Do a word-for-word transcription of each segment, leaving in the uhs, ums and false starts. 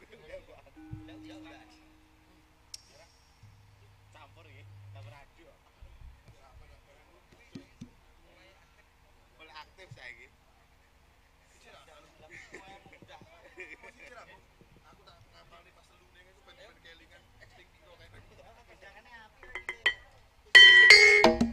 Campur iki, campur aduk. Mulai aktif saiki. Aku tak ngapalin pas telune iku ben kelingan acting tiko kae. Kendangane apik.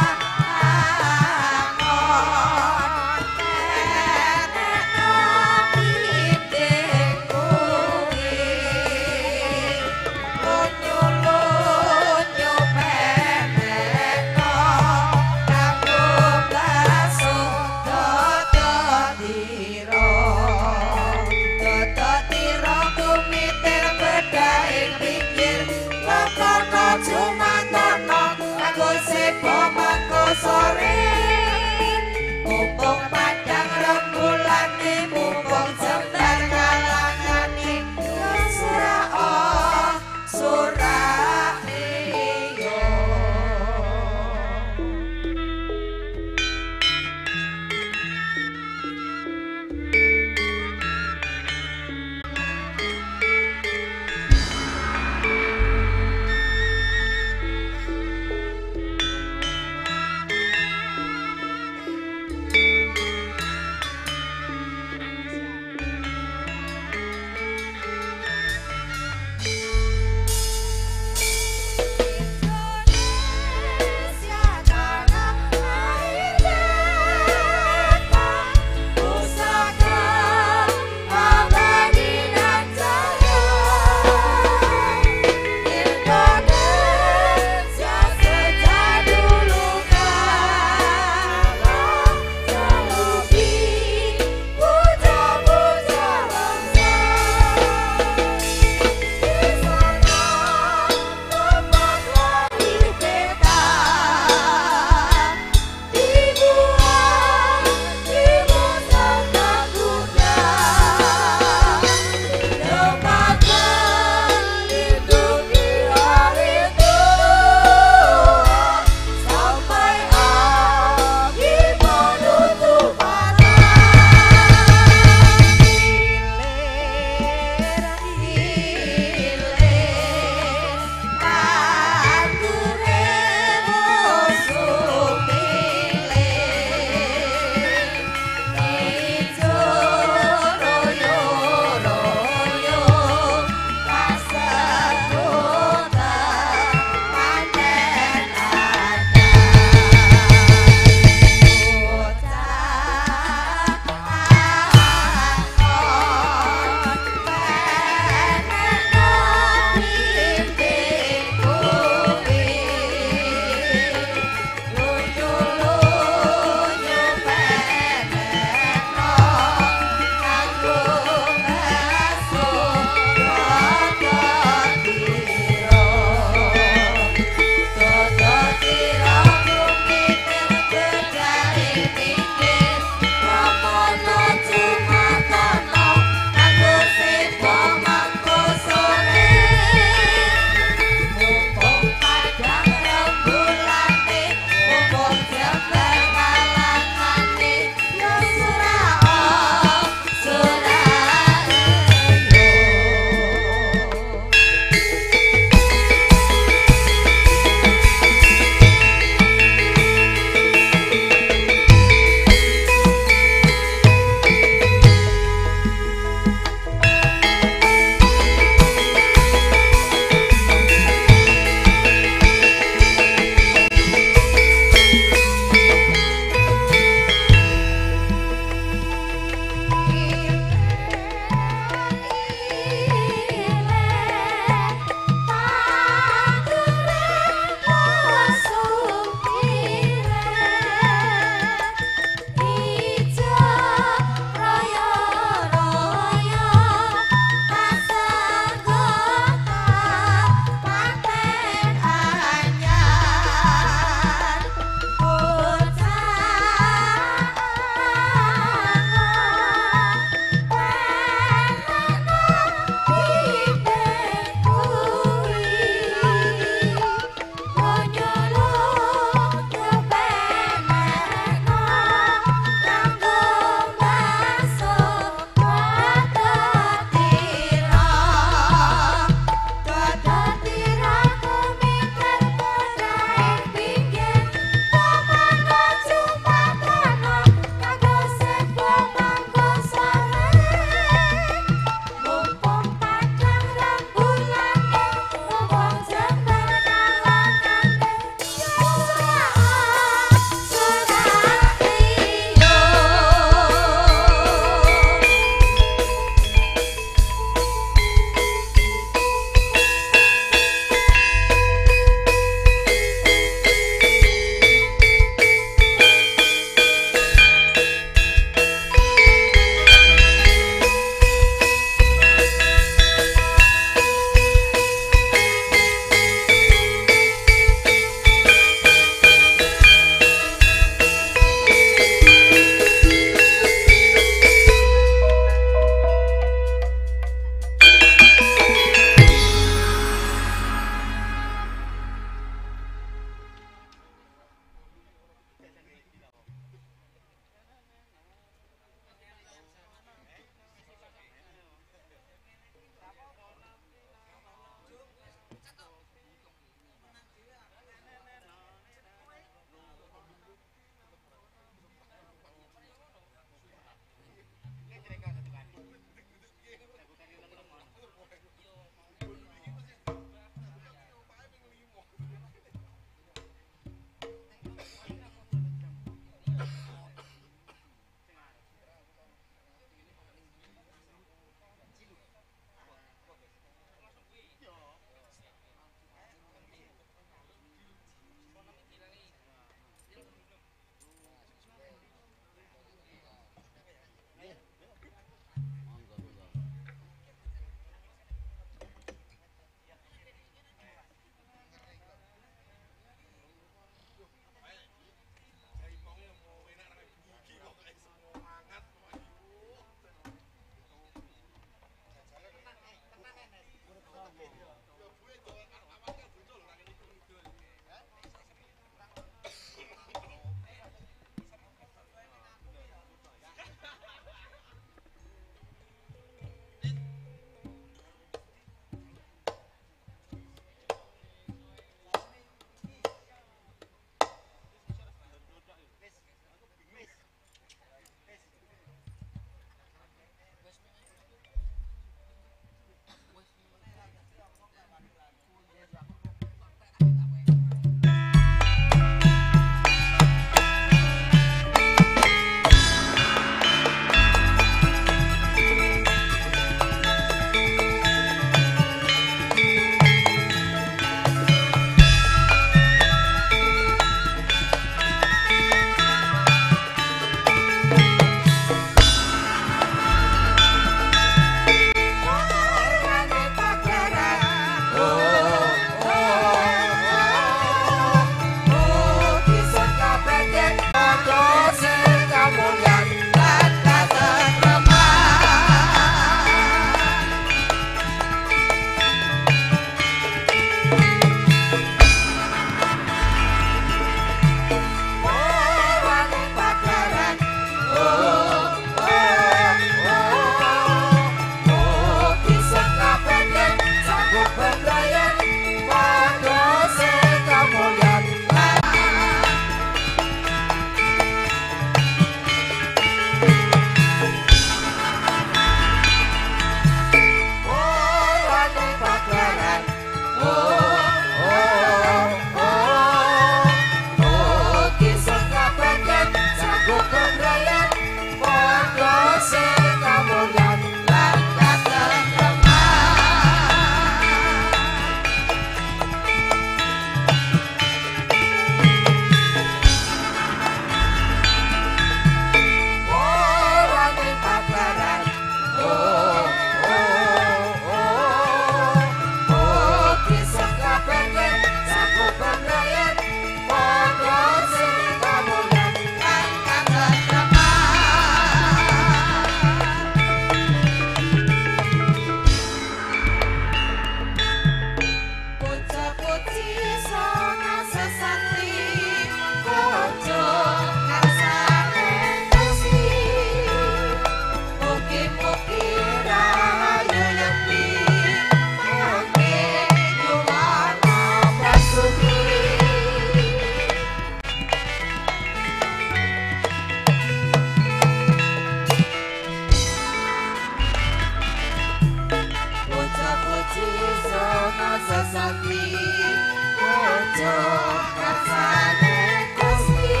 puji sono sesakti ojo rasane Gusti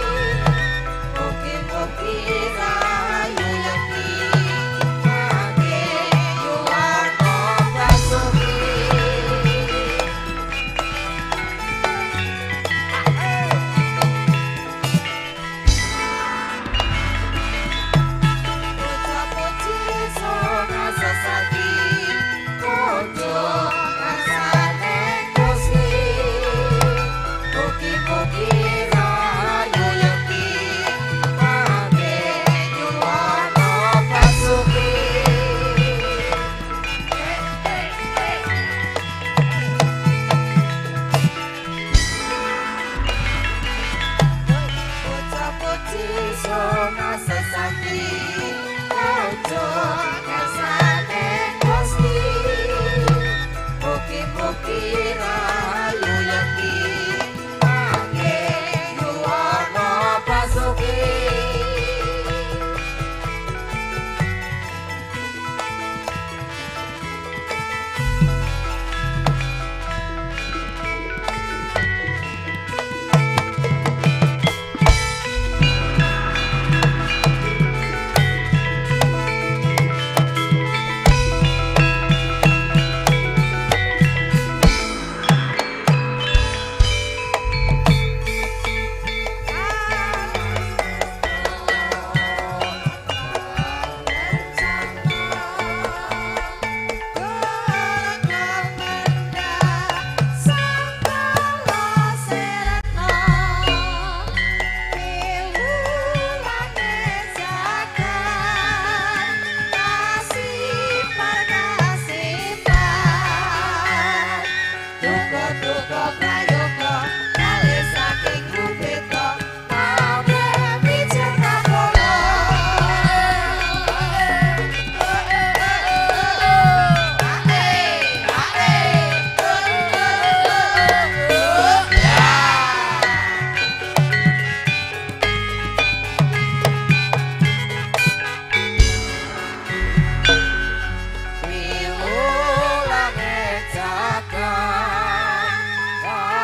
mugi-mugi rahayu yakti kangge yuwana basuki puja puji sono sesakti ojo rasane Gusti mugi-mugi rahayu yakti kangge yuwana basuki puja puji sono sesakti ojo rasane Gusti mugi-mugi rahayu yakti kangge yuwana basuki Wiwulane jagat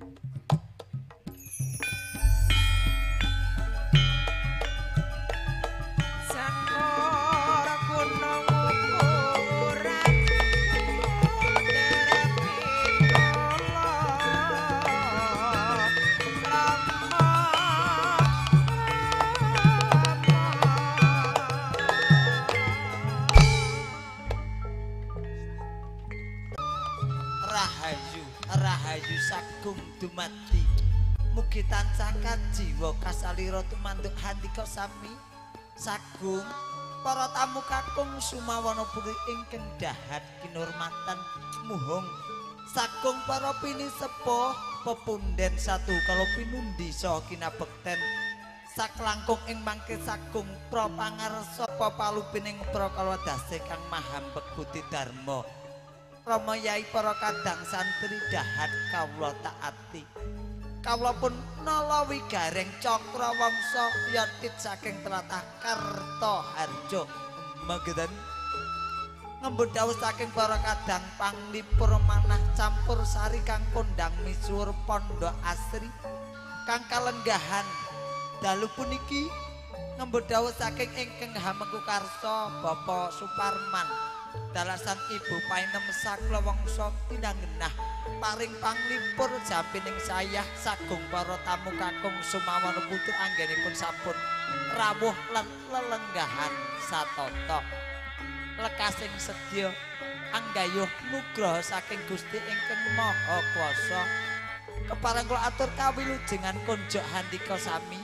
Rahayu sagung dumadi mugi tansah kajiwa kasalira tumanduk handika sami sagung para tamu kakung sumawana puri ingkang dahat kinurmatan muhung sagung para pinisepuh pepunden satu kalau pinundi saha kinabekten saklangkung ing mangke sagung prapangarsa papalupining prakalwadase kang mahambek budi dharma Rama yai para kadang santri dahat kawula taati kawula pun nala wigareng cakra wangsa yatit saking tlatah Kartaharja megeden ngembut dawuh saking para kadang panglipur manah campur sari kang kondang misuwur Pondok Asri kang kalenggahan dalu puniki ngembut dawuh saking ingkang Hamengkukarsa Bapak Suparman dalasan ibu painem sakla wangsa tinanggenah paring panglipur jampining sayah sagung para tamu kakung sumawana putra anggenipun sampun rawuh lan lelenggahan satata lekasing sedya anggayuh nugraha saking Gusti ingkang Maha Kuwasa kepareng kula atur kawilujengan konjuk handika sami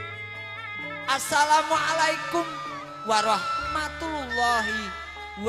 Assalamualaikum warahmatullahi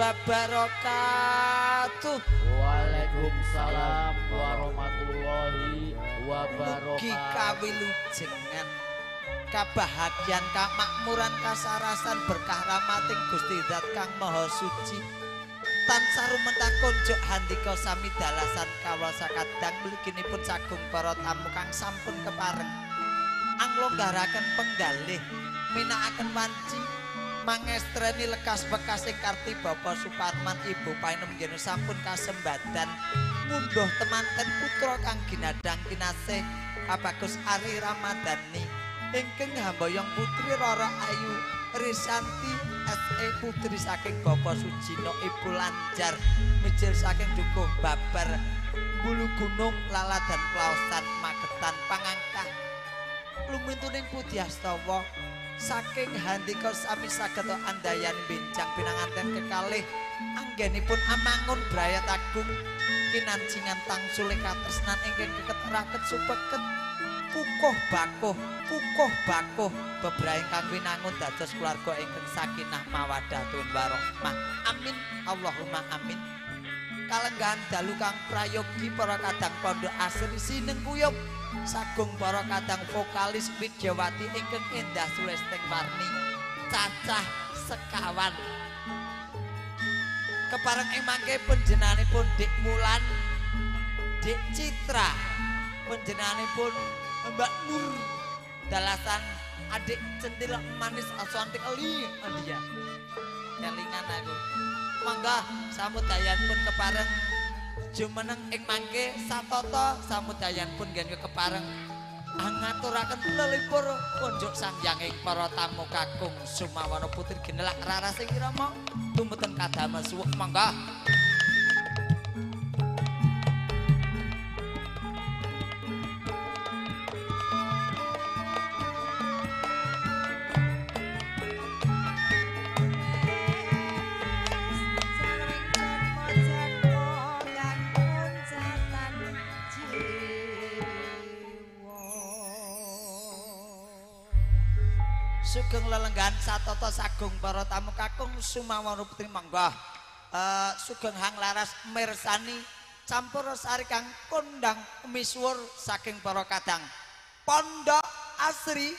wabarakatuh. Waalaikumsalam warahmatullahi wabarakatuh. Mugi kawilujengan kabahagiaan kamakmuran kasarasan berkah rahmating Gusti Zat kang Maha Suci tansah rumentah konjuk handika sami dalasan kawula sakadang mliginipun sagung para tamu kang sampun kepareng anglonggaraken penggalih minakaken wanci mangestreni lekas bekas ing karti Bapak Suparman Ibu painem nggih sampun kasembadan mundhuh temanten putra kang ginadang kinasih Abagus Ari Ramadhani ingkang hambayong putri Rara Ayu Risanti S E putri saking Bapak Sujino Ibu Lanjar mijil saking Dukuh Babar Bulu Gunung Laladan Plaosan Magetan Pangangkah lumintuning Pudiastawa saking handika sami saged andayan bincang pinanganten kekalih anggenipun amangun brayat agung kinancingan tangsule katresnan ingkang keketeraken supeket kukuh bakuh kukuh bakuh bebraing kang winangun dados keluarga ingkang sakinah mawaddatun warahmah amin Allahumma amin kalenggahan dalu kang prayogi para kadang Pondok Asri sinengkuyung sagung para kadang vokalis Widyawati ingkang endah sulesting warni cacah sekawan kepareng ing mangke panjenenganipun Dik Mulan Dik Citra panjenenganipun Mbak Nur dalasan adik centil manis asantik eli dia kelingan aku mangga samudayanipun kepareng jumeneng ing mangke satata samudayanipun nggih kepareng ngaturaken lelipur konjuk sangyanging para tamu kakung sumawana putri ginelak rarasing irama tumeten kadamel suwuk mangga sugeng lelenggahan satata sagung para tamu kakung sumawana putri mangga uh, sugeng hang laras mirsani campur sari kang kondang misuwur saking para kadang Pondok Asri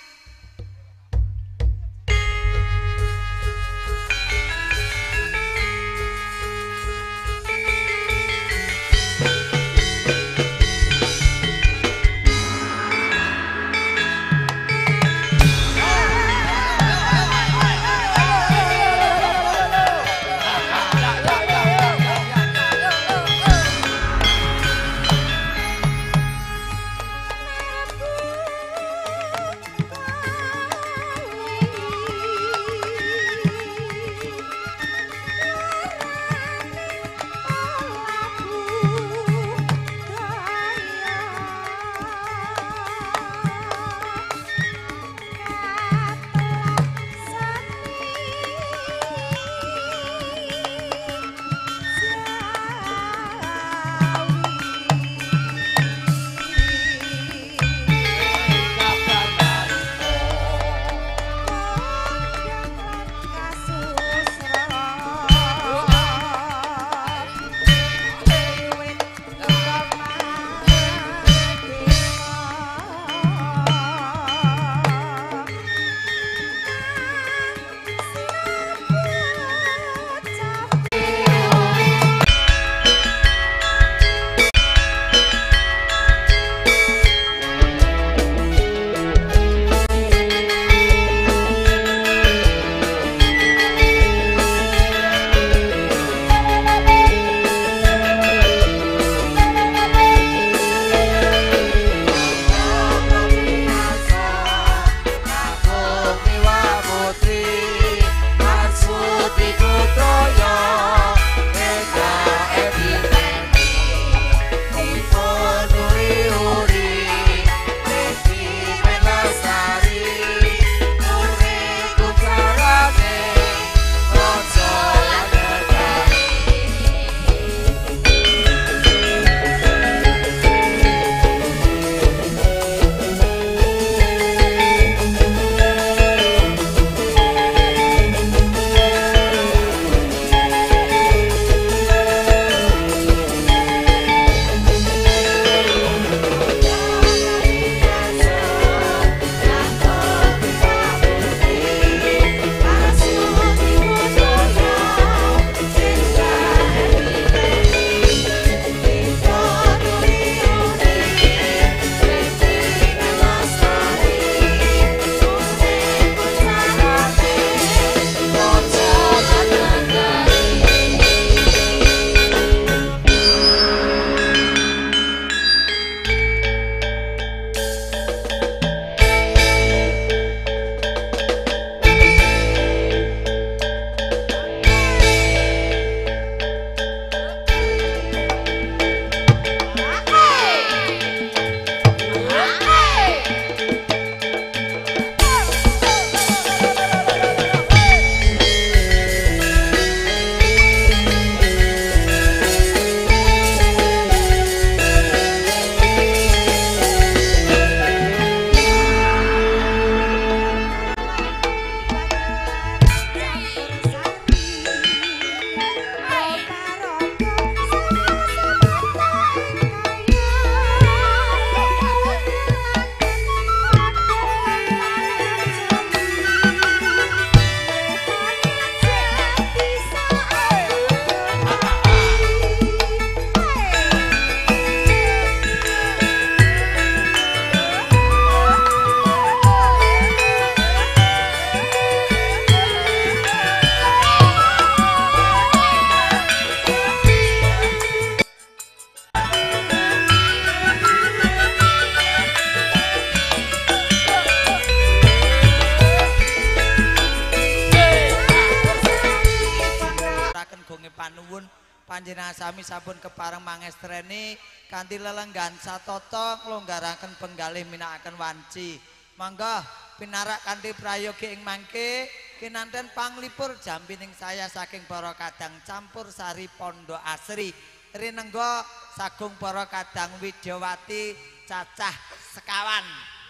panjenengan sami sampun kepareng mangestreni kanthi lelenggan satata nglonggaraken penggalih minakaken wanci. Mangga pinarak kanthi prayogi ing mangke kinanten panglipur jampining saya saking para kadang campur sari Pondok Asri. Rinengga sagung para kadang Widyawati cacah sekawan.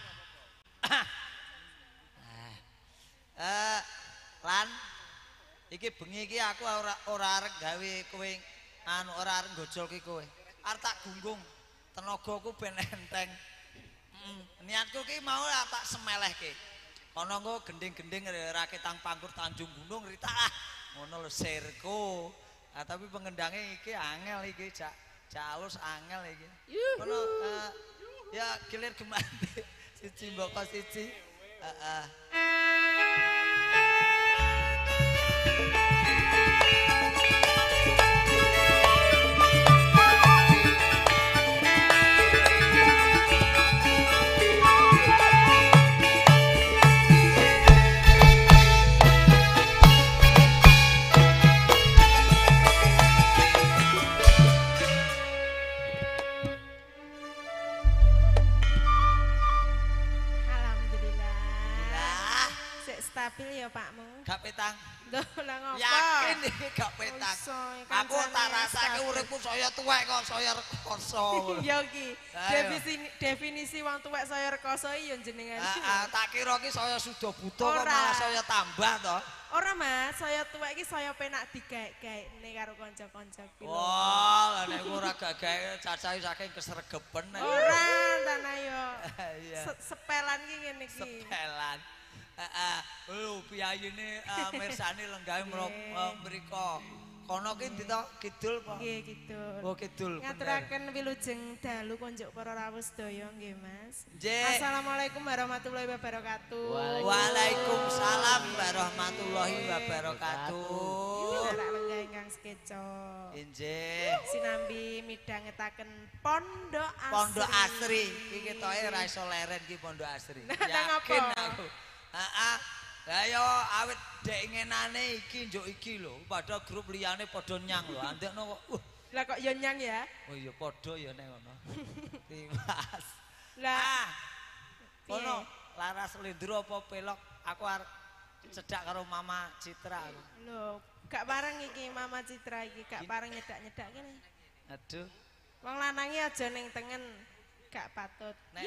Eh, lan iki bengi iki aku ora ora arep gawe kowe anu ora arep gojolki kowe. Arep tak gunggung tenagaku ben enteng. Heeh, niatku ki mau arep tak semelehke. Kono engko gending-gending raketang pangkur Tanjung Gunung rita ah. Ngono lho sirku. Ah tapi pengendange iki angel iki jak jak alus angel iki. Kono uh, ya gilir gemanti siji mboko siji. Heeh. Stabil ya Pakmu. Gak petang. Loh, lah ngopo? Yakin iki gak petang. Kan Aku tak rasake uripku saya tuwek kok saya rekoso. Ya iki. Definisi definisi wong tuwek saya rekoso ya jenengan. Heeh, tak kira ki saya sudah butuh kok malah saya tambah to. Ora Mas, saya tuwek iki saya penak digaek-gaekne karo kanca-kancaku. Wah, nek ora gagae cacahe saking kesregepen. Ora, tanah yo. Iya. Sepelan ki ngene iki. Sepelan. Heeh, lho piyayine mirsani lenggah mriko. Kono ki ndi to kidul apa? Nggih, kidul. Oh, kidul. Ngaturaken wilujeng dalu konjuk para rawuh sedaya nggih, Mas. Nggih. Assalamualaikum warahmatullahi wabarakatuh. Waalaikumsalam warahmatullahi wabarakatuh. Arak lenggah ingkang sekeca. Injih. Sinambi midhangetaken Pondok Asri. Pondok Asri. Iki ketoke ora iso leren ki Pondok Asri. Yakin aku. Heeh. Lah yo awit dek ngenane iki njuk iki lho, padha grup liyane padha nyang lho. Andekno kok. Uh. Lah kok yo nyang ya? Oh iya padha ya nek ngono. Tiwas. Lah kono laras lindro apa pelok aku arep cedak karo Mama Citra. Lho, gak pareng iki Mama Citra iki, gak pareng nyedak-nyedak kene. Aduh. Wong lanange aja ning tengen. Gak patut. Nek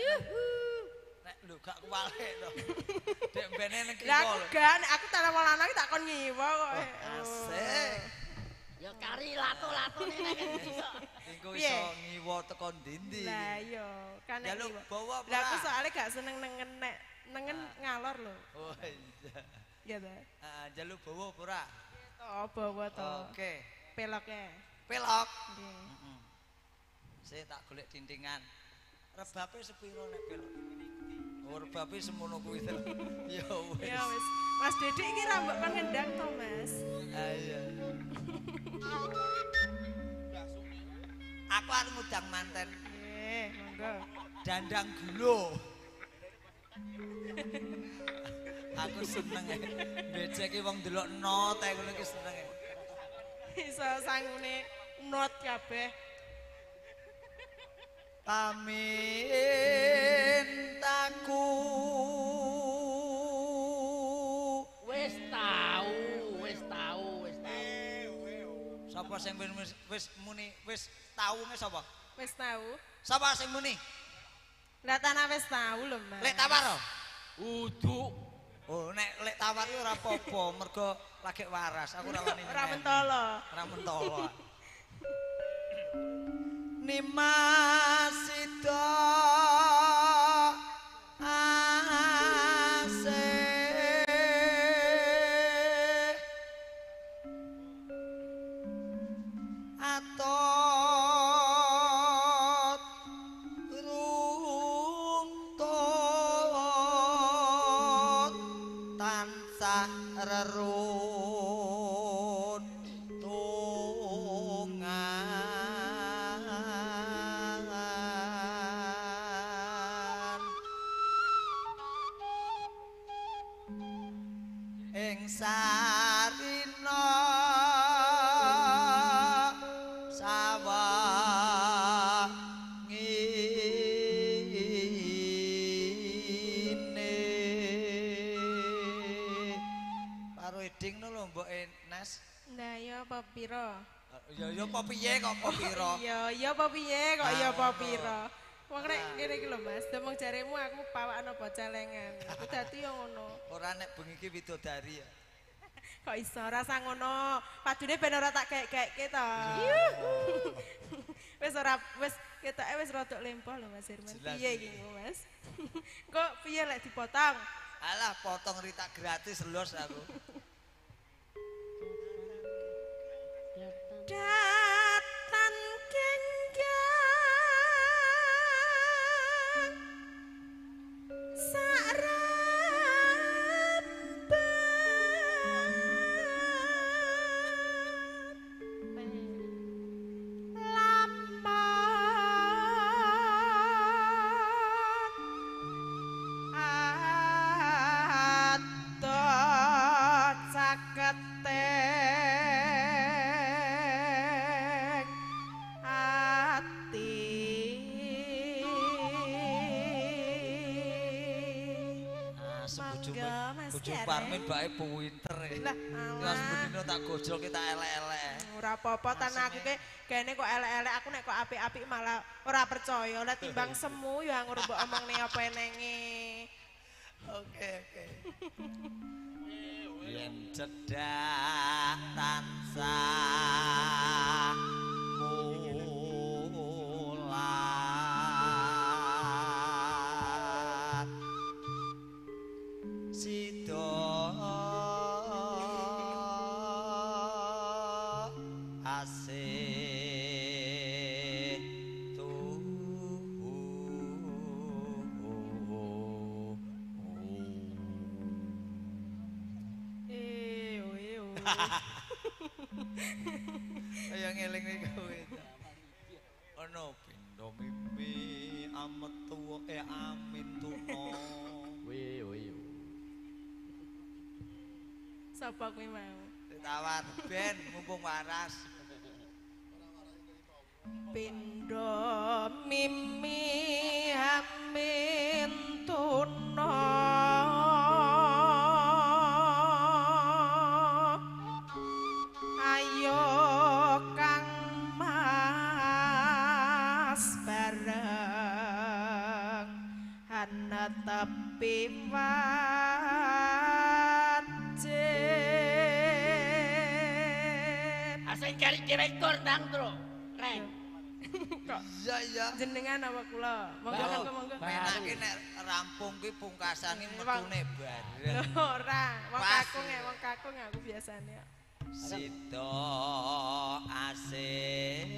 nek lho gak kuwalik to. Dek mbene ning Lah aku gak, aku tanah wong lanang tak kon nyiwa kok. Asik. Ya kari lato-latone nek iso. Engko iso ngiwa teko ndi-ndi. Lah iya, kan nek ngiwa. Bawa apa? Lah aku soalnya gak seneng nengen nek nengen ngalor lho. Oh iya. Iya ta? Heeh, njaluk bawa apa ora? Oh, bawa to. Oke. Peloke. Pelok. Nggih. Heeh. Sik tak golek dindingan. Rebabe sepiro nek pelok? Oh, rebabe semono kuwi to. Ya wis. Ya wis. Mas Dedik iki rambut kan ngendang to, Mas. Ah iya. Aku arep ngundang manten. Nggih, monggo. Dandang gulo. Aku seneng e. Beceki wong delok not ae ngono iki seneng e. Iso sangune not kabeh. Pamintaku Wis tau, wis tau, wis tau. sapa sing wis wis muni wis tau nge sapa? Wis tau. Sapa sing muni? Lah tanah wis tau lho, Mas. Lek tawar. Udu. Oh, nek lek tawar iki ora apa-apa, mergo lagi waras. Aku ora wani. Ora mentolo. Ora mentolo. Nimasida asih atot runtut tansah rerun ing sarina wedding no lho mbok Nes. Nah, ya apa pira? Ya ya apa piye kok apa pira? Iya, iya apa piye kok ya apa pira. Wong rek ngene iki lho Mas, demong jaremu aku pawakno bocah lengan. Aku dadi yo ngono. Ora nek bengi iki widodari ya. Kok iso rasa ngono? Padune ben ora tak gek-gekke to. Wis ora wis ketoke wis rada lempoh lho Mas Herman. Piye iki Mas? Kok piye lek dipotong? Alah potong Rita gratis los aku. Datan kenggak Parmin bae pinter e. Lah, Mas Budino tak gojol kita elek-elek. Ora apa-apa tan aku ke kene kok elek-elek aku nek kok apik-apik malah ora percaya. Lah timbang semu ya ngur mbok omongne apa enenge. Oke oke. Yen cedak tansah mulat Sido asih ayo ngeling nih kowe. Ono pindho mimi ametu eh amin tuno. Wih, wih. Sapa kuwi mau? Ditawar ben mumpung waras. Pindho mimi amin tuno. Ayo Kang Mas bareng ana tepi wajib. Asing cari direktur nang tro. Reng. Kok Iya iya. jenengan apa kula? Monggo Baru. monggo monggo. Menake nek rampung kuwi pungkasane Eh, metune bareng. Lho ora, wong Pas. kakung ya, wong kakung aku biasanya. Sido asih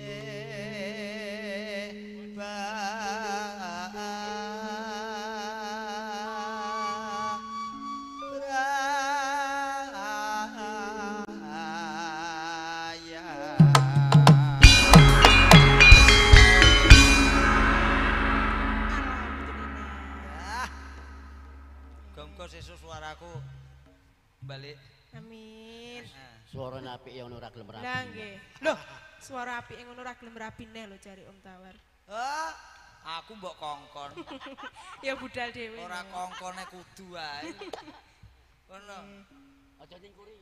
sesuk suaraku balik. Amin. Suara apik yang ora gelem rapi. Lah nggih. Loh, suara apik ngono ora gelem rapine lho jari Om Tawar. Ah, aku mbok kongkon. Ya budal dhewe. Ora kongkone kudu wae. Ngono. Aja ningkuri.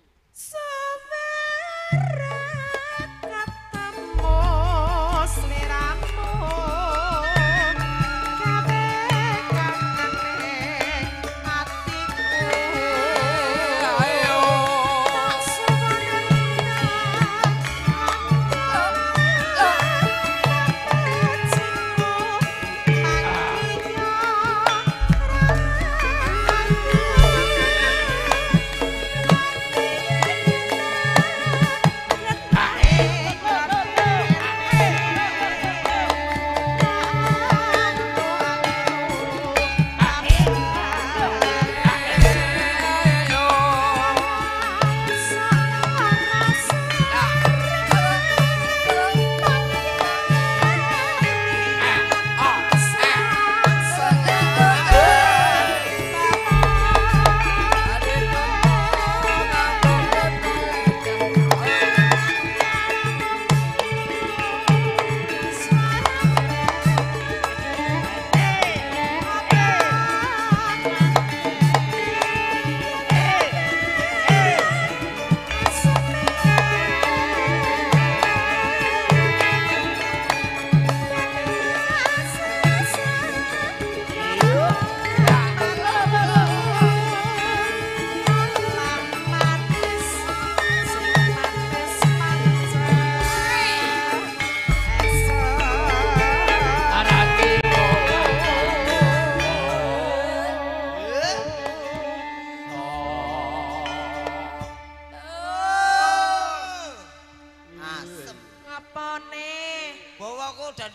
Sabarat ketemu sliramu. Thank you.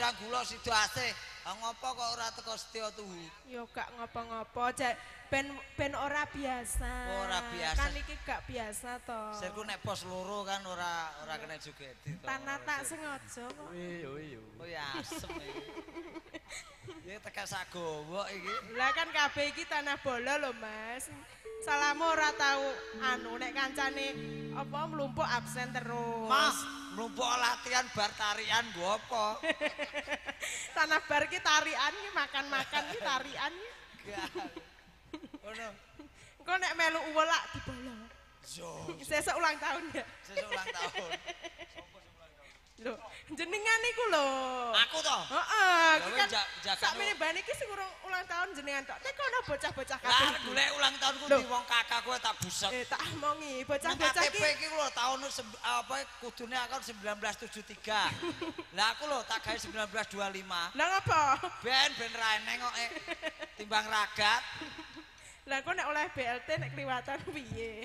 ndang gula sida asih. Ah ngopo kok ora teko Setya tuhu? Yo gak ngopo-ngopo, ja- ben ben ora biasa. Ora biasa. Kan iki gak biasa to. Sirku nek pos loro kan ora ora kena jogedi to. Tanah tak sengaja kok. Wih, wih, Oh ya asem iki. Ya tekan sak gowo iki. Lah kan kabeh iki tanah bola lho, Mas. Salamu ora tahu anu nek kancane apa mlumpuk absen terus. Mas, mlumpuk latihan bar tarian nggo apa? Tanah bar ki tarian ki makan-makan ki tarian ki. Ngono. Engko nek melu uwelak dibolo. Yo, Sesuk ulang tahun ya. sesuk ulang tahun. Lho, jenengan niku lho. Aku to. Heeh, Ya iki wis, kan ja- jaga sakmene ban iki sing urung ulang tahun jenengan tok. Tekono bocah-bocah kabeh. Lah golek ulang tahunku Loh. di wong kakak kowe tak buset. Eh tak omongi, Nang bocah-bocah K T P iki iki lho tahun sem- apa kudune akon seribu sembilan ratus tujuh puluh tiga. Lah aku lho tak gawe seribu sembilan ratus dua puluh lima. lah ngapa? Ben ben ra eneng kok eh. Timbang ragat. Lah kok nek oleh B L T nek kliwatan piye?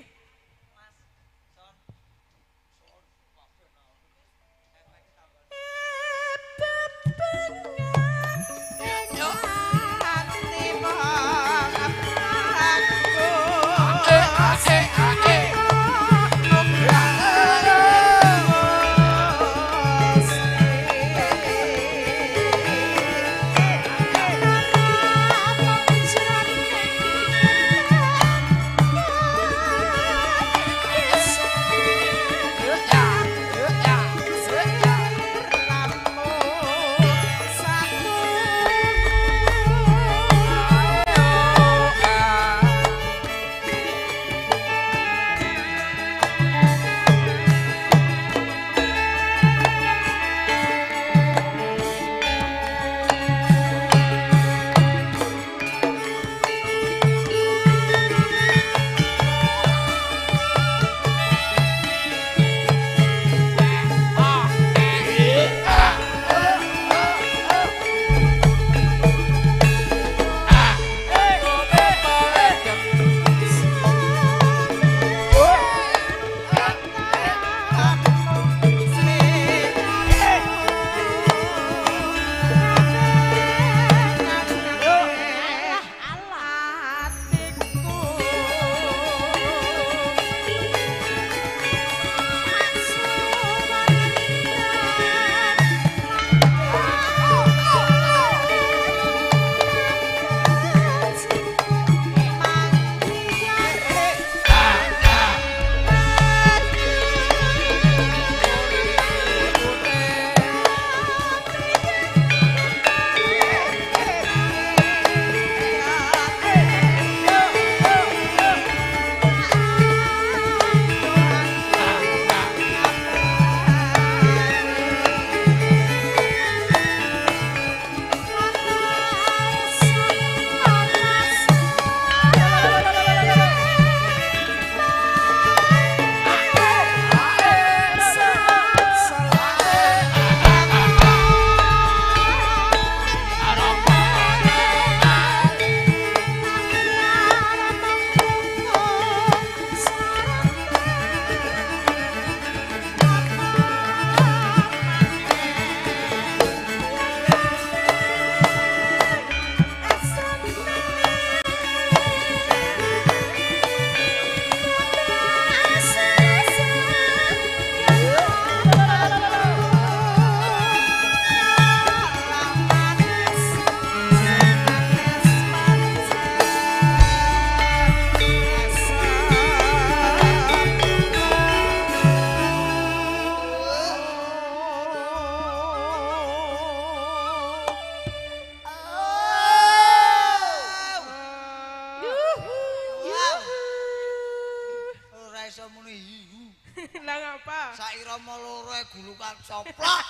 Lah ngapa? Sairama loro e gulukan soplok.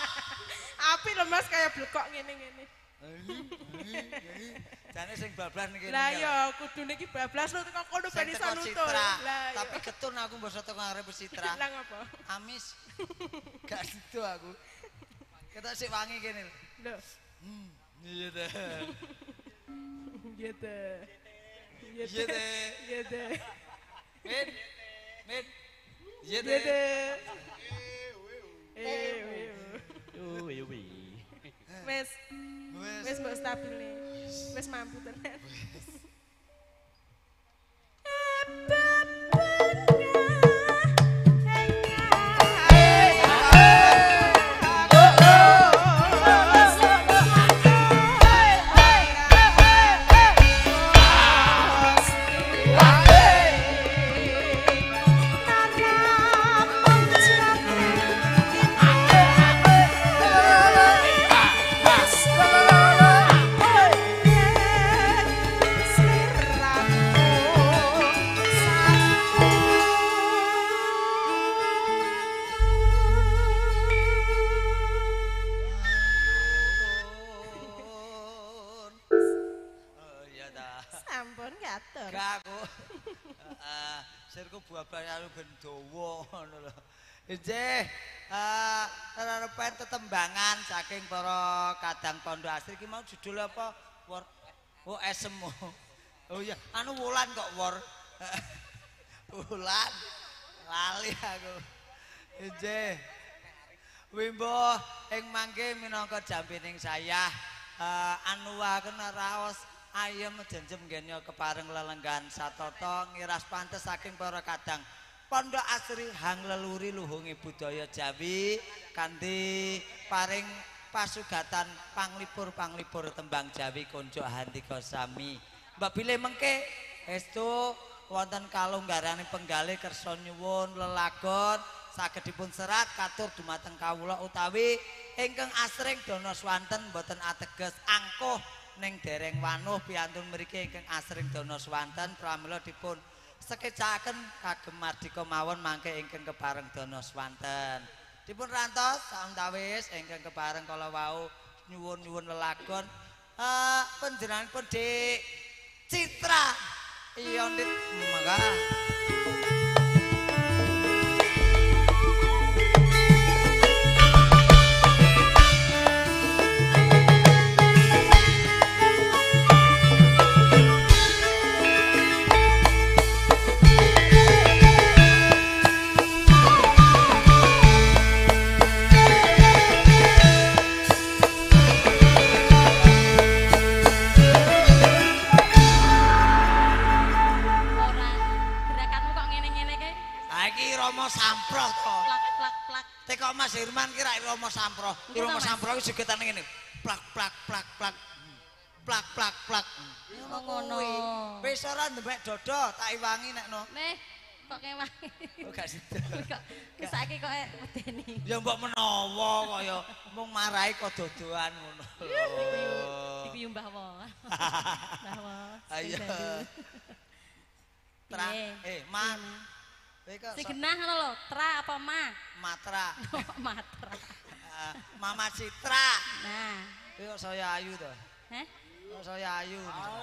Api lho Mas kaya blekok ngene-ngene. Jane sing bablas niki. Lah ya kudune iki bablas lho teko kono ben iso nutul. Lah tapi ketun aku mbasa teko ngarep Citra. Lah ngapa? Amis. Gak sido aku. Ketok sik wangi kene. Lho. Hmm, iya teh. Iya teh. Iya teh. Iya teh. Min. Min. Iya Iya teh. teh. Eh, weh. Wih, wih. Wis, Wis. wis mbok stabile. Wis mampu tenan. Sampun katur. Gak aku. Heeh, sirku buah-buah karo ben dawa ngono lho. Injih, eh rerepen tetembangan saking para kadang Pondok Asri iki mau judul apa? Wor. Oh, esem. Oh iya, anu wulan kok wor. Wulan. Lali aku. Injih. Wimbo ing mangke minangka jampining saya eh anuwaken raos ayem jenjem ngene kepareng lelenggan satata ngiras pantes saking para kadang Pondok Asri hang leluri luhungi budaya Jawi kanthi paring pasugatan panglipur-panglipur tembang Jawi konco handika sami. Mbak Bile mengke estu wonten kalunggarane penggalih kersa nyuwun lelagon saged dipun serat katur dumateng kawula utawi ingkang asring dana swanten boten ateges angkuh ning dereng wanuh piantun mriki ingkang asring dana swanten pramila dipun sekecaken kagem mardika mawon mangke ingkang kepareng dana swanten dipun rantos sawetawis ingkang kepareng kala wau nyuwun-nyuwun lelagon eh panjenenganipun Dik Citra iya Dik mangga Samproh to. Plak plak plak. Teko Mas Hirman kira Romo Samproh. Ki Romo Samproh iki jogetan ngene. Plak plak plak plak. Plak plak plak. Ngono. Wis ora ndembek dodo tak iwangi nekno. Nih, kok kewangi. Oh gak sida. Kok saiki kok medeni. Ya mbok menawa kaya mung marahi kok dodoan ngono. Iku yo Mbah Wo. Mbah Wo. Ayo. Tra eh Ma. Si genah ngono lho, tra apa ma? Matra. Matra. Mama Citra. Nah. Iki kok saya ayu to. Heh? Kok saya ayu.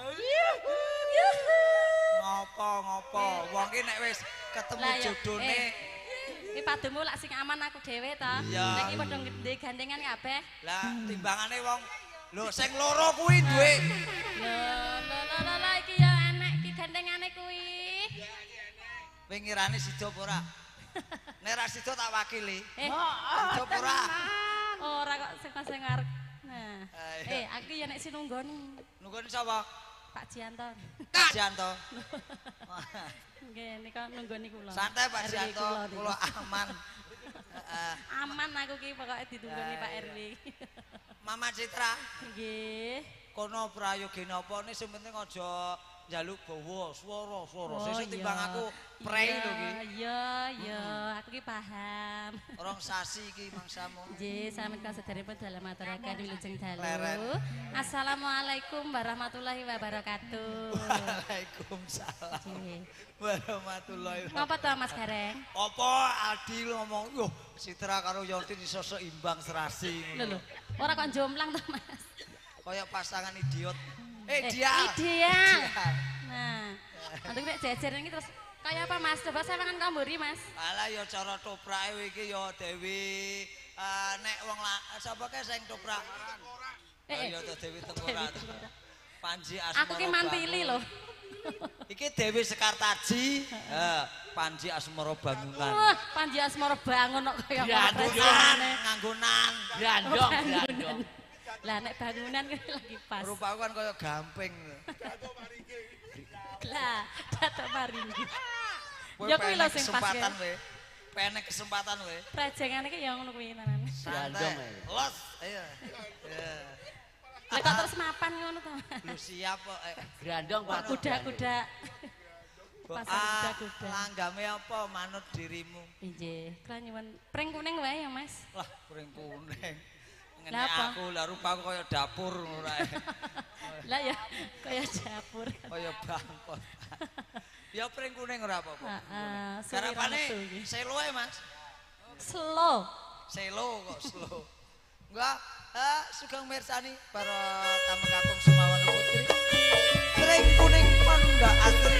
Ngopo ngopo. Wong ki nek wis ketemu jodone. Iki padumu lak sing aman aku dhewe to. Nek iki padha gede gandengan kabeh. Lah timbangane wong lho sing loro kuwi duwe. Lho lho lho lho iki ya enek iki gandengane kuwi. Pingirane sida apa ora? Nek ra sida tak wakili. Eh, sida apa ora? Ora kok sing sing ngarep. Nah. Eh, aku ya nek sinunggoni. Nunggoni sapa? Pak Jianto. Pak Jianto. Nggih, nika nunggoni kula. Santai Pak Jianto, kula aman. Aman aku ki pokoke ditunggoni Pak R W. Mama Citra. Nggih. Kono prayogene apa nih sing penting aja njaluk bawa swara-swara. Oh, Sesuk timbang iya. aku prei lho ki. Iya, iya, aku ki paham. Orang sasi ki mangsamu. Nggih, sami kasedheripun dalam aturaken wilujeng dalu. Leren. Assalamualaikum warahmatullahi wabarakatuh. Waalaikumsalam. Nggih. Warahmatullahi wabarakatuh. Ngapa to Mas Gareng? Apa Aldi ngomong, "Yo, Citra karo Yonti iso imbang serasi." Lho lho, ora kok jomplang to Mas. Kayak pasangan idiot. Eh, Eh, dia. Ideal. Nah, nanti nek jejer iki terus kaya apa Mas? Coba sawangan kamburi Mas. Alah ya cara toprake iki ya Dewi eh, nek wong sapa kae sing toprak? Eh, Ya to Dewi Tengkorak. Panji aku Asmara. ki mantili lho. Iki Dewi Sekartaji, eh Panji Asmara Bangunan. Wah, Panji Asmara bangun kok kaya Ya, presiden. Nganggo nan. Grandong, grandong. Lah nek bangunan kan lagi pas. Rupaku kan kaya gamping. Lah, dadak maringi. Kowe Ya kuwi lho penek sing pas. kesempatan we. Penek kesempatan we. Rajengane ki ya ngono kuwi tenan. Random Santai. ae. Los. Ayo. Ya. Lah kok terus mapan ngono to. Lu siap kok. eh. Grandong Pak. Kuda-kuda. Kok, Pasar ah, kuda-kuda. Langgame apa manut dirimu? Nggih, kula nyuwun pring kuning wae ya, Mas. Lah, kuring kuning. Ngene Lah apa? aku lah rupaku kaya dapur ngono ae. Lah ya kaya dapur. Kaya bangkot. Ya pring kuning ora apa-apa. Heeh, Garapane metu iki. selo ae, Mas. Slow. Selo kok slow. Enggak, ah, sugeng mirsani para tamu kakung Sumawan Putri. Pring kuning Honda Asri.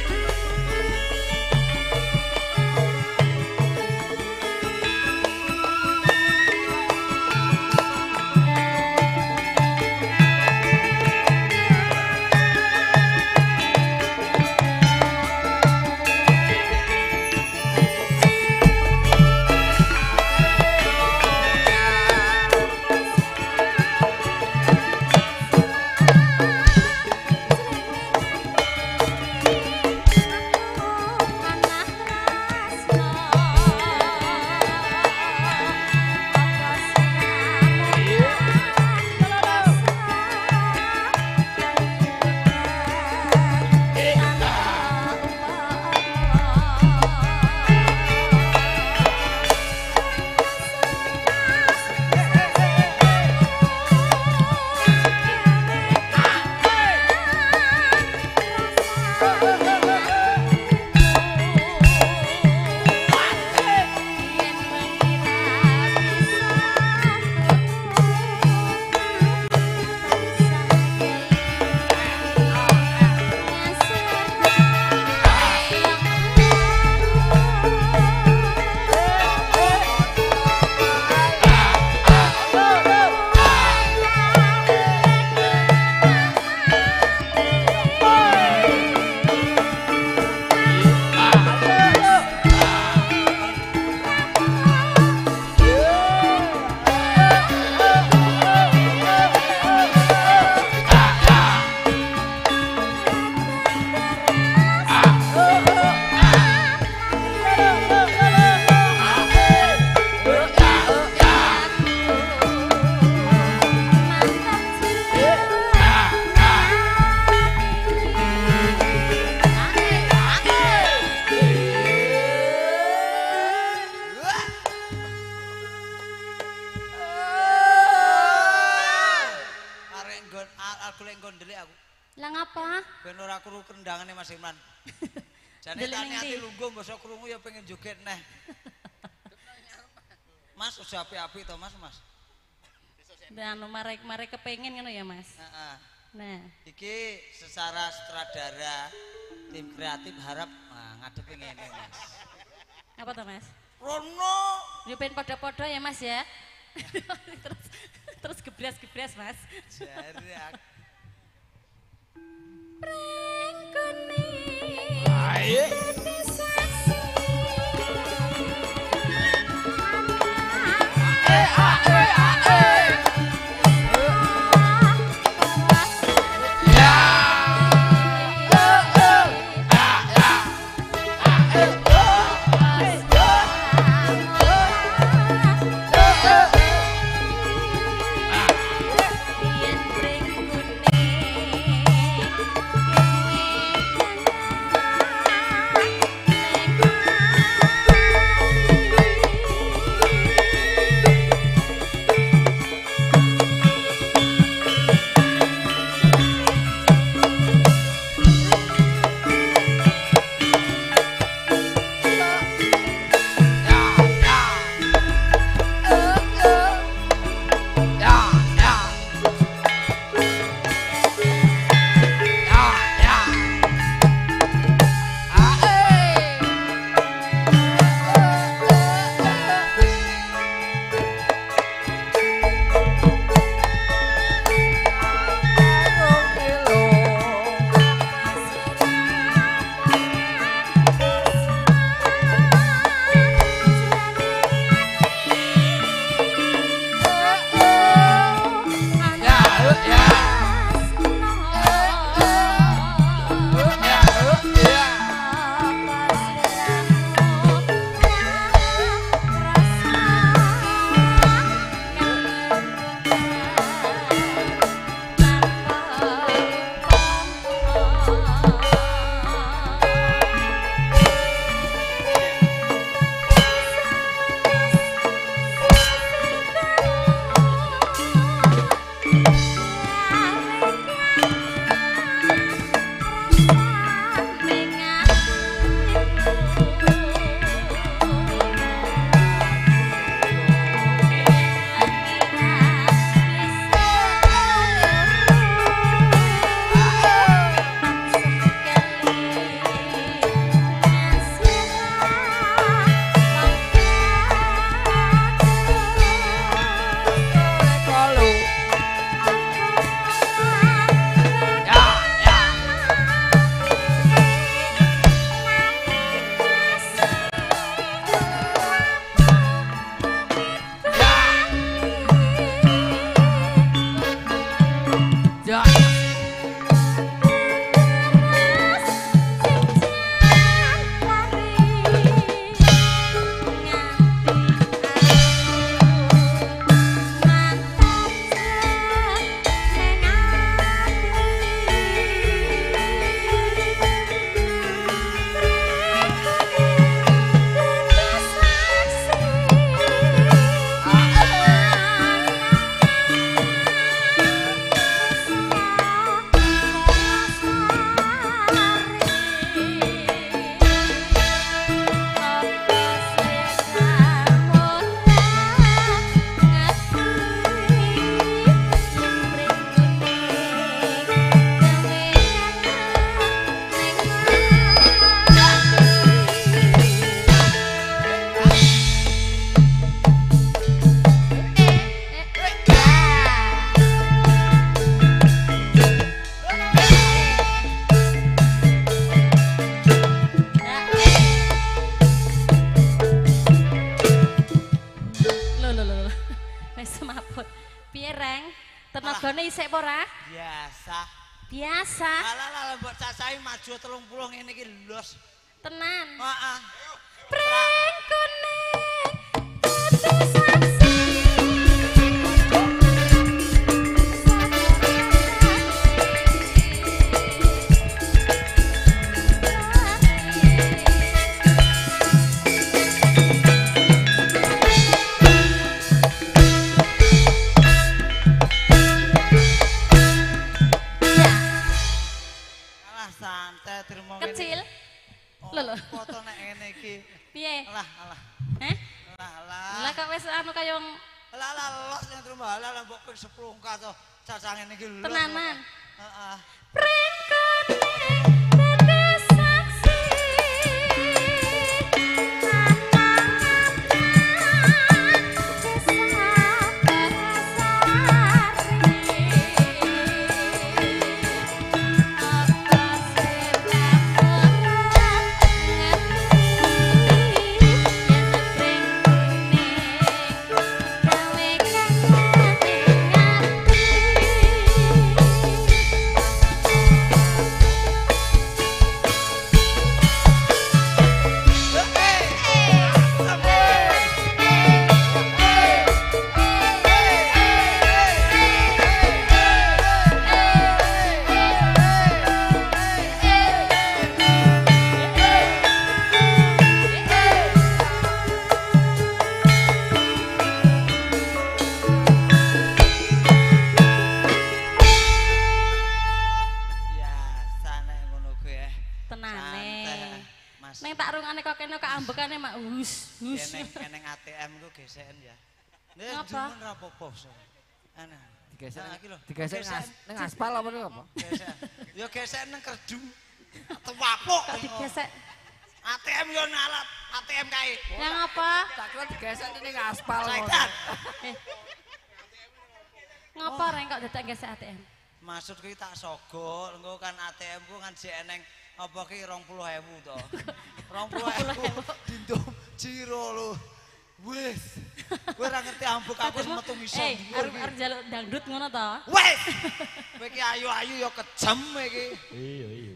Lah ngapa? Ben ora krungu kendangane Mas Imran. Jane Ndelik tani ning ati ndi? lungguh mbasa krungu ya pengen joget neh. Mas udah api-api to Mas, Mas. Dan anu marek-marek kepengin ngono ya, Mas. Heeh. Nah, Iki secara sutradara tim kreatif harap nah, ngadepi ngene Mas. apa tuh, Mas? Rono. Yo pengen padha-padha ya, Mas ya. terus terus gebras-gebras, Mas. Jare aku. Pring kuning. Ayo. Tenagane isik apa ora? Biasa. Biasa. Alah lah mbok cacahi maju telung puluh ngene iki los. Tenan. Heeh. Pring kuning dadi saksi. Alah santai terima Kecil. Lho lho. Foto nek ngene iki. Piye? Alah alah. Heh? Alah alah. Lah kok wis anu kaya wong Alah alah los yang terima alah lah mbok ping sepuluh ka to. Cacah ngene iki los. tenanan. Heeh. Pring kuning dadi saksi. Biasa nek ngono kuwi eh. Tenane. Santai, Mas. Neng tak rungane kok kene kok ambekane mak hus hus. Eneng eneng A T M ku geseken ya. Nek Ngapa? jumen ra apa-apa. so. Ana. Digesek Nah, iki lho. digesek Gesek. ngas- ning aspal apa ning apa? Gesek. Ya gesek nang kerdu. Tewapuk. Kok digesek. A T M yo nalat, A T M kae. Yang apa? Tak kira digesek ning aspal. Setan. Ngapa reng kok dadak gesek A T M? Maksud kuwi tak sogol, engko kan A T M ku kan jek eneng apa ki dua puluh ribu to. dua puluh ribu dindum jiro lho. Wis. Kowe ora ngerti ambek aku wis metu ngisor. Eh, arep arep njaluk dangdut ngono to? Wis. Kowe iki ayu-ayu ya kejem iki. Iya iya.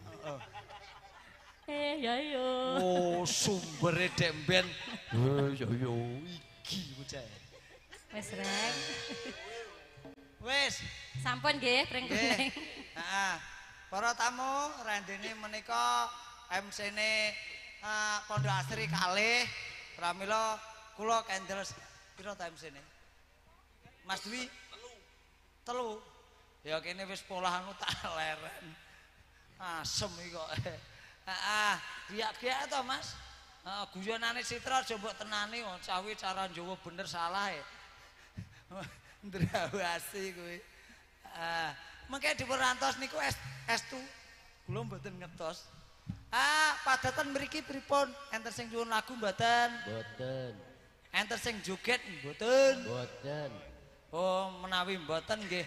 Eh, ya yo. Oh, sumbere dek ben. Oh iya iya. Iki bocah. Wis reng. Wis. Sampun nggih, pring Nggih. kuning. Heeh. Para tamu, randene menika M C-ne uh, Pondok Asri kalih. Pramila kula kendel pira ta M C-ne? Mas Dwi telu. Telu. Ya kene wis polah anu tak leren. Asem iki kok. Heeh, biak-biak to, Mas. Heeh, guyonane Citra aja mbok tenani wong cawi cara njowo bener salah e. Ndrawasi kuwi. Ah, mengke diperantos niku es estu. Kula mboten ngetos. Ah, padatan mriki pripun? Enten sing nyuwun lagu mboten? Boten. Enten sing joget mboten? Boten. Oh, menawi mboten nggih.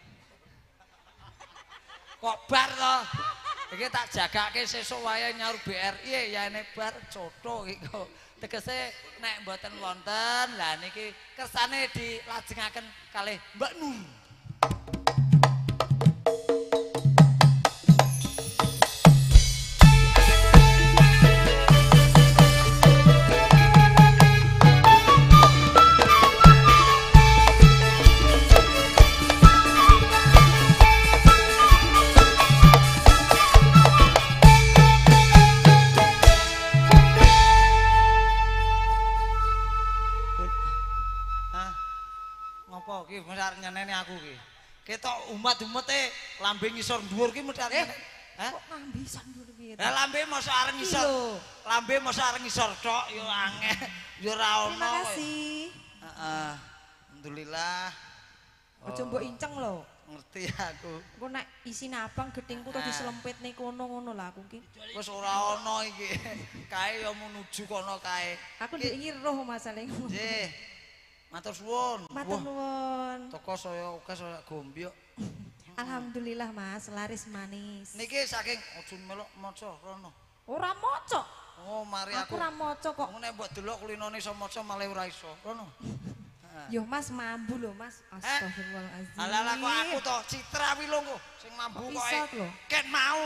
Kok bar to? Iki tak jagake sesuk wayahe nyaur B R I ya ene bar cotho iki kok. Tegese nek mboten wonten, lah niki kersane dilajengaken kalih Mbak Nur. Ngopo ki mesti arep nyeneni aku ki. Ketok umat-umate lambe ngisor dhuwur ki mesti arep nyeneni. Hah? Kok ngambi iso ndur piye? Lah lambe mosok arep ngisor. Lambe mosok arep ngisor tok yo angel. Yo ora ono. Terima kasih. Heeh. Alhamdulillah. Aja mbok inceng lho. Ngerti aku. Engko nek isine abang gedhingku to diselempitne kono ngono lah aku ki. Wis ora ono iki. Kae yo menuju kono kae. Aku ndek iki roh masalahe ngono. Nggih. Matur suwun. Matur nuwun. Toko saya oke saya gombyok. Alhamdulillah Mas, laris manis. Niki saking ojo melok maca rono. Ora maca. Oh, mari Aku aku. ora maca kok. Nek mbok delok kulinane iso maca malah ora iso. Rono. Yo Mas mambu lho Mas. Astagfirullahalazim. Ala kok aku to Citra Wilung kok sing mambu kok. Iso lho. Ket mau.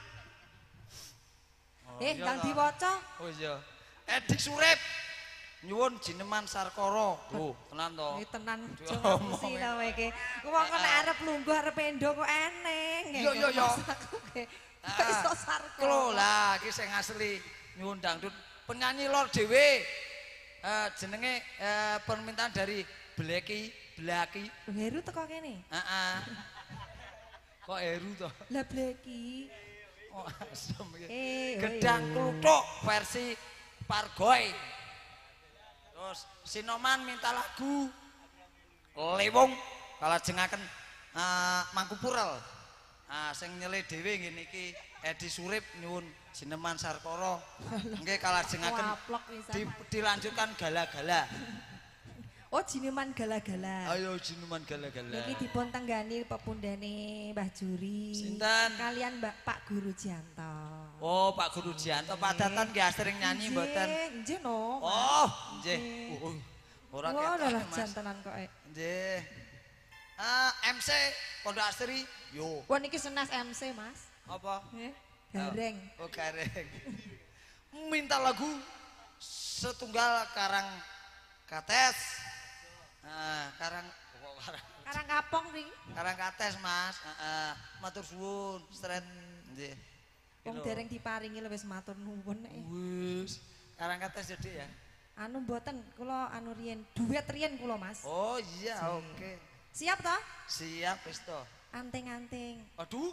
Eh, ndang diwaca. Oh iya. Edik Surip. Nyuwun jineman Sarkara. Oh, tenan to. Eh tenan ngapusi ta kowe iki. Wong kok nek arep lungguh arep endo kok eneng. Yo yo yo. Kok iso Sarkara. Klo lah iki sing asli nyuwun dangdut. Penyanyi lor dhewe. Eh jenenge eh, permintaan dari Bleki, Blaki. Heru teko kene. Heeh. Kok Heru to? Lah Bleki. Oh, asem iki. Eh, Gedang kluthuk versi Pargoy. Terus Sinoman minta lagu Lewung kalajengaken uh, Mangkupurel. Ah sing nyele dhewe ngene iki Edi Surip nyuwun jineman Sarkara. Nggih kalajengaken di, dilanjutkan gala-gala. Oh jineman gala-gala. Ayo jineman gala-gala. Niki dipun tenggani pepundhane Mbah Juri. Sinten? Kalian Mbak Pak Guru Jianto. Oh, Pak Guru Jianto padatan nggih sering nyanyi mboten? Nggih no. Oh, nggih. Uh, ora ketok. Wah, lah Mas. jantenan kok. Nggih. Ah, M C Pondok Asri. Yo. Wah niki senas M C, Mas. Apa? Nggih. Gareng. Oh, gareng. Minta lagu setunggal karang kates. Nah, karang oh, karang Karang kapong niki. karang kates, Mas. Heeh. Matur suwun, stret. Nggih. Wong dereng diparingi lho wis matur nuwun nek. Wis. Karang kates jadi ya. Anu mboten kula anu riyen duet riyen kula, Mas. Oh, iya, oke. Siap toh? Siap wis to. Anting-anting. Aduh.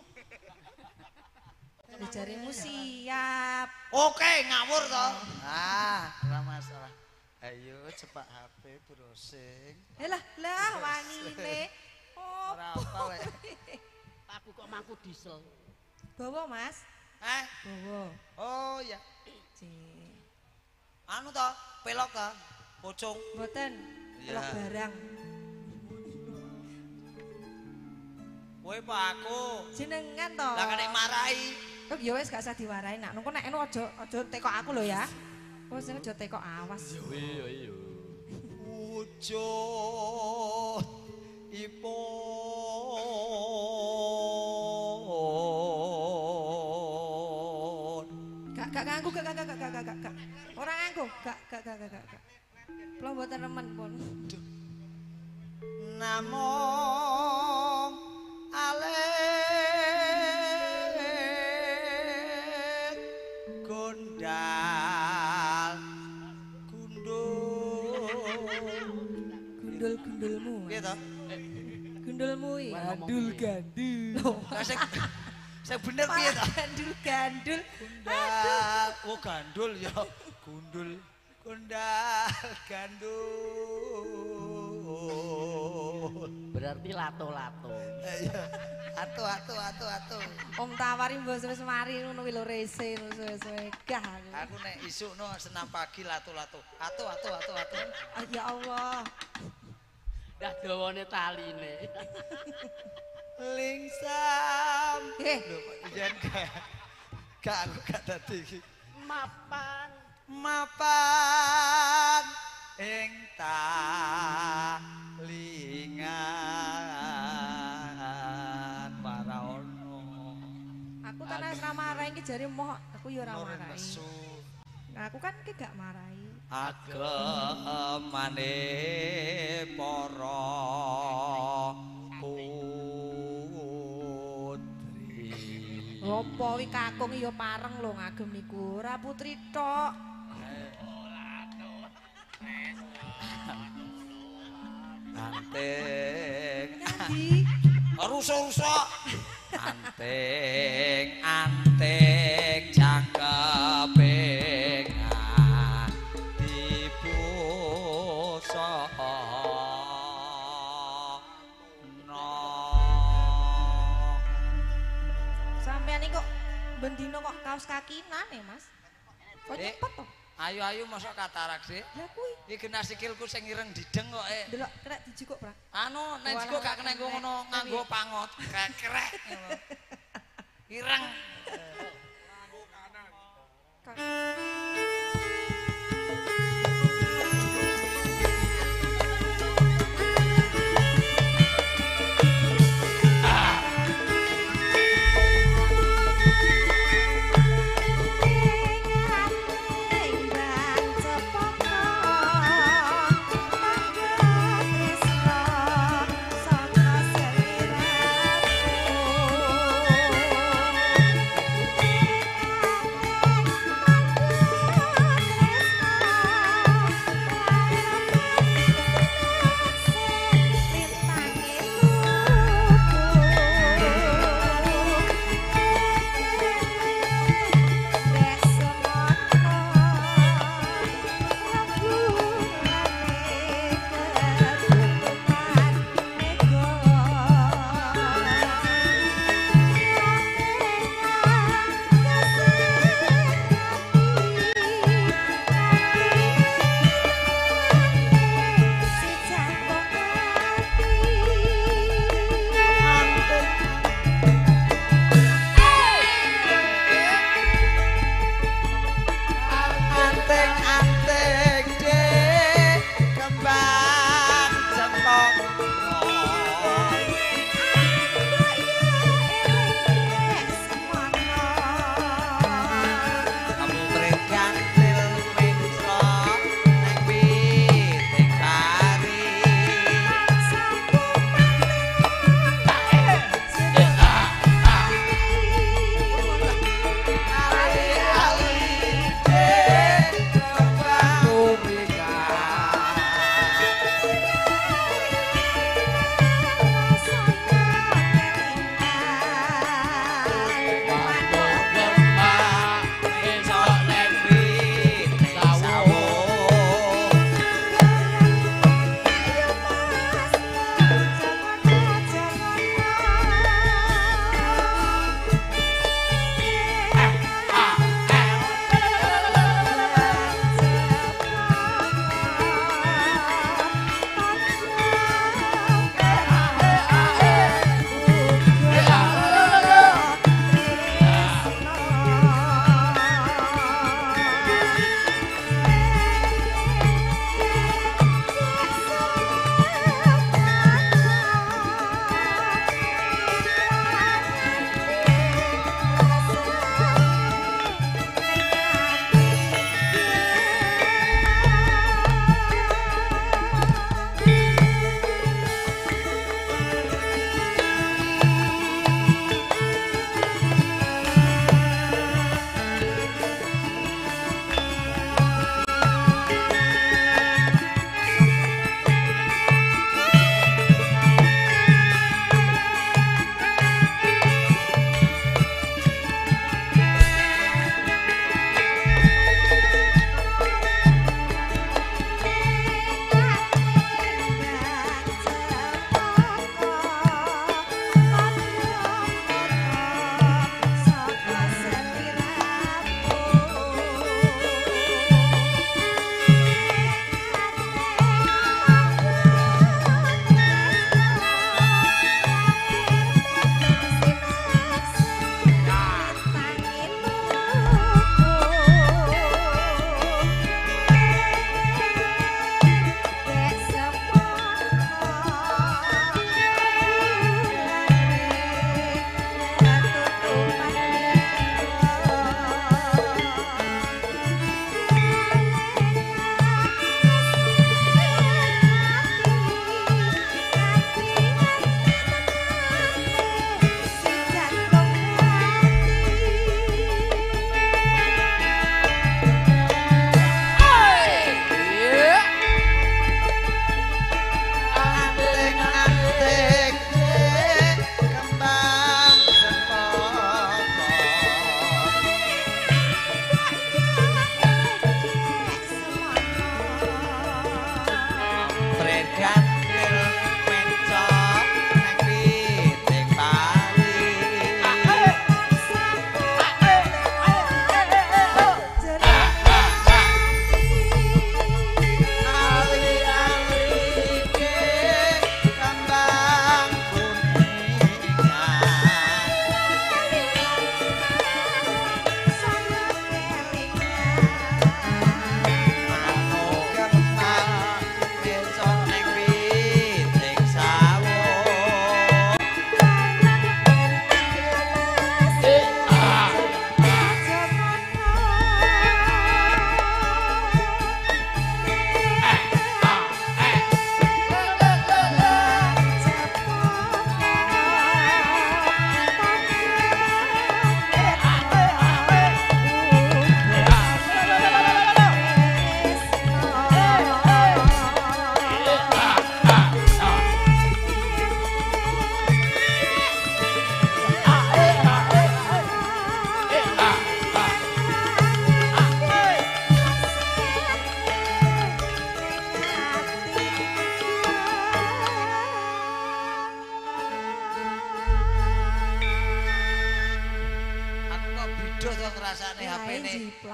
Jarimu siap. Oke, ngawur to. Ah, ora masalah. Ayo cepak H P browsing. Eh lah, lah wanine. Oh, Ora apa lek. Aku kok mangku diesel. bawa Mas. Eh? Bawa. Oh iya. Cih. Anu to, pelok to. Pocong. Mboten. Iya. Pelok barang. Kowe apa aku? Jenengan to. Lah kene marai. Kok ya wis gak usah diwarai nak. Nunggu nek enu aja aja tekok aku lho ya. Kok sing aja tekok awas. Iya iya. Wujud ipun. Gak gak ganggu gak gak gak gak gak gak gak. Ora nganggo. Gak gak gak gak gak. Kula mboten remen pun. Namung alih gondal gundul Gundul-gundulmu. piye to Gundulmu iki. Gandul gandul. lah sing sing bener piye to Gandul gandul. gundal oh gandul ya gundul gondal gandul Berarti lato-lato. iya atu atu atu atu Om tawari mbok wis mari ngono wi lho rese wis gah aku. aku nek isuk no senam pagi lato-lato atu atu atu atu Ah, ya Allah. Dah dawane taline. lingsam Eh, lho yen gak gak aku gak dadi iki Mapan. mapan ing talingan para ono aku kan wis ra marahi iki jare moh aku ya ora Nurin marahi. nesu Nah, aku kan iki gak marahi. agemane para putri Ngopo wi kakung ya pareng lho ngagem niku. Ora putri tok. anting Nandi. rusak-rusak anting anting cakeping dibusa no Sampeyan iki kok bendino kok kaos kakinan ya, Mas? Kok Eh. cepet to? ayo-ayo masuk katarak sih Lah kuwi iki kena sikilku sing ireng dideng kok eh delok kena dijukuk, Pra. anu nek Walah, jiko gak kena nggo kena. ngono nganggo pangot krek-krek ireng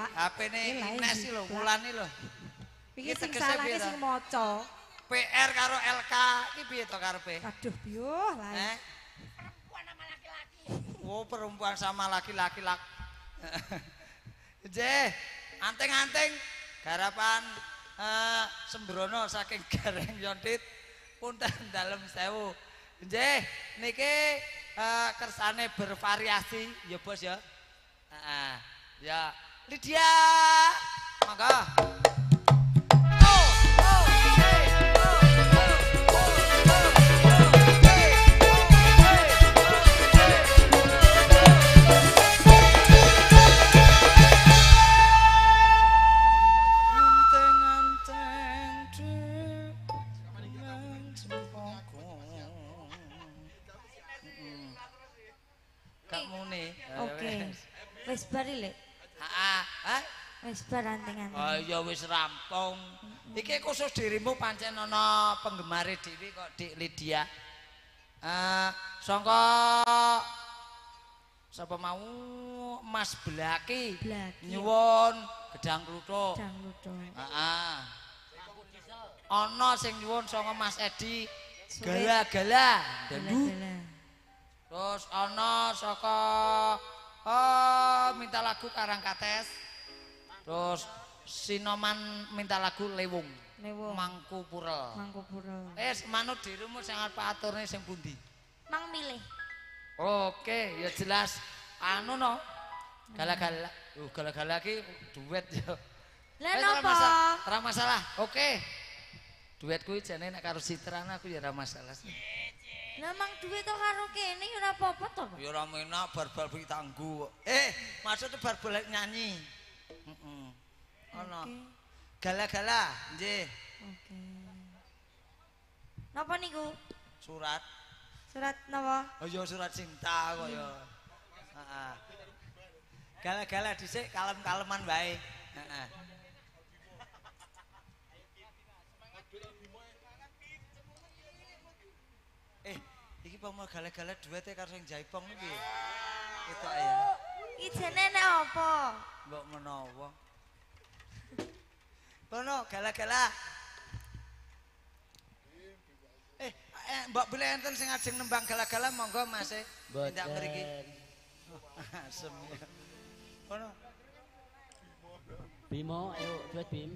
Lak. H P-ne Iki lah, Ines iki, lho, Lak. Wulan lho. Iki Iki sing tegese salah piye iki to? sing maca. P R karo L K iki piye to karepe? Aduh, biuh lah. Eh? Oh, perempuan sama laki-laki lak. Nggih, anting-anting garapan eh, Sembrono saking Gareng Yontit punten dalem sewu. Nggih, niki eh, kersane bervariasi ya Bos ya. Heeh. Ya, Lydia. Monggo. Oh, oh, hey, oh, oh, oh, oh, hey, Oke. Wis bar Lek. Ah, ah. Wis bar anting-anting. Oh ya wis rampung. Iki khusus dirimu pancen ana penggemare dhewe kok Dik Lydia. Eh sangka sapa mau Mas Blaki Blaki. nyuwun gedang kluthuk. Gedang kluthuk. Heeh. Ana sing nyuwun saka Mas Edi Sulit. gala-gala dandu. Gala-gala. Terus ana saka oh minta lagu Karangkates. Terus Sinoman minta lagu Lewung. Lewung. Mangku Purel. Mangkupura. Eh manut dirimu sing arep aturne sing pundi? Mang milih. Oke, ya jelas anu no. Gala-gala. Uh, gala-gala iki duet ya. Lah Eh, ora napa? masalah, ora masalah. Oke. Duet kuwi jane nek karo Citrana aku ya ora masalah. Lah mang duwe to karo kene ya ora apa-apa to, Pak. Ya ora menak bar-bar iki tanggu. Eh, maksudnya bar-bar nyanyi. Heeh. Ana. Oke. Gala-gala, nggih. Oke. Napa niku? Surat. Surat napa? Oh ya surat cinta kok ya. Heeh. Gala-gala dhisik kalem-kaleman wae. Heeh. Eh, iki pomo gala-gala duete karo sing Jaipong iki. Ketok ya. Iki jene nek apa? Mbok menawa. Kono gala-gala. Eh, eh Mbak Bile enten sing ajeng nembang gala-gala monggo Mas e. Tindak mriki. Asem. Kono. Bimo, ayo duet Bim.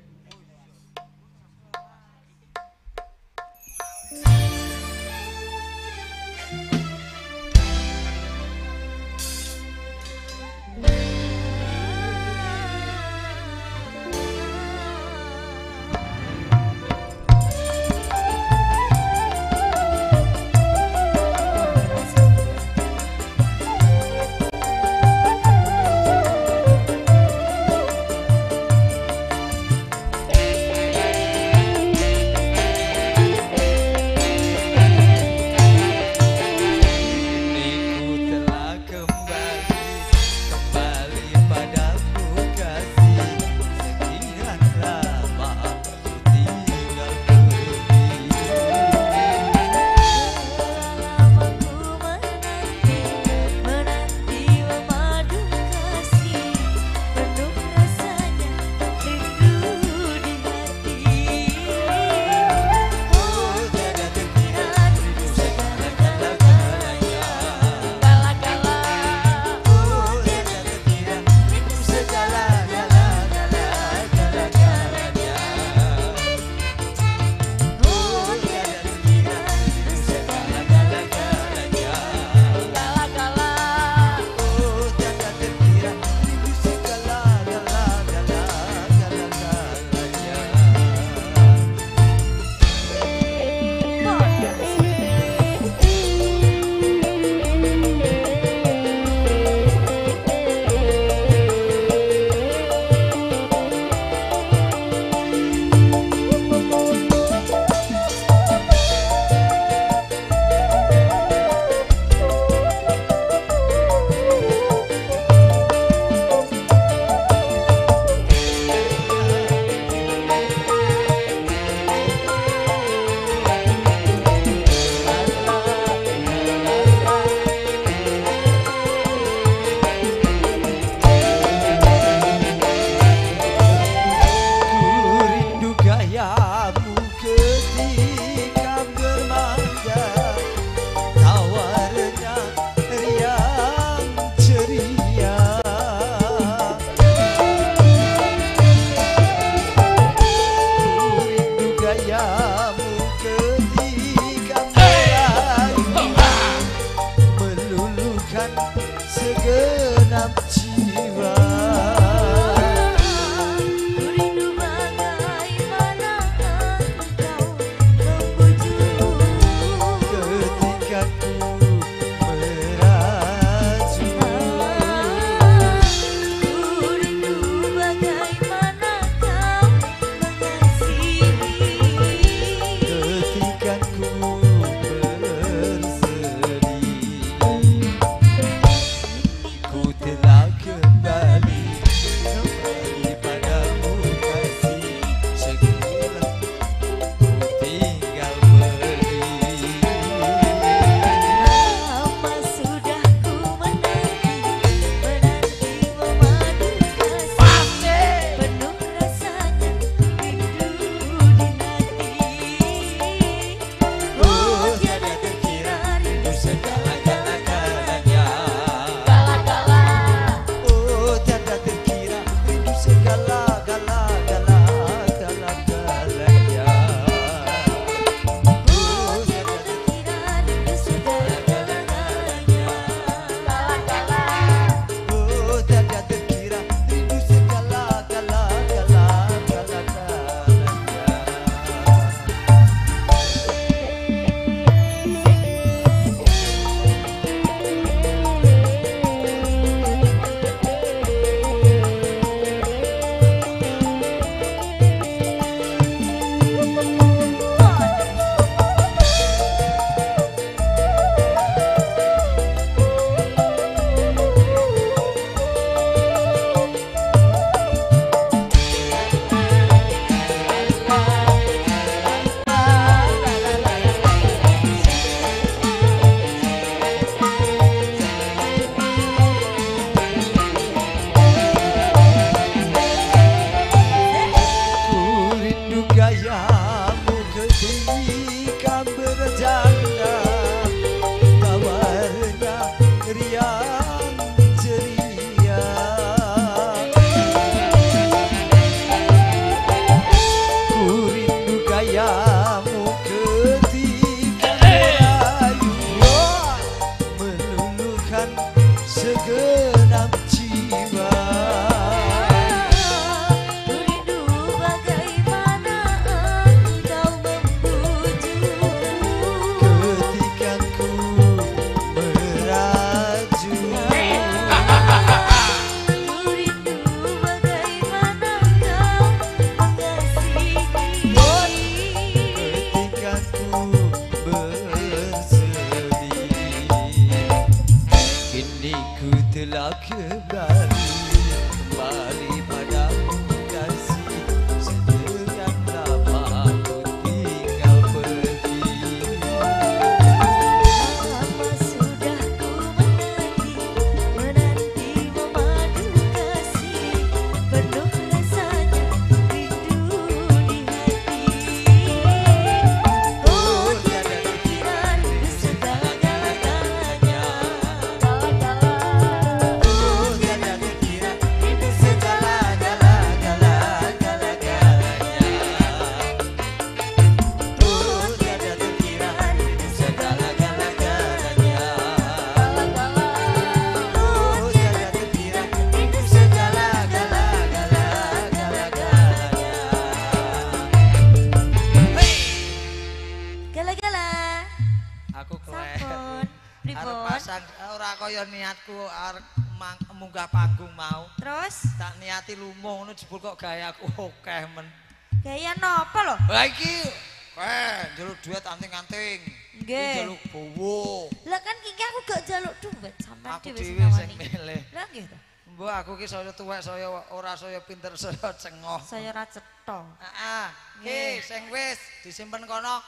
kaya niatku arep munggah panggung mau. Terus Tak niati lumo ngono jebul kok gayaku akeh men. gaya napa lho? Lah iki eh njaluk duit anting-anting. Nggih. Njaluk bowo. Lah kan iki aku gak jaluk duit sampean Aku dhewe sing dhewe sing nawani. milih. Lah nggih to. Mbok aku ki saya tuwek saya ora saya pinter saya cengoh. Saya ra cetha. Heeh. Ki sing wis disimpen kono.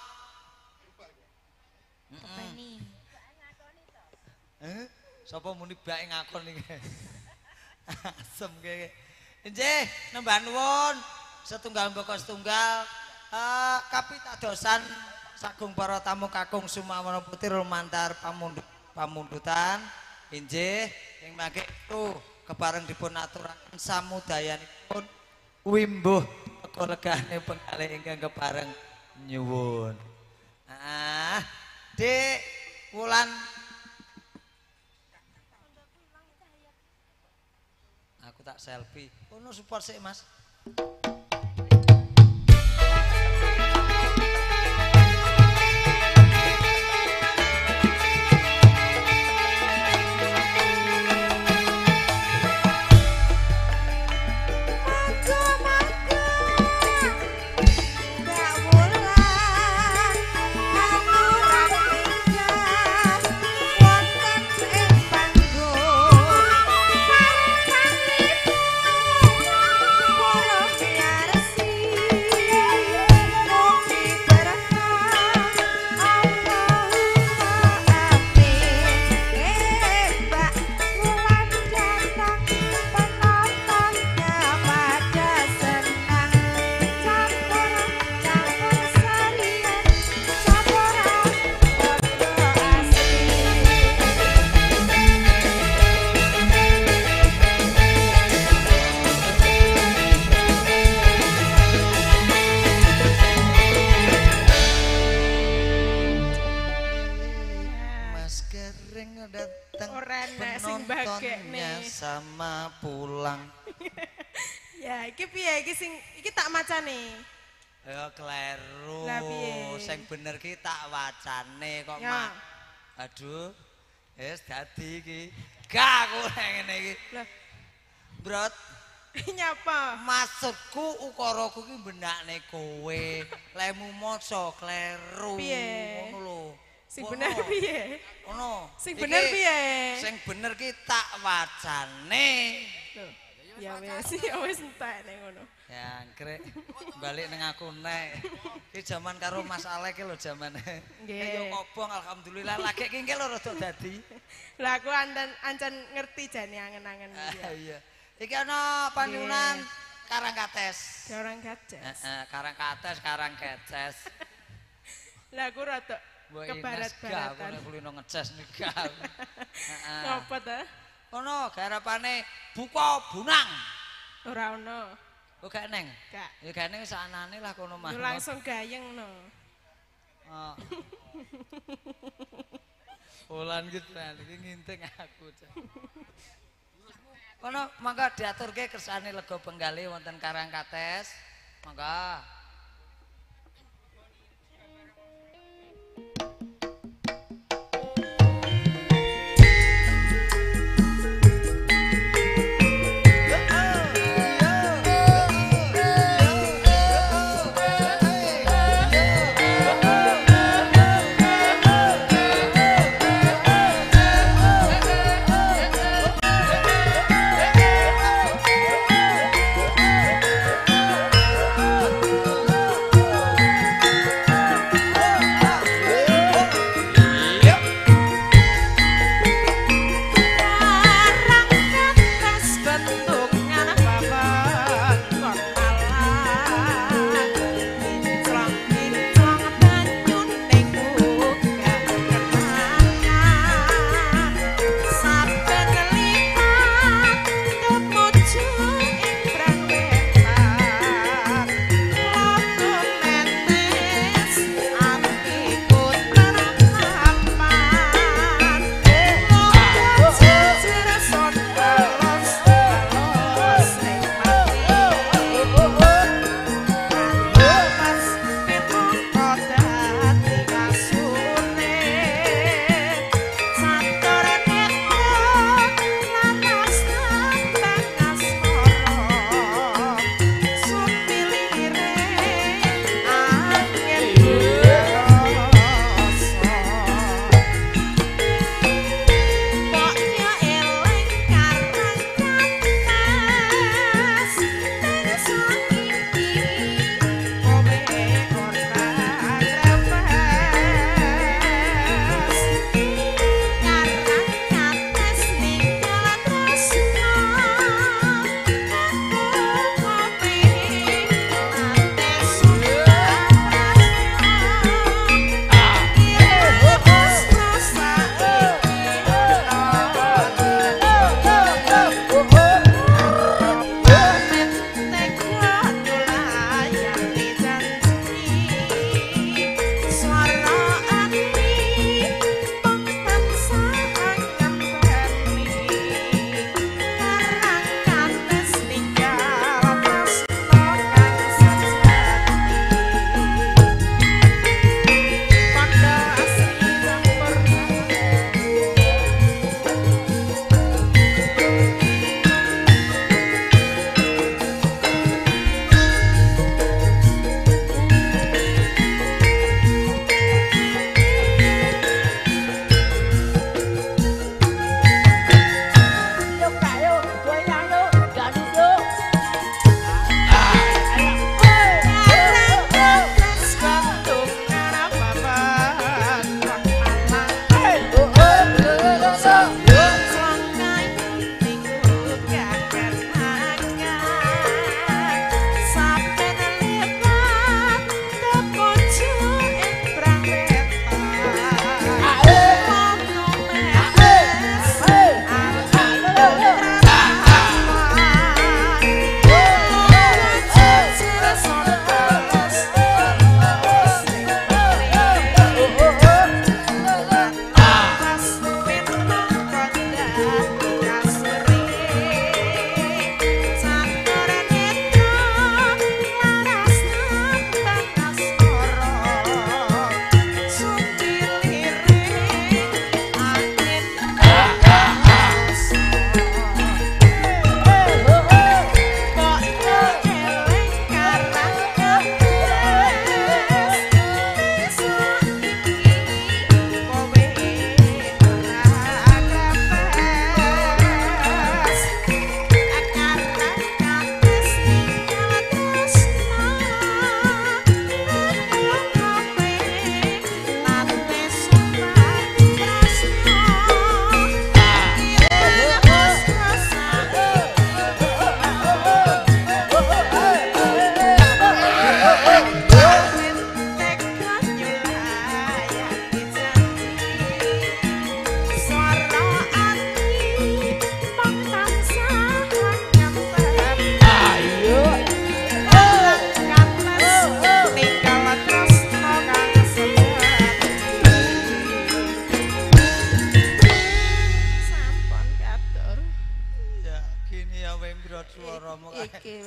Apa ini? Eh? Sapa muni bae ngakon iki. Asem kene. Nggih, nembah nuwun. Setunggal mboko setunggal. Eh kapitadosan sagung para tamu kakung Sumawana Putih lumantar pamundhut pamundutan. Inggih, ing mangke tu kepareng dipun aturaken samudayanipun wimbuh kelegane penggalih ingkang kepareng nyuwun. Ah, Dik Wulan aku tak selfie. Ono support sik, Mas. Sama pulang. Ya, iki piye iki sing iki tak macane. Ya kleru. Lah piye? Sing bener ki tak wacane kok, Ya. Mak. Aduh. Wis dadi iki. Gak aku ngene iki. Lah, Brot, nyapa? maksudku ukaraku ki benakne kowe. Lemu maca kleru. Piye? Ngono lho. Sing bener piye? Ono. Sing bener piye? Sing bener ki tak wacane. Loh, ya wis, ya wis entek nek ngono. Ya, krek balik ning aku nek. Ki jaman karo Mas Alek ki lho jamane. Nggih. Yo kobong alhamdulillah lagi ki lho rada dadi. Lah aku andan ancen ngerti jane angen-angen iki. Ah, iya. Iki ana panyunan Karangkates. Orang gajas. Heeh, Karangkates, Karangkeces. Lah aku rada Mbok kebarat-baratan. Ines kulino ngeces nika. Heeh. Ngopo ta? Ono garapane buka bunang. Ora ono. Kok gak neng? Gak. Ya gak neng sanane lah kono mah. Yo langsung gayeng no. Oh. Ulan gitu kan, iki nginting aku. Kono mangga diaturke kersane lega penggalih wonten Karangkates. Mangga.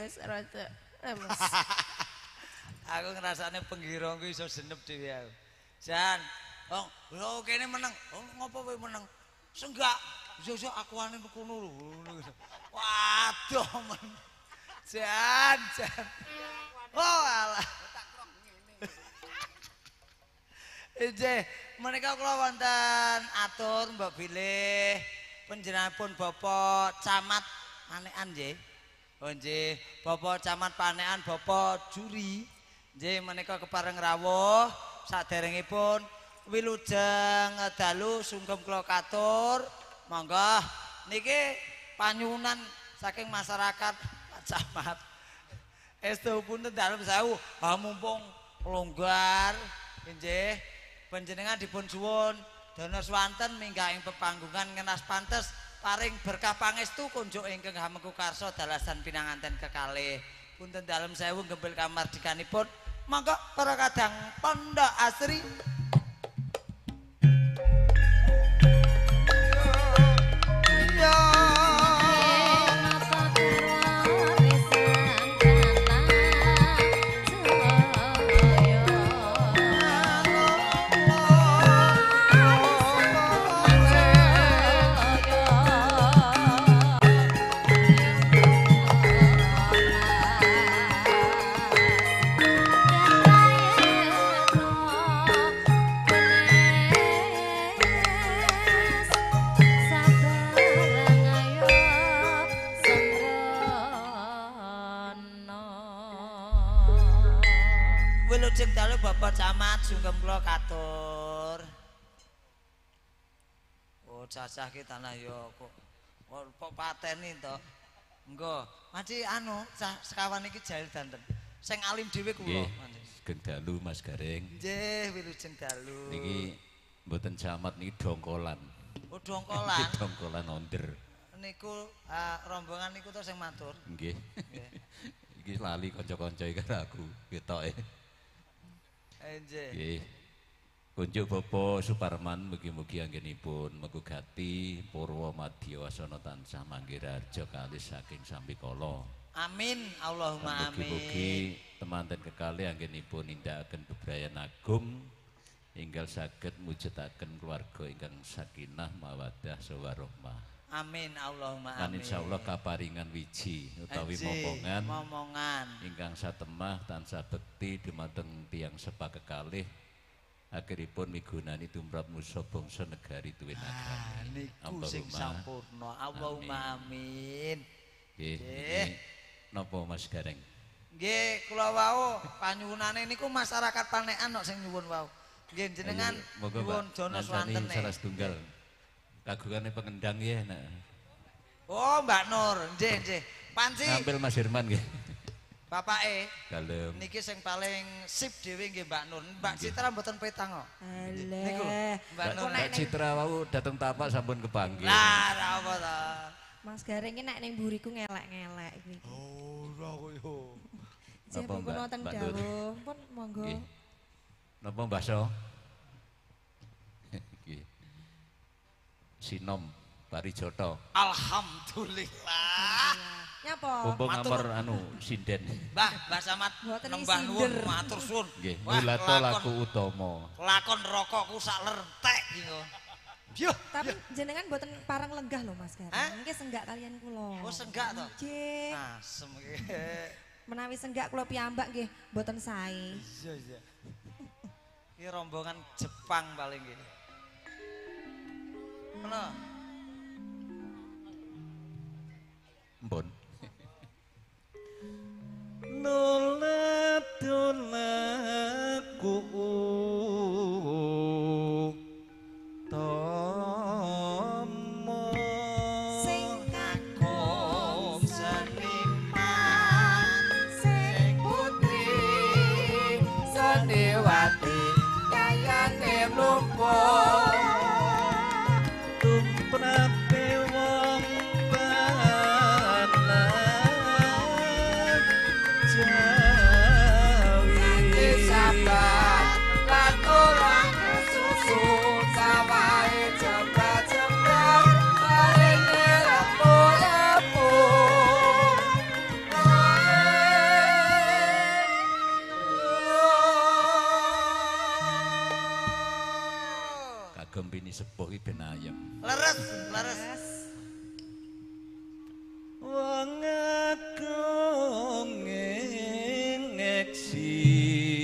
wis rada lemes. Aku ngrasane penggirong ku iso senep dhewe aku. Jan, oh, lho kene meneng. Oh, ngopo kowe meneng? Senggak. Yo-yo aku ane kono lho. Waduh men. Jan, Jan. Oh alah. Ije, menika kula wonten atur Mbak bilih panjenenganipun Bapak Camat Panekan nggih. Oh nggih, Bapak Camat Panekan Bapak Juri. Nggih menika kepareng rawuh saderengipun wilujeng dalu sungkem kula katur. Monggo niki panyuwunan saking masyarakat Pak Camat. Estu punten dalem sewu, ha mumpung longgar nggih panjenengan dipun suwun dana swanten minggah ing pepanggungan ngenas pantes paring berkah pangestu kunjuk ingkang hamengku karsa dalasan pinanganten kekalih. Punten dalem sewu gembel kamardikanipun. Monggo para kadang Pondok Asri. Wilujeng dalu Bapak Camat sungkem kula katur. Oh cacah ki tanah yo kok kok pateni to. Engko, Maci anu cah sekawan iki jahil danten. Sing alim dhewe kula. Sugeng dalu Mas Gareng. Nggih, wilujeng dalu. Niki mboten camat niki dongkolan. Oh dongkolan. Dongkolan onder. Niku uh, rombongan niku to sing matur. Nggih. Iki lali kanca-kanca iki karo aku ketoke. Nggih. Nggih. Kunjuk Bapak Suparman mugi-mugi anggenipun megugati Purwa Madya wasana tansah manggiraja kalis saking sambikala. Amin, Allahumma amin. Mugi-mugi temanten kekalih anggenipun nindakaken bebrayan agung inggal saged mujudaken keluarga ingkang sakinah mawaddah sawarahmah. Amin, Allahumma Kan amin. insyaallah kaparingan wiji utawi Anjir, momongan momongan ingkang satemah tansah bekti dumateng tiyang sepa kekalih akhiripun migunani tumrap musa bangsa negari tuwin ah, agami. niku sing sampurna. Allahumma amin. Nggih. Nggih. Napa Mas Gareng? Nggih, kula wau panyuwunane niku masyarakat Panekan kok sing nyuwun wau. Nggih jenengan nyuwun jana swanten. Salah setunggal kagungane pengendang ya nak. Oh, Mbak Nur, nggih nggih. Panci. Ngambil Mas Herman nggih. Bapake. Dalem. Niki sing paling sip dhewe nggih Mbak Nur. Mbak Citra mboten petang kok. Niku Mbak Nur. Mbak Citra wau dateng tapak sampun kepanggih. Lah, ra apa ta. Mas Gareng ki nek ning mburiku ngelek-ngelek iki. Oh, ora koyo. Jek Napa, pun Mbak? wonten Mbak Nur? dawuh, pun monggo. Nggih. Napa bakso? Nggih. Sinom Parijoto. Alhamdulillah. Nyapa? Mumpung Matur. ngamor anu sinden. Mbah, Mbah Samad Mboten nembah isinder. nuwun matur suwun. Nggih, Wah, mulato lakon- laku utama. Lakon rokokku sak lertek gitu. Yo, Tapi jenengan mboten parang lenggah lho Mas Hah? Gareng. Nggih senggak kalian kula. Oh, senggak to? Nggih. asem iki. Menawi senggak kula piyambak nggih mboten sae. Iya, iya. Iki rombongan Jepang paling iki. Ngono. Mbon. Nulatulaku tomo Sing Kagum seniman sing putri Sandiwati kayane lumpuh tumrape wong banat Jawi sabat laturan susu sawae jembat-jembat barene rapo-rapo keluarga bini sepuh iki ben ayem. Leres, leres. Wong agung ngeksi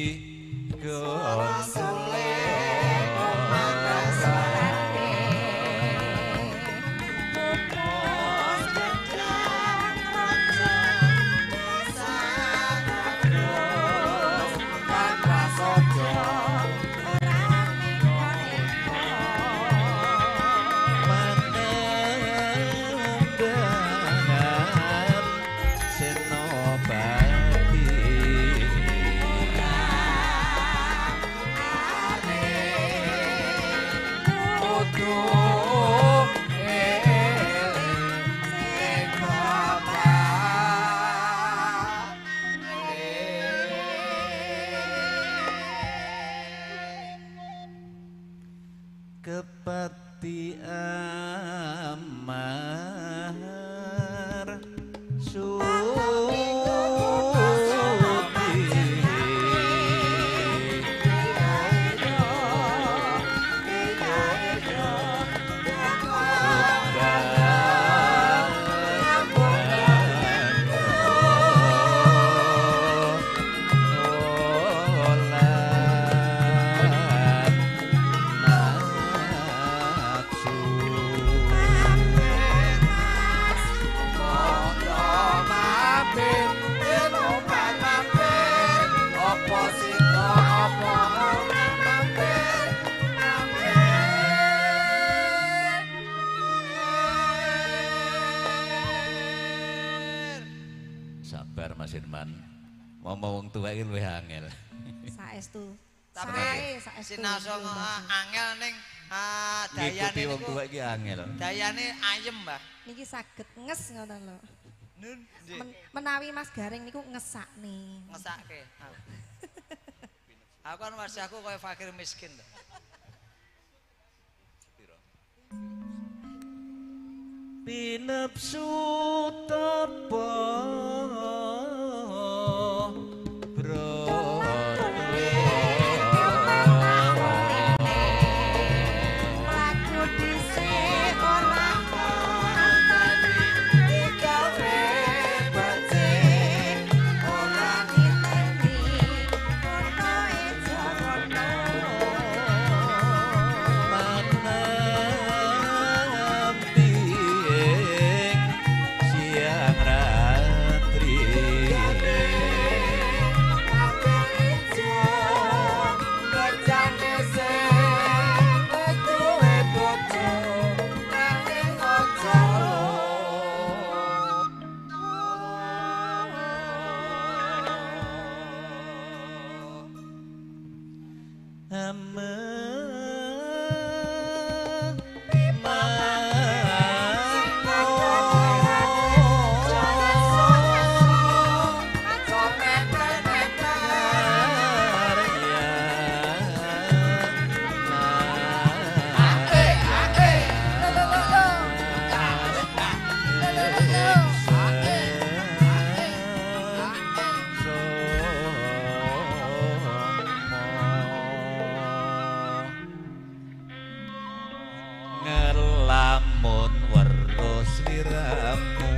konsole kepati amar suti Mas Irman, ngomong wong tua iki luwih angel. Saestu. Tapi Sae, saestu. sinaosa angel ning dayane Ngikuti wong niku. tua iki angel. Dayane ayem, Mbah. Niki saged nges ngoten lho. Nun, Men, menawi Mas Garing niku ngesakne. ngesake. Aku kan wajahku kaya fakir miskin to. pinepsu tapa ngelamun weruh sliramu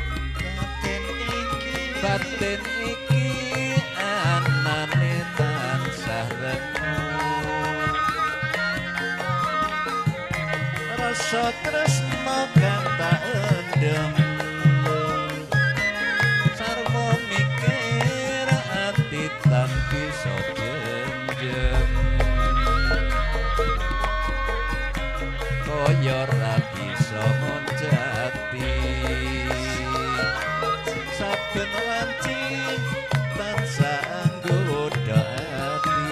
batin iki anane tansah remu rasa tresno kang tak endem sarwa mikir ati tan bisa jenjem kaya ora bisa monjati saben wanci tansah nggodha ati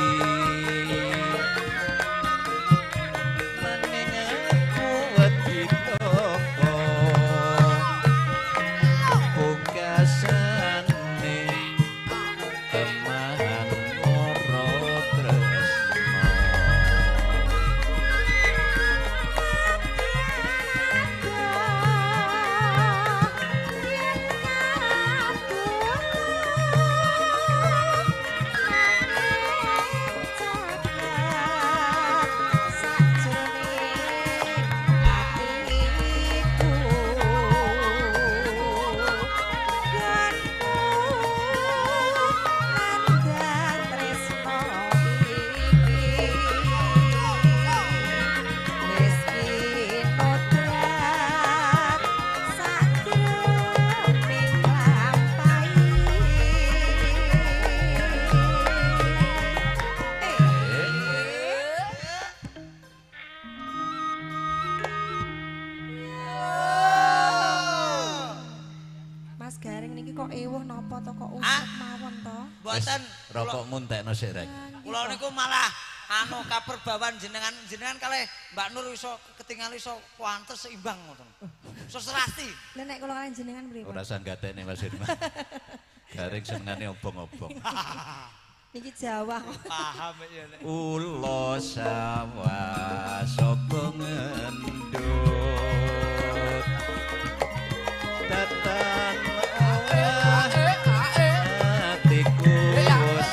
nanging aku wedi apa pungkasane teman moro tresno Aku Mboten rokokmu entekno sik rek. kula niku malah anu kaperbawan jenengan jenengan kalih Mbak Nur iso ketingal iso kuantes seimbang ngoten. Iso serasti. Lah nek kula kalian jenengan pripun? Ora usah gatene Mas Irma. Garing senengane obong-obong. Niki Jawa. Paham ya nek. Ulo sawah sapa ngendut datang atiku wis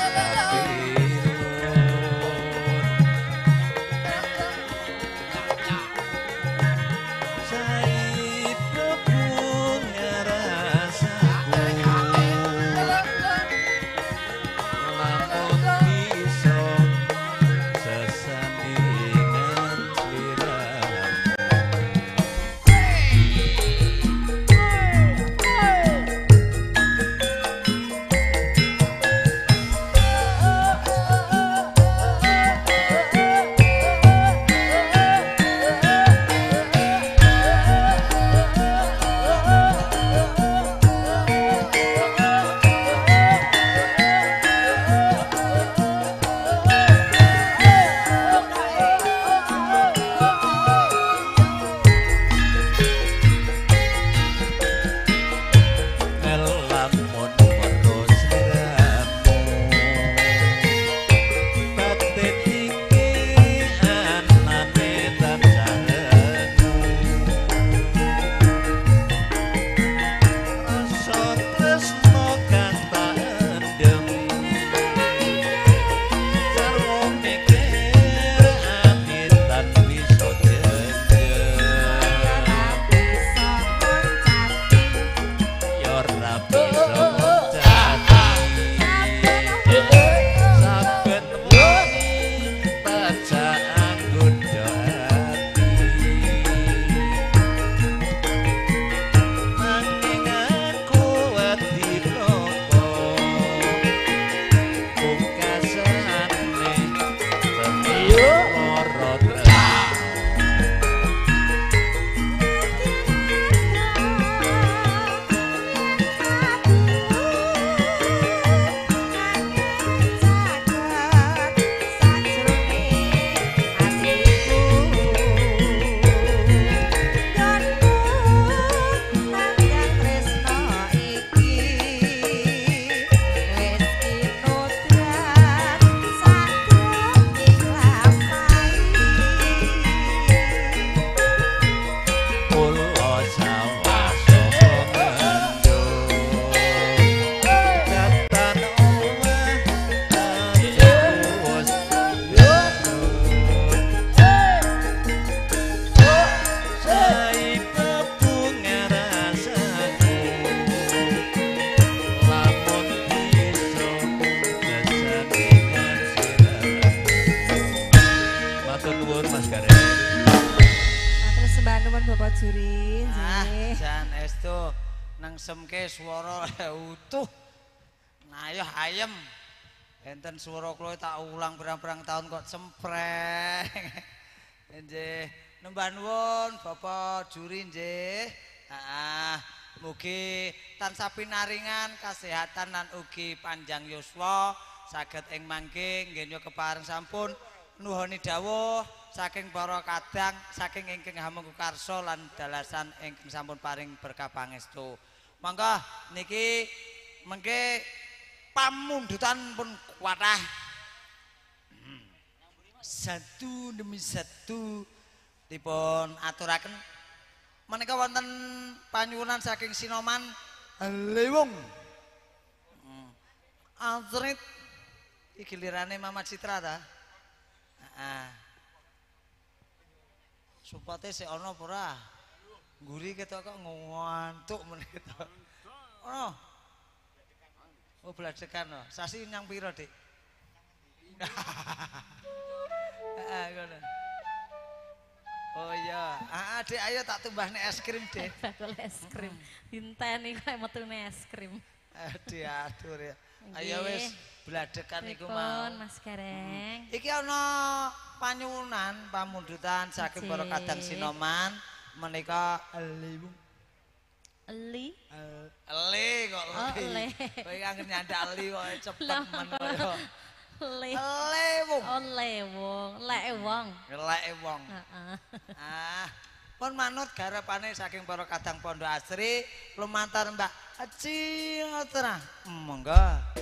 Jurin ah, nggih. jan estu nengsemke swara utuh. Nah, ayo ayem. Enten swara kula tak ulang berang-berang tahun kok cempreng. Nggih, nembah nuwun Bapak Juri nggih. Heeh. Mugi tansah pinaringan kasehatan lan ugi panjang yuswa saged ing mangke nggih kepareng sampun nuhoni dawuh saking para kadang saking ingkang hamengku karsa lan dalasan ingkang sampun paring berkah pangestu. Mangga niki mengke pamundutan pun kuatah. Hmm. Satu demi satu dipun aturaken menika wonten panyuwunan saking Sinoman Lewung. Hmm. Altrit iki gilirane Mama Citra ta? Heeh. Supate sik ana apa ora? Ngguri ketok kok ngantuk meneh to. Ono. Oh, bladekan no. Sasi nyang pira, Dik? Heeh, ngono. Oh iya, ah Dik ayo tak tumbahne es krim, Dik. Bakul es krim. Dinteni kok metune es krim. Aduh, atur ya. Ayo wis bladekan iku mau. Mas Gareng. Iki ana panyuwunan pamundutan saking para kadang Sinoman menika Lewung. Eli. Eli kok Oh, Eli. le. Kowe kangen nyandak Eli kok cepet men koyo. Le. Le wong. Oh, le wong, lek wong. Leke wong. Heeh. Ah, pun manut garapane saking para kadang Pondok Asri lumantar Mbak Aci ngoten. Monggo.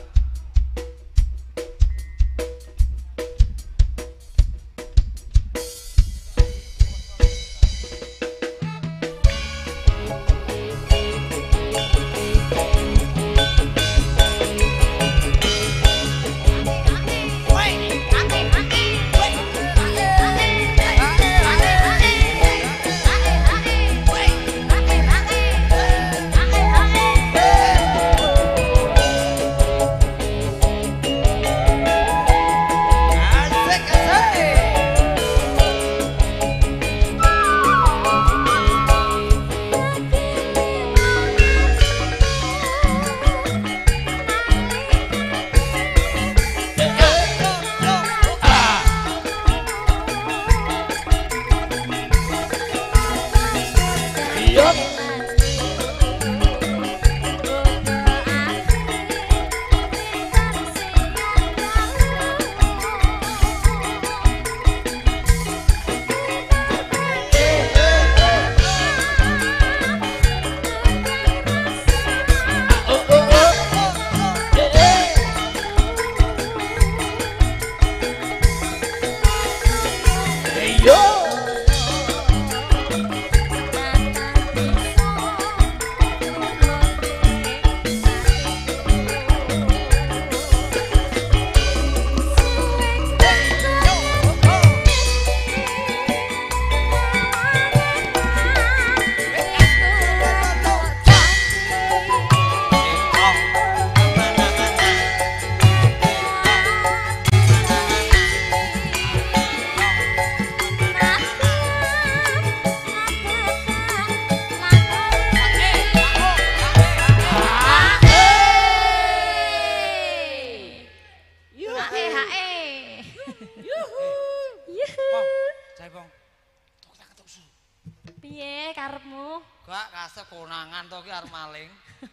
Konangan to ki arep maling.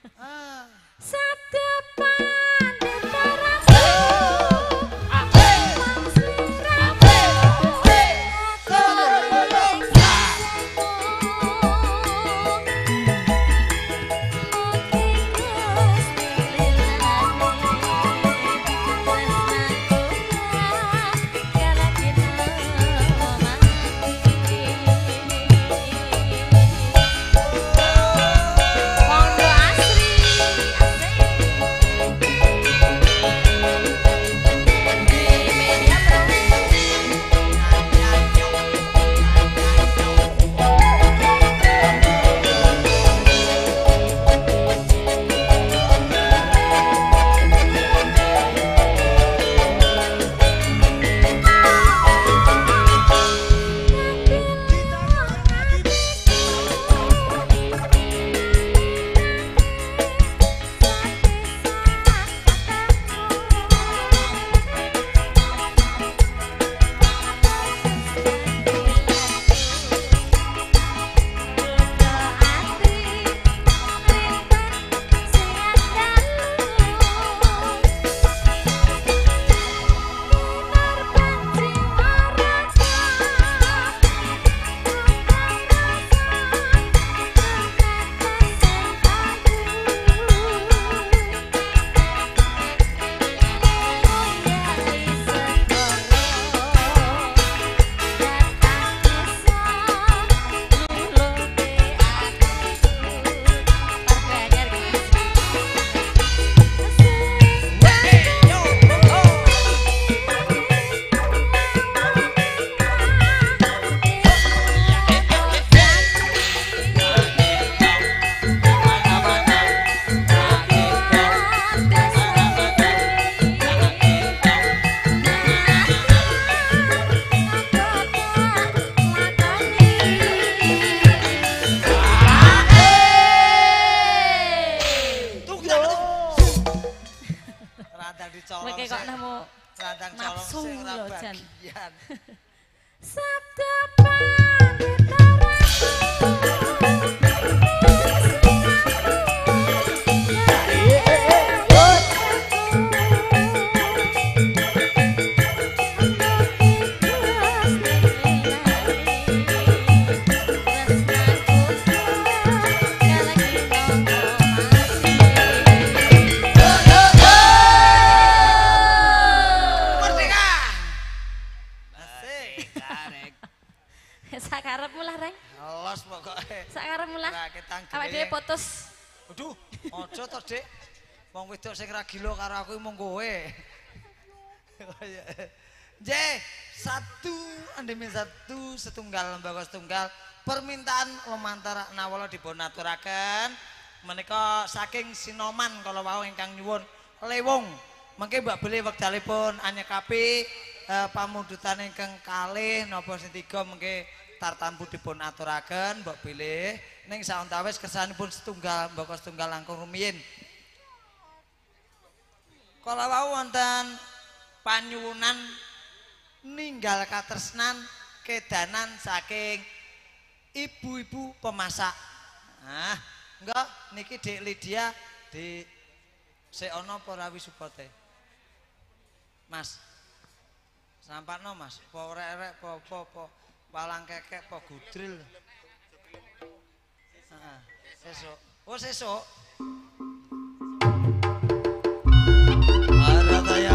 Ah. Satepan kok nemu rantang colong sing ora bagian. Sabda pandita Sakarepmu lah, Reng. Los pokoke. Sakarepmu lah. Ora ketang Awak dhewe putus. Aduh, aja to, Dik. Wong wedok sing ra gila karo aku mung kowe. J, satu, andemi satu, setunggal lembaga setunggal. Permintaan lumantar nawala dipun aturaken menika saking Sinoman kala wau ingkang nyuwun lewung. Mengke Mbak Beli wekdalipun anyekapi eh, pamundutan ingkang kalih napa sing tiga mengke tartampu dipun aturaken Mbak Beli ning sauntawis kersanipun setunggal lembaga setunggal langkung rumiyin. Kala wau wonten panyuwunan ninggal katresnan kedanan saking ibu-ibu pemasak. Nah, enggak niki Dik Lydia di seono apa rawi supote. Mas. Sampakno Mas, apa rek-rek apa apa palang kekek apa gudril. Heeh, sesuk. Oh, sesuk. Arataya.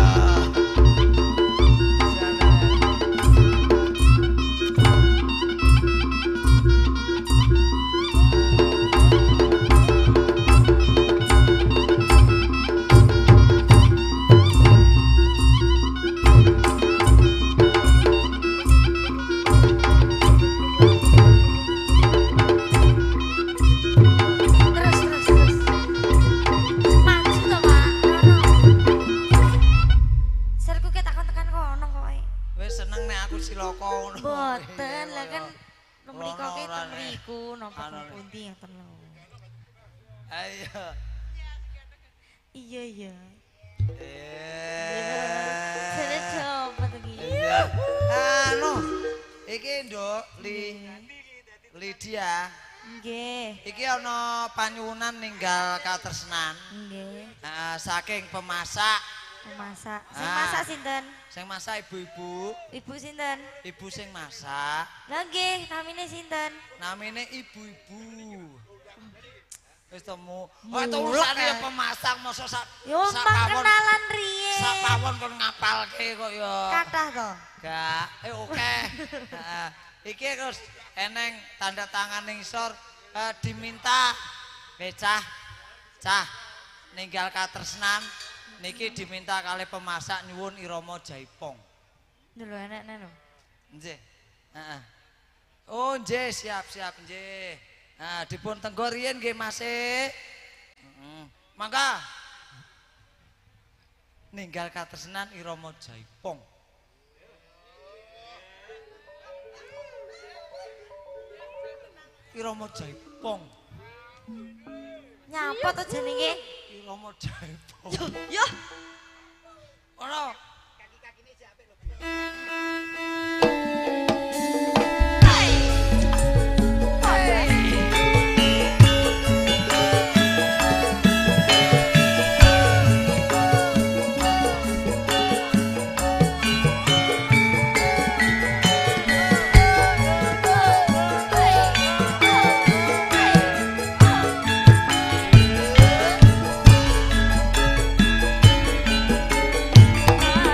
Boten lah kan mriko ki teng mriku napa pundi ngoten lho. Ayo. Iya iya. Eh. Jare coba to ki. Anu, iki Nduk Li Lydia. Nggih. Iki ana panyuwunan ninggal katresnan. Nggih. Heeh, saking pemasak. Pemasak. Sing masak sinten? Sing masak ibu-ibu. Ibu sinten? Ibu sing masak. Lah nggih, namine sinten? Namine ibu-ibu. Wis temu. Oh, tulisane ya pemasak mosok sak Yo mak kenalan riye. Sak pawon kon ngapalke kok ya. Kathah to? Gak, eh oke. Heeh. Iki terus eneng tanda tangan ning isor eh, diminta becah cah ninggal katresnan niki diminta kali pemasak nyuwun irama jaipong. Lho enak-enak lho. Nggih. Heeh. Oh nggih siap-siap nggih. Nah dipun tenggor riyen nggih Mas e. Heeh. Mangga ninggal katresnan irama jaipong. Irama jaipong. Nyapa to jenenge? Irama jaipong. Yo. Ono. Kaki-kakine jak apik lho. Ah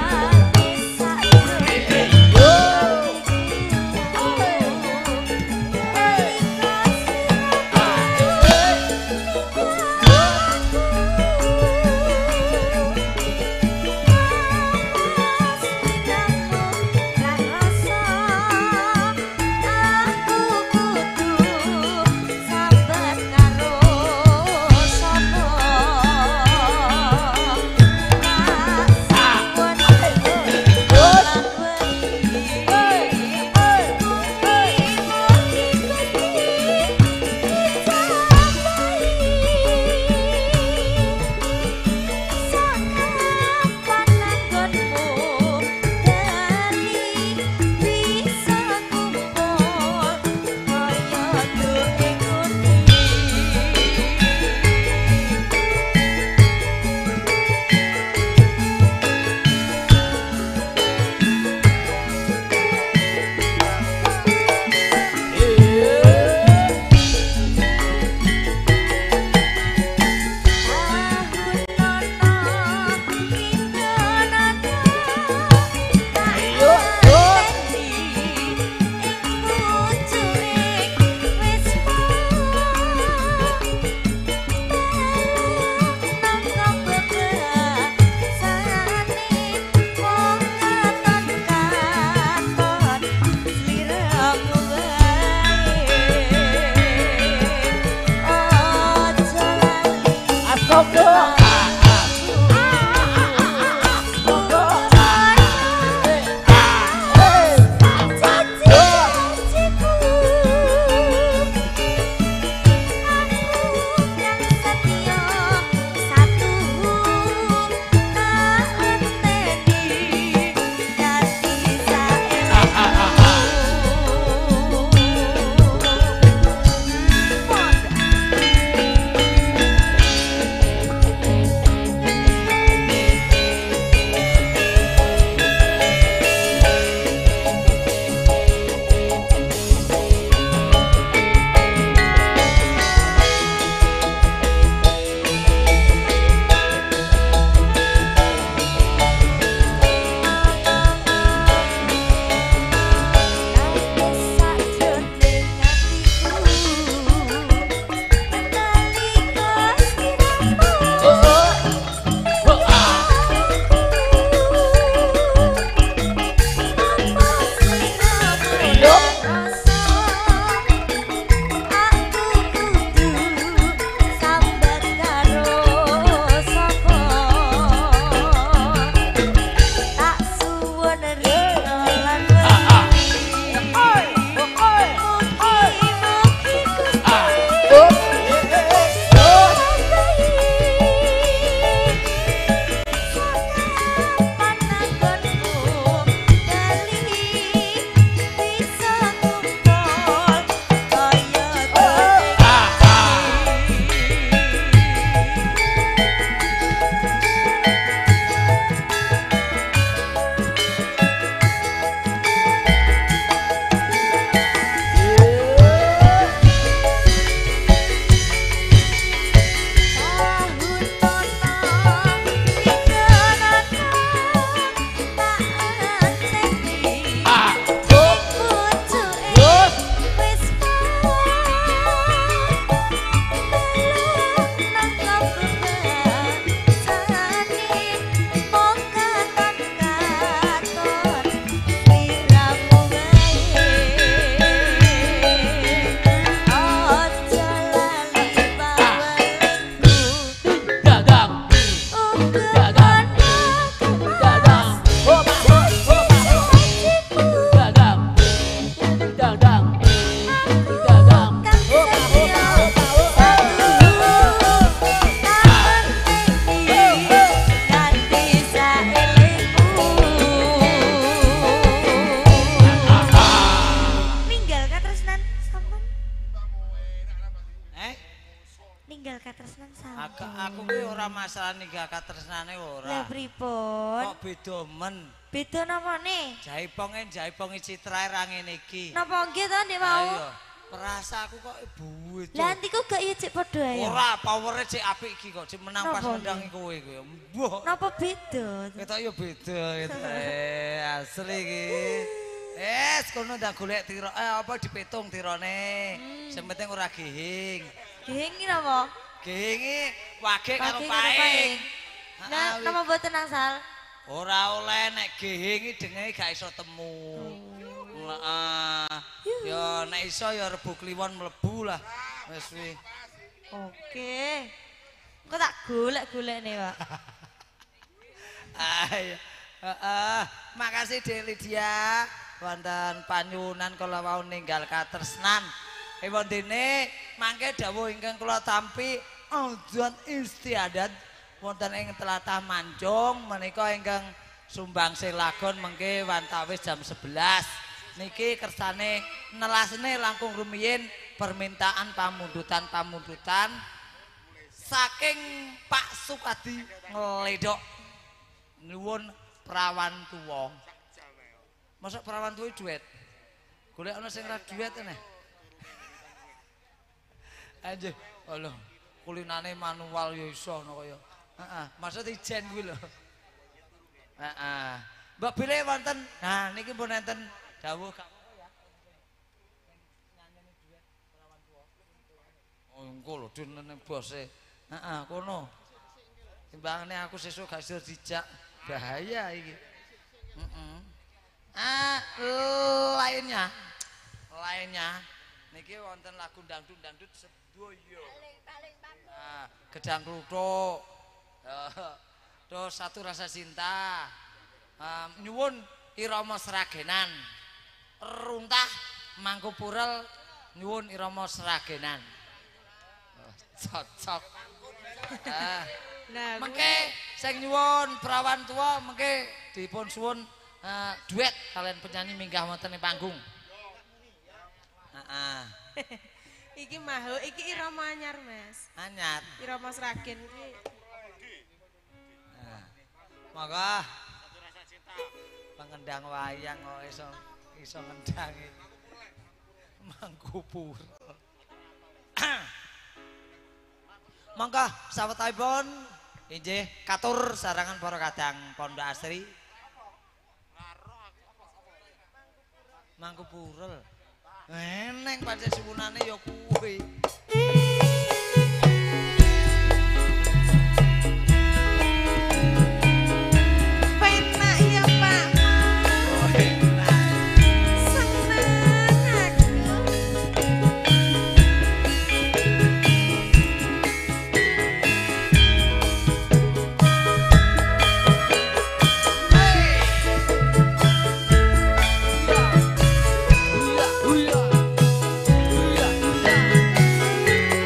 aku ki ora masalah ninggal katresnane ora. Lah pripun? Kok beda men. Beda napa nih? Jaiponge jaiponge citrae ra ngene iki. Napa nggih to Dik mau? Ayo. Perasa aku kok buwe. Lah antiku gak iya cek padha ae. Ora, powere cek apik iki kok, cek menang pas Napa mendangi kowe kowe. Mbah. Napa beda? Ketok ya beda gitu. Eh, asli iki. Wes kono ndak golek tiro eh apa dipitung tirone. Sing penting ora gehing. Gehing iki napa? Gehing iki wage karo Wage karo paing. paing. Nah, napa mboten asal? Ora oleh nek gehing iki dengenge gak iso temu. Heeh. Ya nek iso ya Rebu Kliwon mlebu lah. Wis kuwi. Oke. Kok tak golek-golek nih, Pak. Ayo. Heeh. Makasih Dek Lydia. Wonten panyuwunan kala wau ninggal katresnan. Ewa dene mangke dawuh ingkang kula tampi adzan istiadat wonten ing tlatah Manjung menika ingkang sumbangsi lagon mengke wantawis jam sebelas. Niki kersane nelasne langkung rumiyin permintaan pamundutan-pamundutan saking Pak Sukadi Ngledok nyuwun prawan tuwa. Masa prawan tuwa duet? Golek ana sing ra duet aneh. Anjir, Allah, kulinane manual ya iso ana kaya. Heeh, maksud ijen kuwi lho. Heeh. Mbak Bile wonten. Nah, niki pun enten dawuh gak apa ya. Nyanyeni duet prawan tuwa. Oh, engko lho dinene bose. Heeh, kono. Timbangane aku sesuk gak iso dijak, bahaya iki. Heeh. Ah, lainnya. Lainnya niki wonten lagu dangdut-dangdut sedoyo. Nah, gedang kluthuk. Terus satu rasa cinta. Um, nyuwun irama seragenan. Runtah Mangkupurel nyuwun irama seragenan. Oh, cocok. Ah. Nah, mengke sing nyuwun prawan tua mengke dipun suwun uh, duet kalian penyanyi minggah wonten ing panggung. Heeh. Iki maho, iki irama anyar, Mas. Anyar. Irama Sragen iki. Nah. Monggo. Pengendang wayang kok iso iso ngendangi. Mangkupurel. Monggo sawetahipun inggih katur sarangan para kadang Pondok Asri. Mangkupurel. Eneng pancen suwunane ya kuwi. Penak ya, Pak. Oh, enak. Seneng aku. Uya, uya, uya, uya.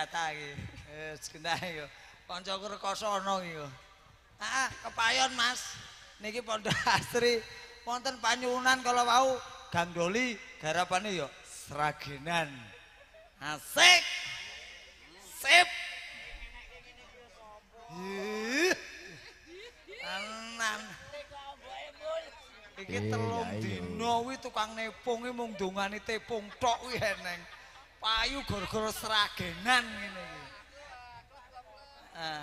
jatah iki. Wis genah iki. Kancaku rekoso ana iki. Heeh, kepayon Mas. Niki Pondok Asri wonten panyuwunan kala wau Gang Doli garapane ya sragenan. Asik. Sip. Ih. Anan. Iki telung dina kuwi tukang nepung iki mung dongane tepung tok kuwi eneng. Payu gara-gara sragenan ngene iki. Ah.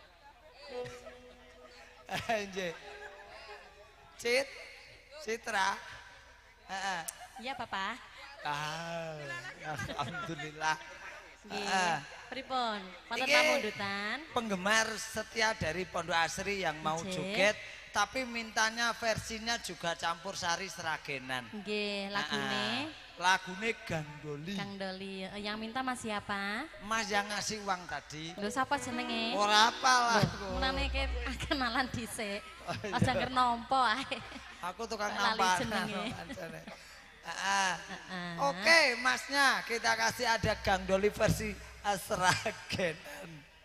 Nggih. Cit. Citra. Heeh. Iya, Papa. Ah, alhamdulillah. Nggih. Pripun? Wonten Iki pamundutan? Penggemar setia dari Pondok Asri yang mau Nggih. joget tapi mintanya versinya juga campur sari seragenan. Nggih, lagune. Lagune Gang Doli. Kang Doli. Eh, Yang minta Mas siapa? Mas yang ngasih uang tadi. Lho sapa jenenge? Ora apa lah. Mulane iki kenalan dhisik. Oh, iya. Aja nger nampa ae. Aku tukang Lali nampak. jenenge. Ah, Oke, Masnya kita kasih ada Gang Doli versi seragenan.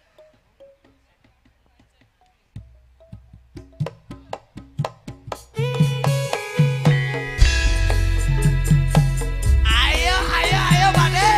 Ayo, ayo, ayo, Pak De.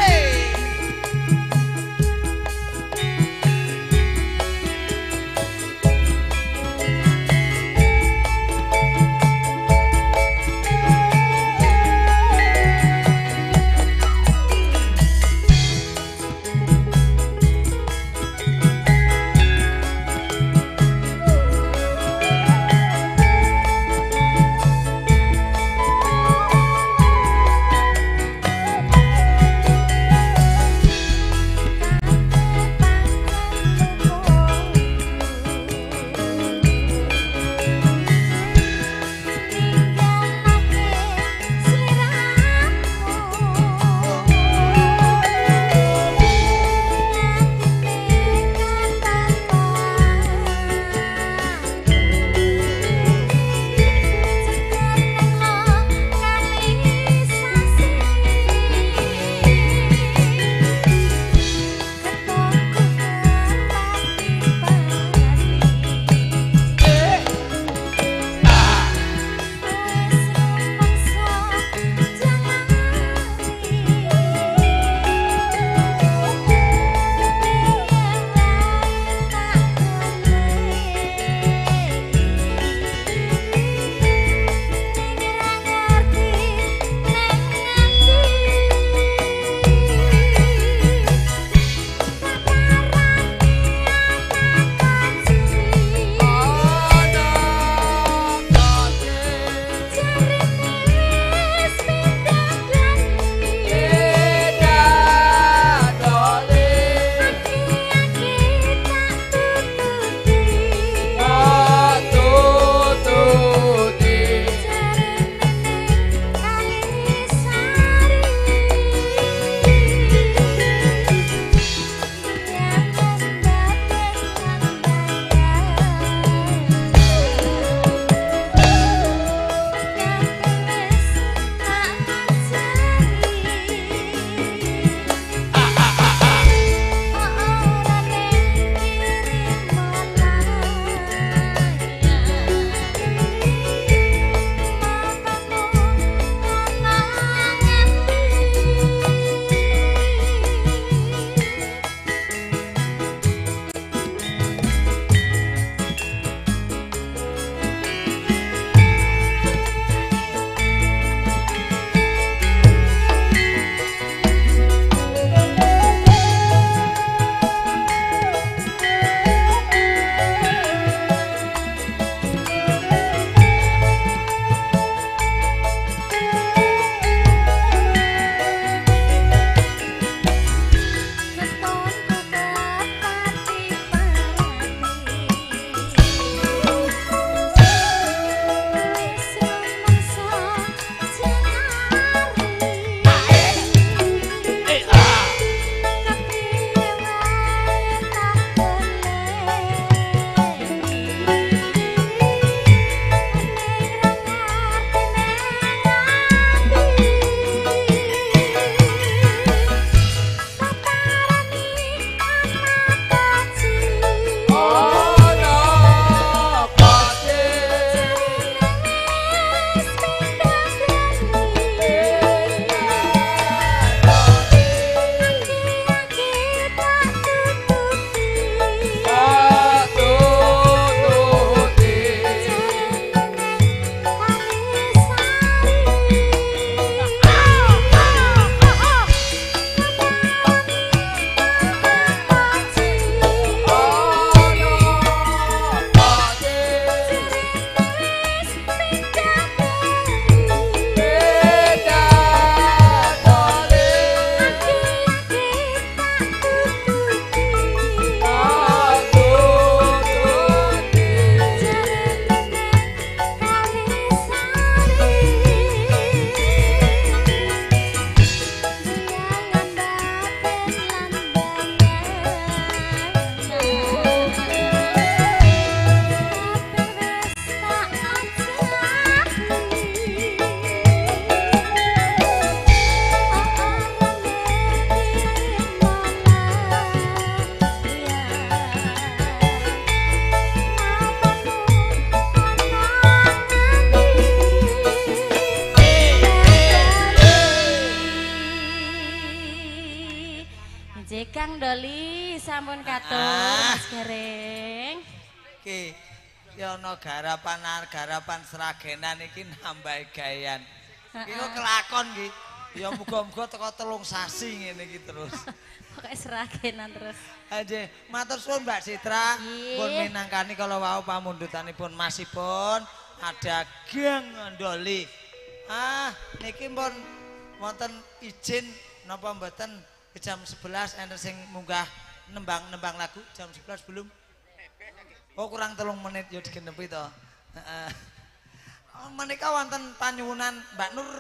Doli sampun katur Ah. Mas Gareng. Ki, ya ana garapan-garapan seragenan iki nambahi gayan. Iki kok kelakon ki. Ya muga-muga teko telung sasi ngene iki terus. Pokoke seragenan terus. Nggih, matur suwun Mbak Citra. Nggih. Pun minangkani kala wau pamundutanipun masipun ada Gang Doli. Ah, niki pun wonten izin napa mboten jam sebelas enten sing munggah nembang-nembang lagu jam sebelas belum? Oh, kurang telung menit ya digenepi to. Heeh. Oh, menika wonten panyuwunan Mbak Nur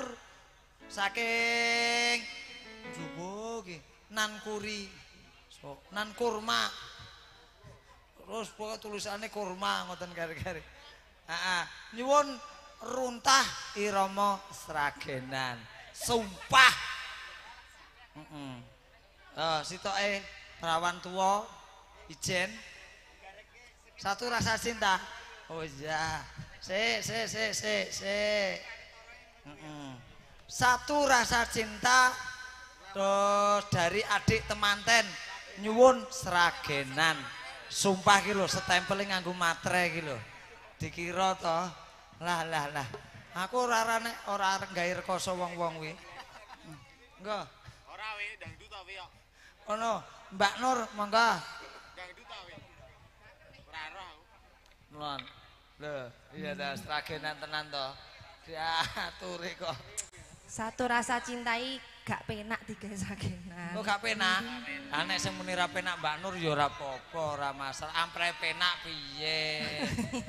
saking Jowo iki nan kuri. So, nan kurma. Terus pokoknya tulisannya kurma ngoten kari-kari. Heeh. Nyuwun runtah irama sragenan. Sumpah. Heeh. Oh, sitoke perawan tua ijen. Satu rasa cinta. Oh iya. Se se se se se. Heeh. Satu rasa cinta terus dari adik temanten nyuwun seragenan. Sumpah ki lho setempeling nganggo matre ki lho. Dikira to. Lah lah lah. Aku ora arane ora arep gawe rekoso wong-wong kuwi. Engko. Ora we dangdut ta we kok. Ono, Mbak Nur monggo. Dangdut ta we. Ora roh aku. Lon. Lho, iya ta seragenan tenan to. Diaturi kok. Satu rasa cintai gak penak tiga sagenan. Oh gak penak. Lah nek sing muni ra penak Mbak Nur ya ora apa-apa, ora masalah. Ampre penak piye.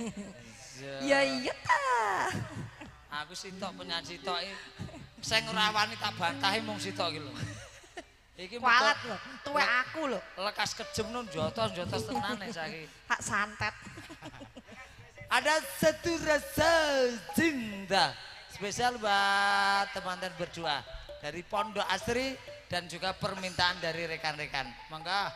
Ya iya ta. Aku sitok penyanyi sitok iki sing ora wani tak bantahi mung sitok iki lho. Iki Kualat lho, tuwek aku lho. Lekas kejem nun jotos-jotos tenan nek saiki. Hak santet. Ada satu rasa cinta spesial buat teman-teman berdua dari Pondok Asri dan juga permintaan dari rekan-rekan. Monggo.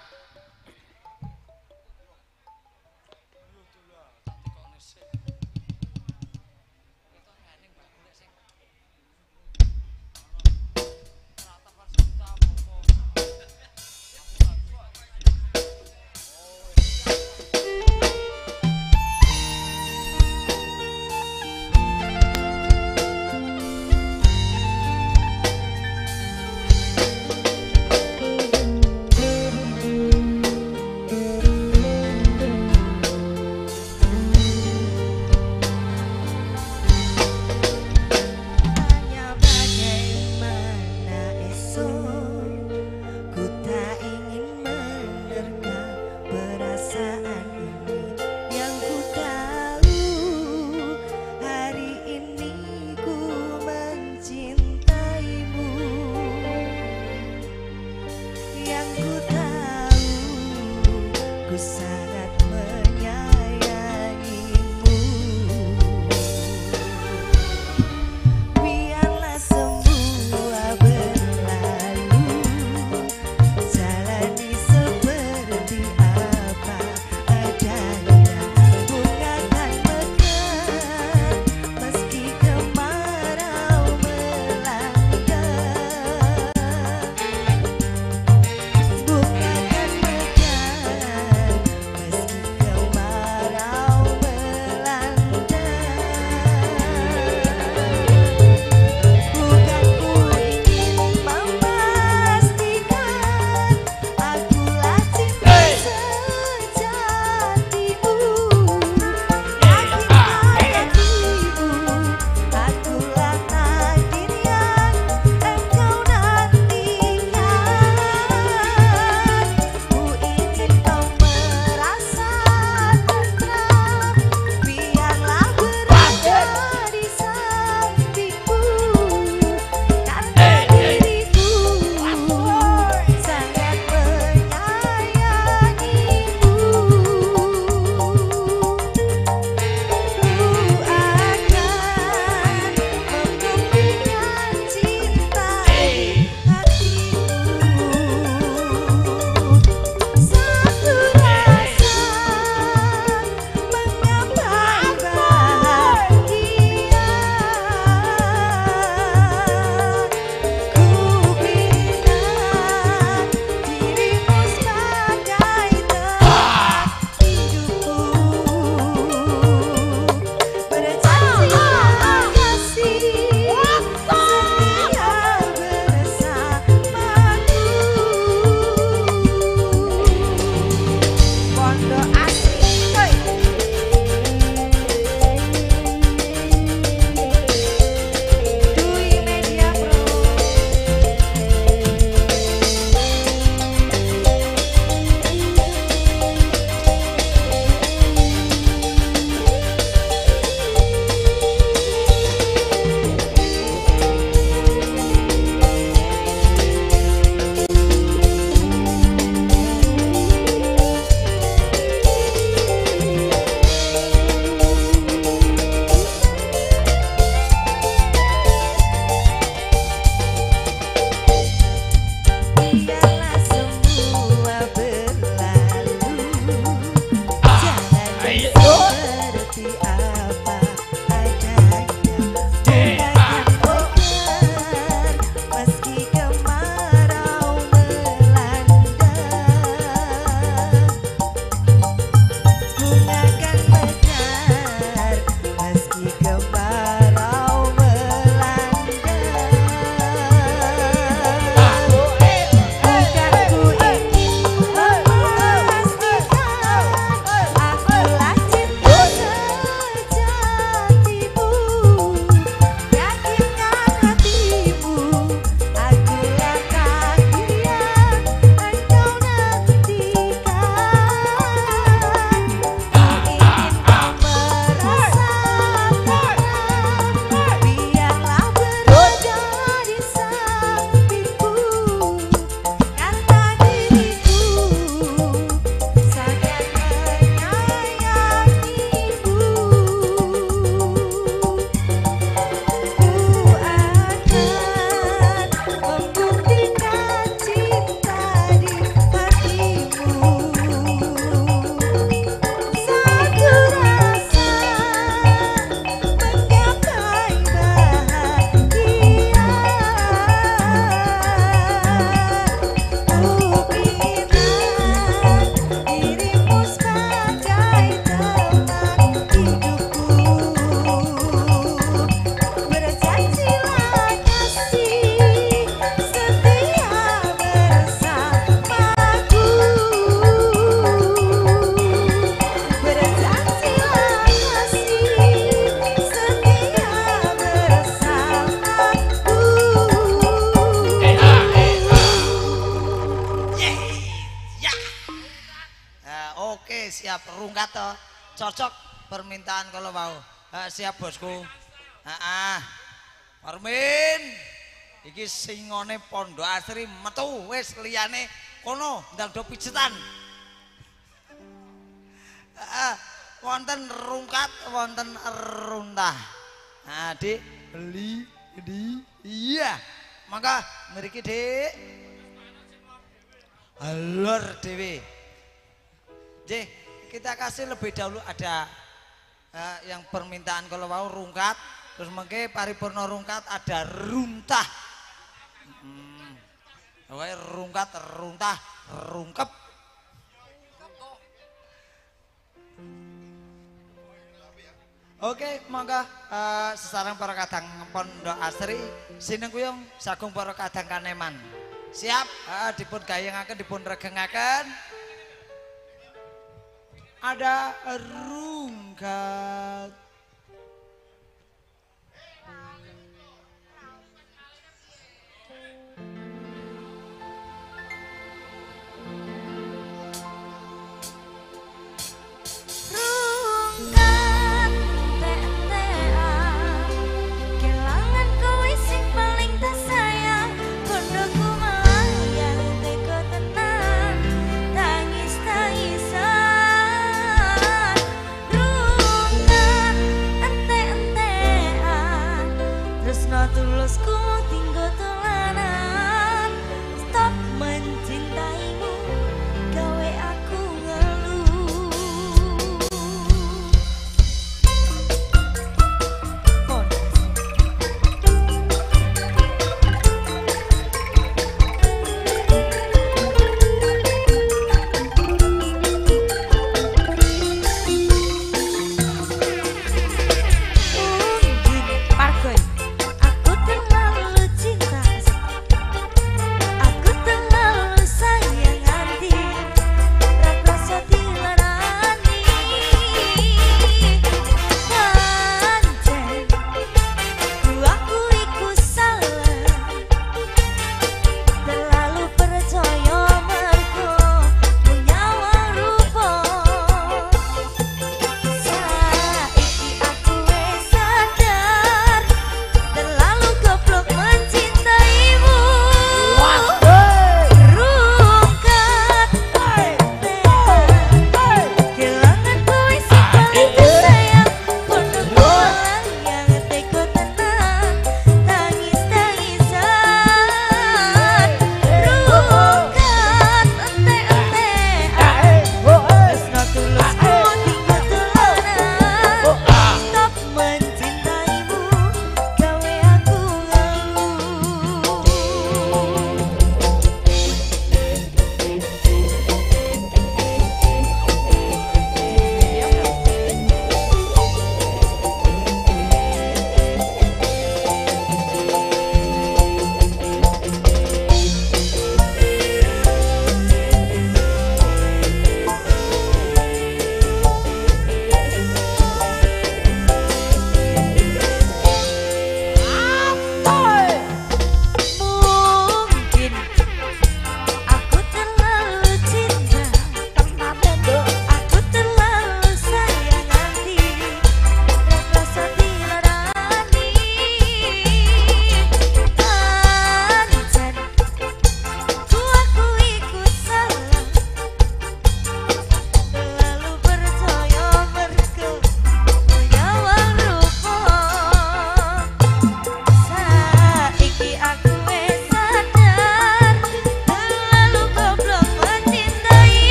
Thank Oke, siap rungkat to. Cocok permintaan kalau mau. Uh, siap bosku. Heeh. Parmin. Iki singone Pondok Asri metu wis liyane kono ndang do pijetan. Heeh. Wonten rungkat, wonten runtah. Nah, Dik, beli di iya. Maka mriki, Dik. Alor dhewe. Nggih, kita kasih lebih dahulu ada uh, yang permintaan kalau mau rungkat, terus mengke paripurna rungkat ada runtah. Hmm. Oke, rungkat, runtah, rungkep. Oke, monggo uh, sesarang para kadang Pondok Asri sinengkuyung sagung para kadang Kaneman. Siap, uh, dipun gayengaken, dipun regengaken. Ada rungkat. Rungkat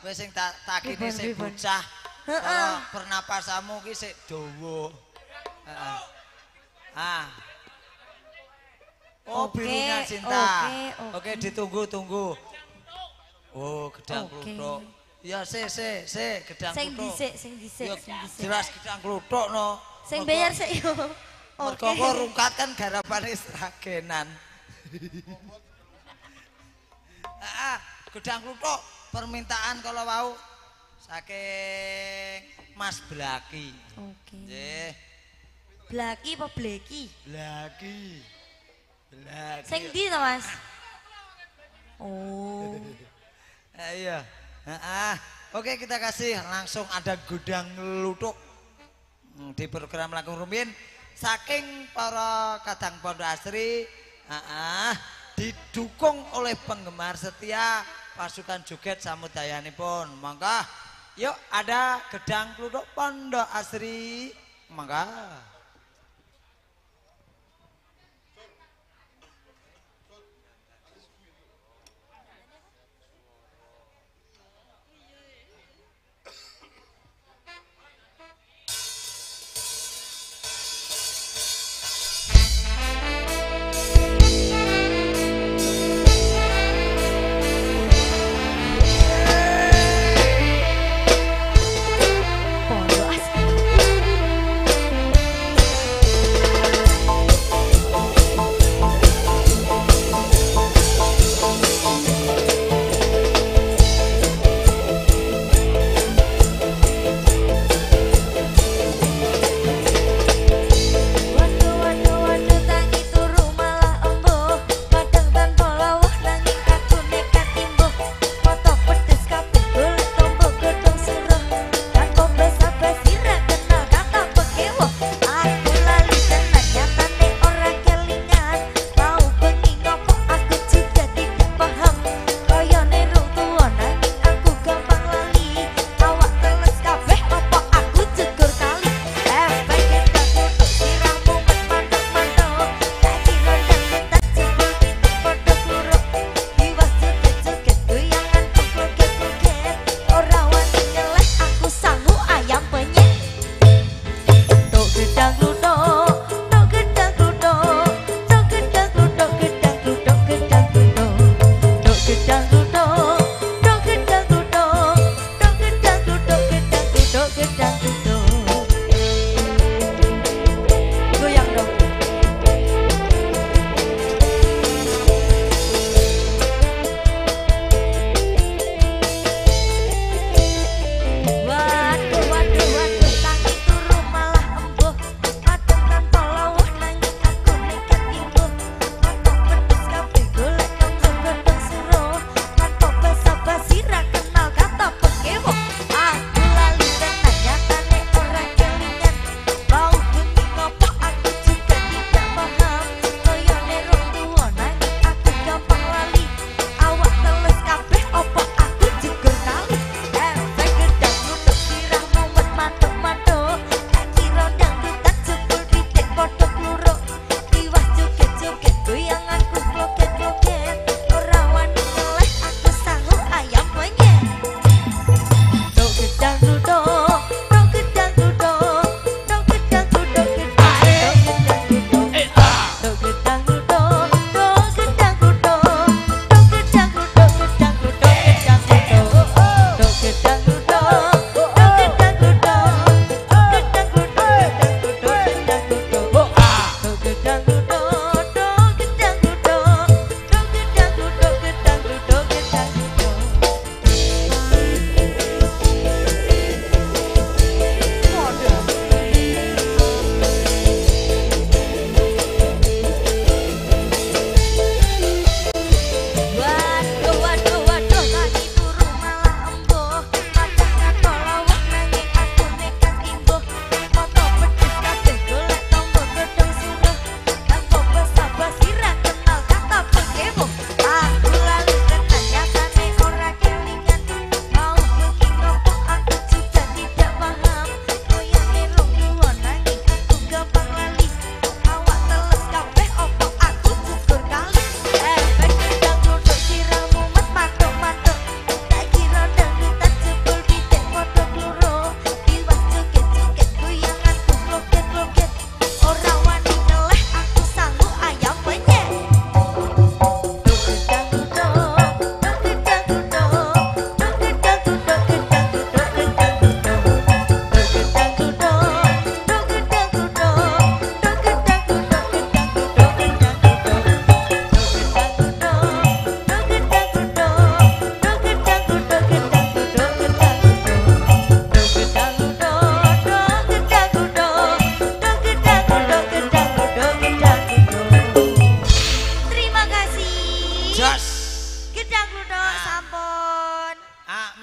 Kowe sing tak takine Pripun, sik pripun? bocah. Heeh. Cara pernapasamu ki sik dawa. Heeh. Ah. Oh, Oke, birunya cinta. oke, Oke, oke. ditunggu, tunggu. Oh, gedang Oke. kluthuk. Ya, se, se, se, gedang Sing kluthuk. dhisik, sing dhisik, Ya, sing dhisik. jelas gedang kluthuk no. Sing Mergo- bayar sik yo. Mergo Oke. kok rungkat kan garapane sragenan. Ah, gedang kluthuk permintaan kalau mau saking Mas Blaki. Oke. Nggih, Blaki apa bleki? Blaki. Blaki. Sing ndi to, Mas? Oh. Eh, iya. Heeh. Oke, kita kasih langsung ada gudang lutuk Hmm, di program Langkung Rumiyin saking para kadang Pondok Asri. Heeh. Didukung oleh penggemar setia pasukan joget samudayanipun. Mangga yuk ada gedang kluthuk Pondok Asri. Mangga. Pondok Asri.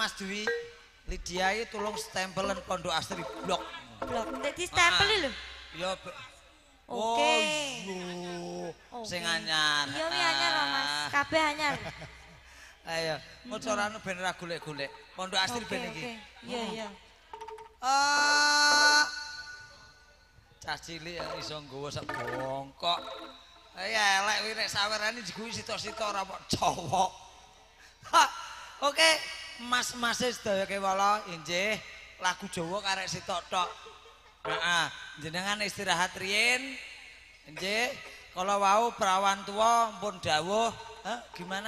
Mas Dwi Lydia iki tulung stempelen Pondok Asri blok. Blok nek di stempel lho. Ya. Oke. Oh, sing anyar. Iya wi anyar Mas. Kabeh anyar. Ayo, mocorane ben ra golek-golek. Pondok Asri ben iki. Iya, iya. Ah. Cah cilik iso nggawa sak bongkok. Ya elek kuwi nek sawerane diguwi sitok-sitok ora kok cowok. Oke, mas-mas sedaya kewala inggih lagu Jawa karek sitok tok. Heeh, jenengan istirahat riyin. Nggih, kala wau prawan tuwa pun dawuh, hah gimana?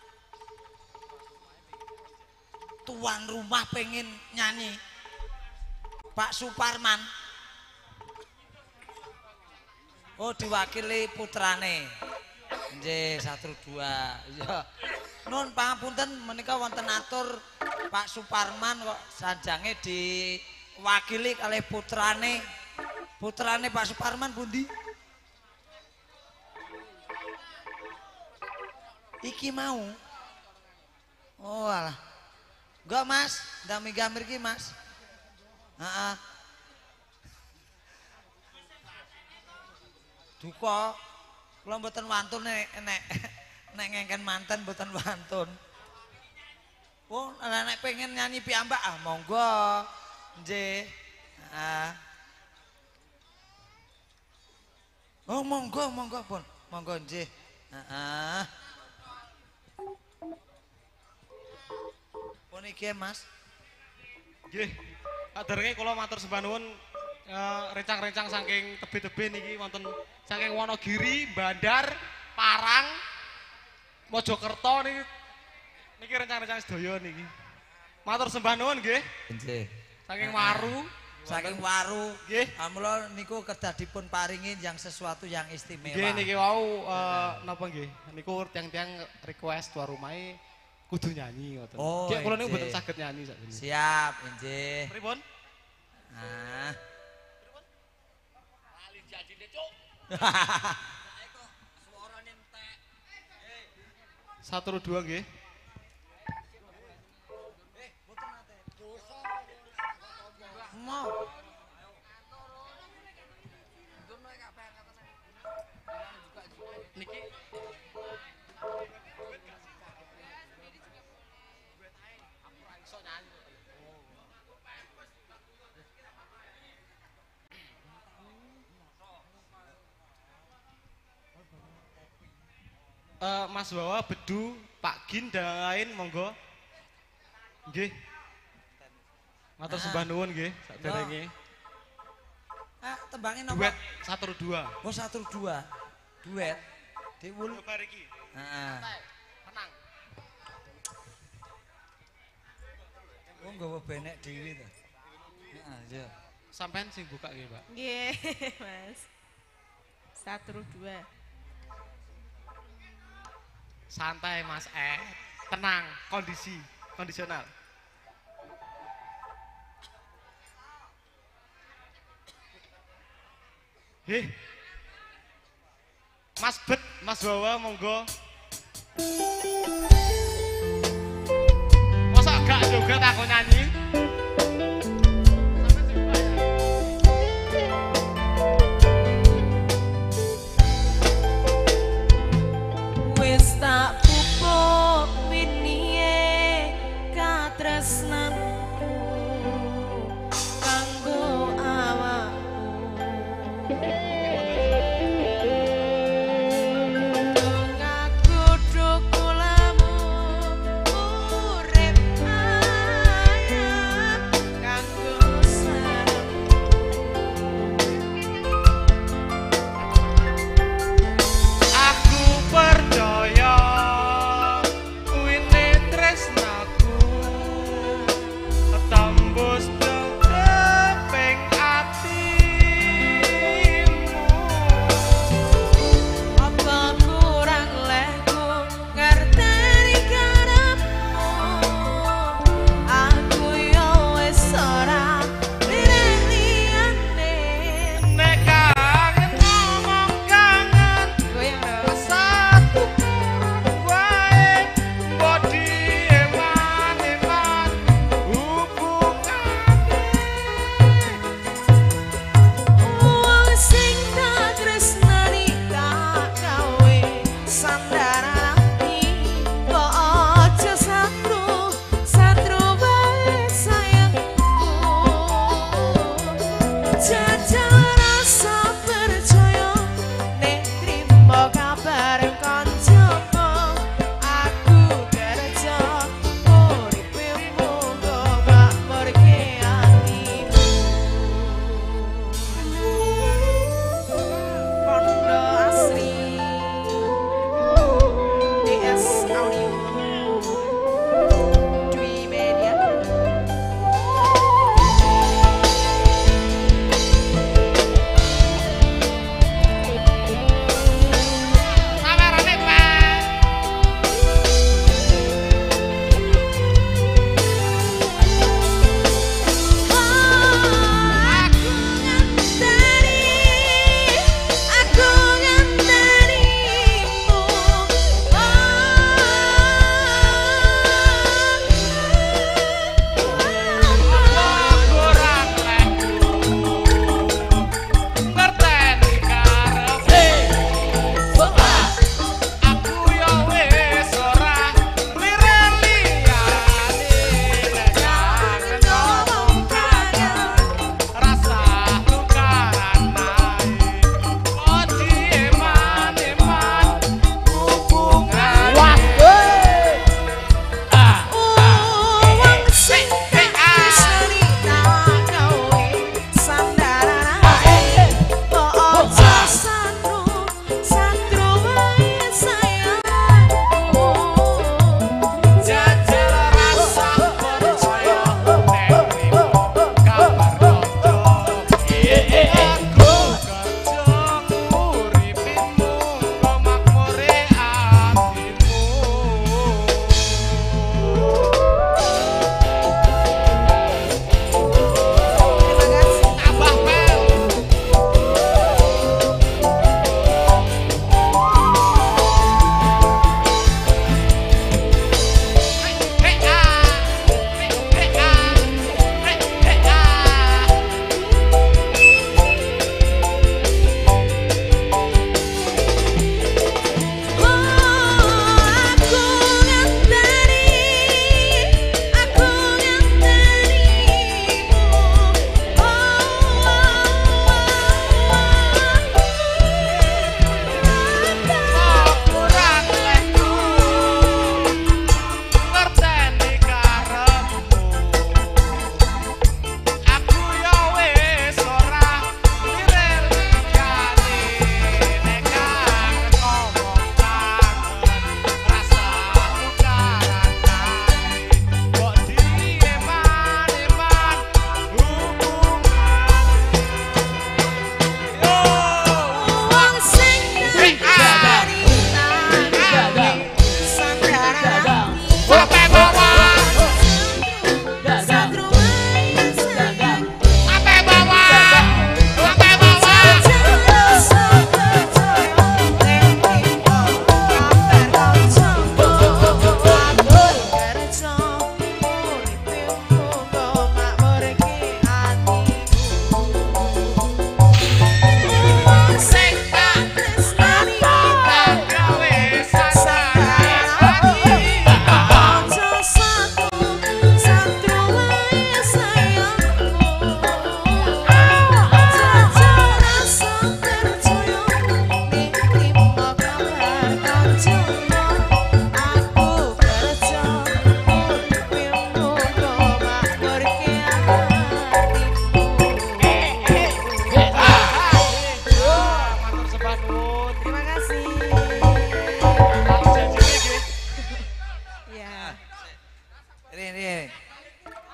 Tuan rumah pengen nyanyi. Pak Suparman. Oh, diwakili putrane. Nggih, satu dua. Iya. Nun pangapunten menika wonten atur Pak Suparman kok sanjange diwakili kalih putrane. Putrane Pak Suparman pundi? Iki mau. Oh alah. Enggak Mas, ndami gambar iki Mas. Heeh. Duka kula mboten wantun nek nek nek ngengken manten mboten wantun. Oh, nek pengen nyanyi piyambak ah monggo. Nggih. Heeh. Oh, monggo monggo pun. Monggo nggih. Heeh. Pun iki Mas. Nggih. Kaderenge kula matur sembah nuwun rencang-rencang saking tebe-tebe niki wonten saking Wonogiri, Bandar, Parang, Mojokerto niki niki rencang-rencang sedaya niki. Matur sembah nuwun nggih. Nggih. Saking Waru, saking Waru. Nggih. Amula niku kedah dipun paringi yang sesuatu yang istimewa. Nggih niki wau napa nggih? Niku tiang-tiang request tuan rumahe kudu nyanyi ngoten. Oh, nggih kula niku mboten saged nyanyi sakjane. Siap, nggih. Pripun? Ah. Lali janjine, Cuk. Satu dua nggih. Mau. Niki Uh, Mas Wawa, Bedu, Pak Gin dan lain monggo. Nggih. Matur sembah nuwun nggih saderenge. Ah, tembangin napa? Duet satu dua. Oh, satu dua. Duet. Diwul. Coba iki. Heeh. tenang. Oh, nggawa benek dhewe to. Heeh, iya. Sampean sing buka nggih, Pak. Nggih, Mas. Satu dua. Santai Mas eh, tenang, kondisi, kondisional. Heh. Mas Bet, Mas Wawa monggo. Masa gak joget aku nyanyi? Wis tak pupuk winie katresnanku kanggo awakmu ngaku dhuku lamu urip ayam kanggo sarengmu Aku percaya kuwi tresnaku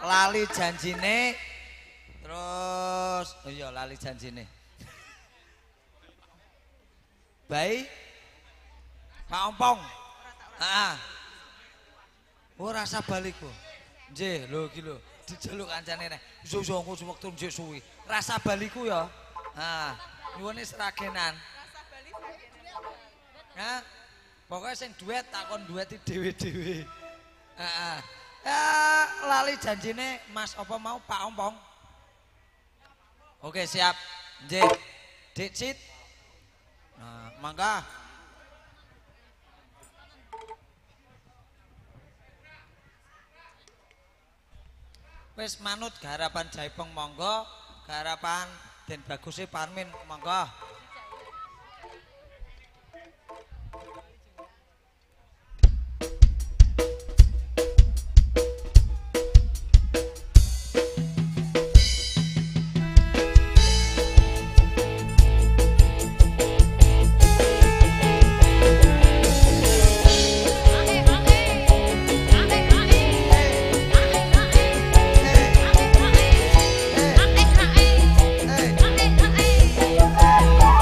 lali janjine terus oh iya lali janjine baik Pak Ompong ah oh rasa baliku nggih lho iki lho dijaluk kancane nek iso-iso engko wektu njek suwi rasa baliku ya ah nyuwun seragenan rasa bali ya pokoknya sing duet takon dueti dhewe-dhewe heeh ya lali janjine Mas apa mau Pak Ompong oke siap nggih Dicit nah mangga wis manut garapan Jaipong monggo garapan Den Baguse Parmin monggo Hey!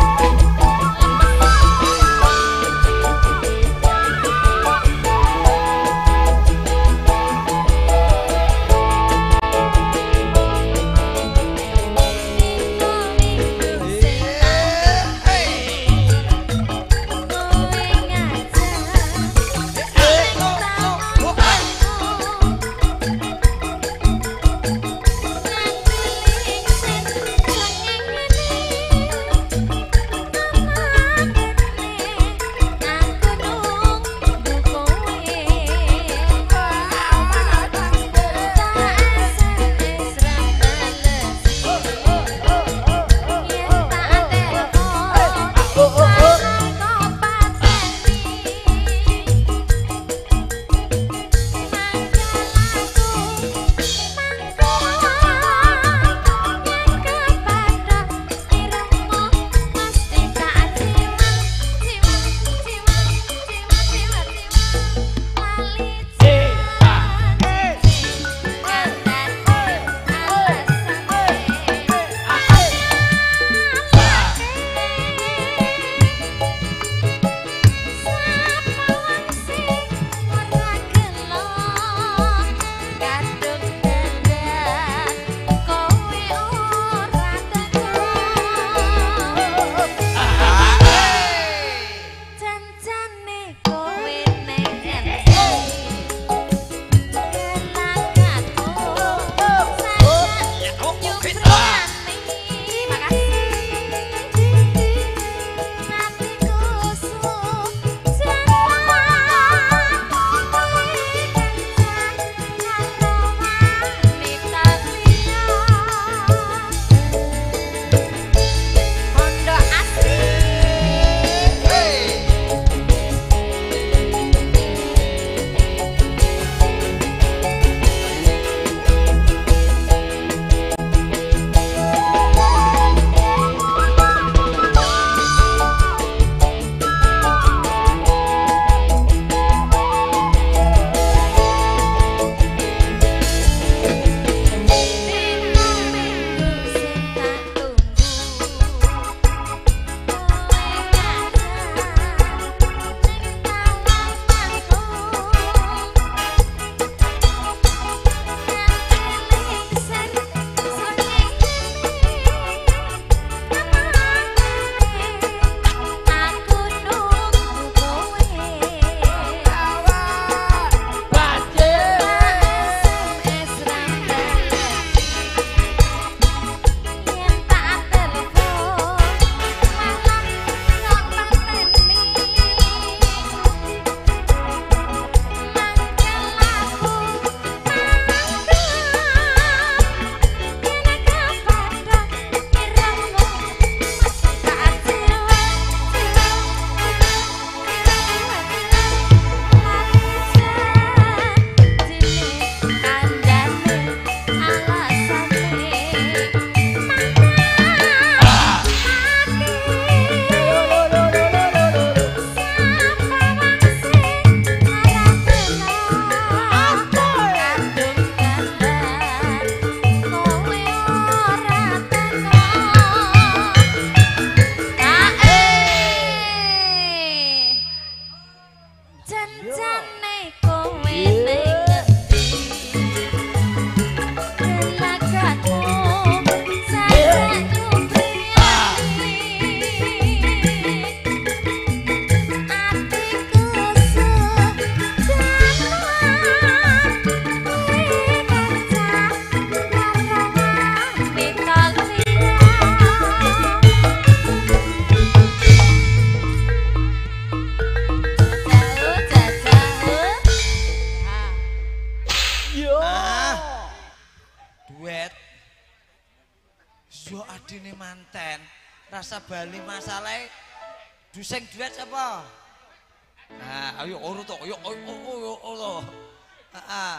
Kudu adine manten. Rasa Bali masalahnya duseng duet siapa? Nah, ayo urut to, ayo ayo ayo ayo. Heeh.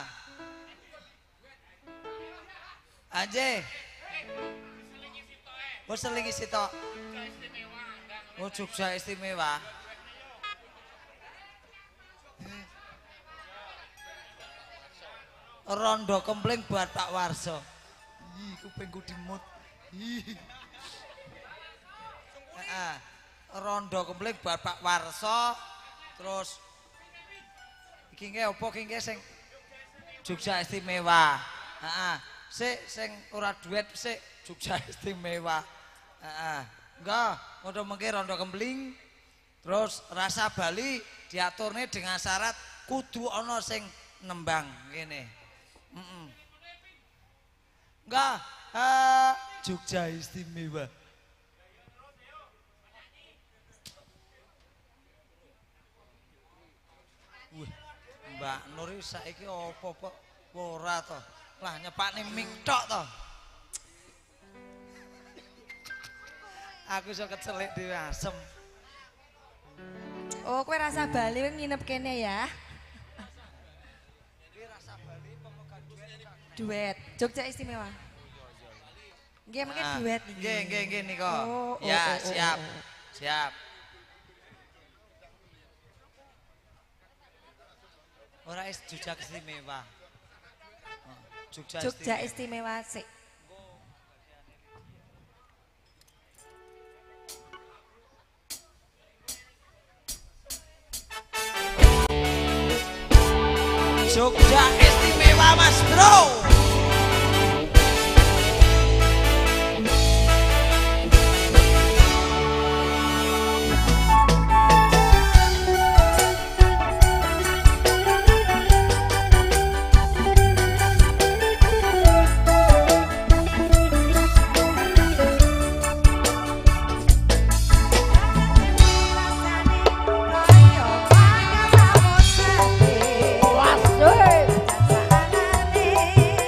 Anje. Wes selingi sitok. Oh, Jogja istimewa. Rondo kempling buat Pak Warso. Ih, kupingku dimut. Ih. Heeh. Rondo kempling buat Pak Warso. Terus iki nge opo iki nge sing Jogja istimewa. Heeh. Sik sing ora duet sik Jogja istimewa. Heeh. Enggak, ngono mengke rondo kempling. Terus rasa Bali diaturne dengan syarat kudu ana sing nembang ngene. Heeh. Enggak, uh, Jogja istimewa. Wah, Mbak Nur saiki apa-apa ora to? Lah nyepakne mik tok to. Aku iso kecelik dhewe asem. Oh, kowe rasa Bali kowe nginep kene ya. Iki rasa Bali pemegang Duet, Jogja istimewa. Nggih, mungkin duet iki. Nggih, nggih, nggih nika. Oh, Ya, oh, oh, siap. oh, oh. Siap. Ora is Jogja istimewa. Oh, Jogja, Jogja istimewa. istimewa sik. Jogja istimewa Mas Bro. Rasane kaya kaya samosate. Waduh.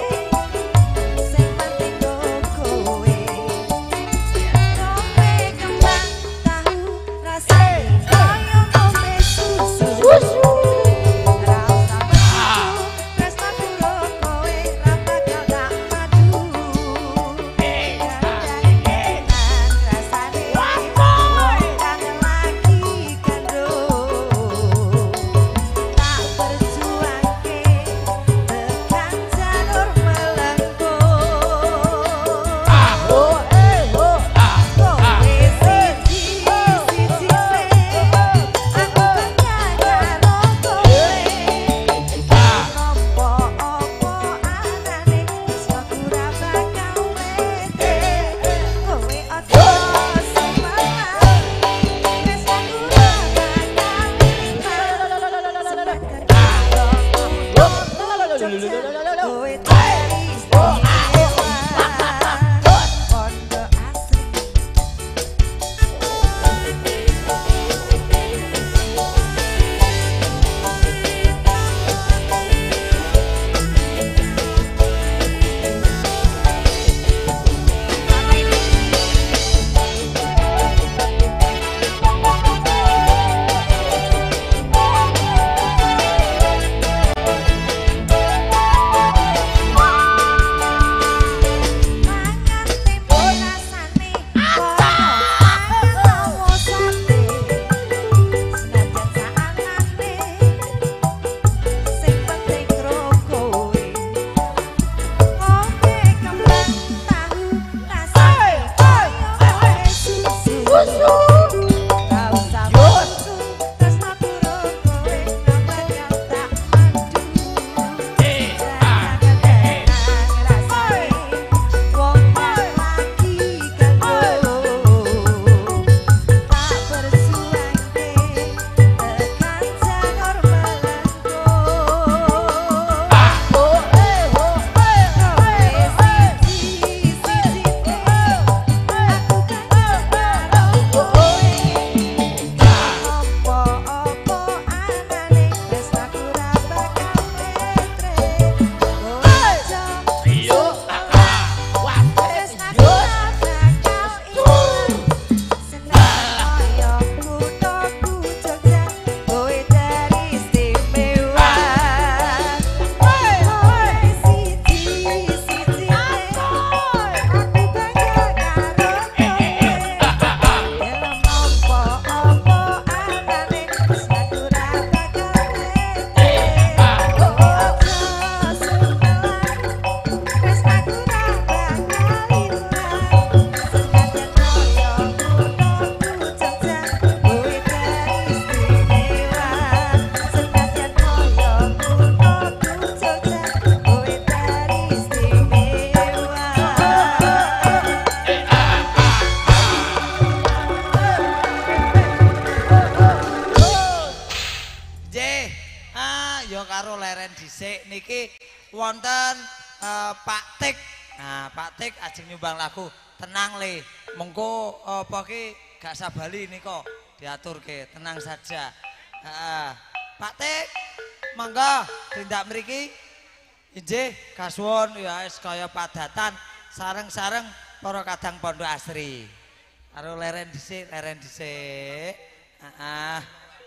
wonten uh, Pak Tik. Nah, Pak Tik ajeng nyumbang lagu tenang le. Mengko apa ki gak sabali nika diaturke, tenang saja. Heeh. Pak Tik, mangga tindak mriki. Injih, kasuwun ya wis kaya padatan sareng-sareng para kadang Pondok Asri. Karo leren dhisik, leren dhisik. Heeh.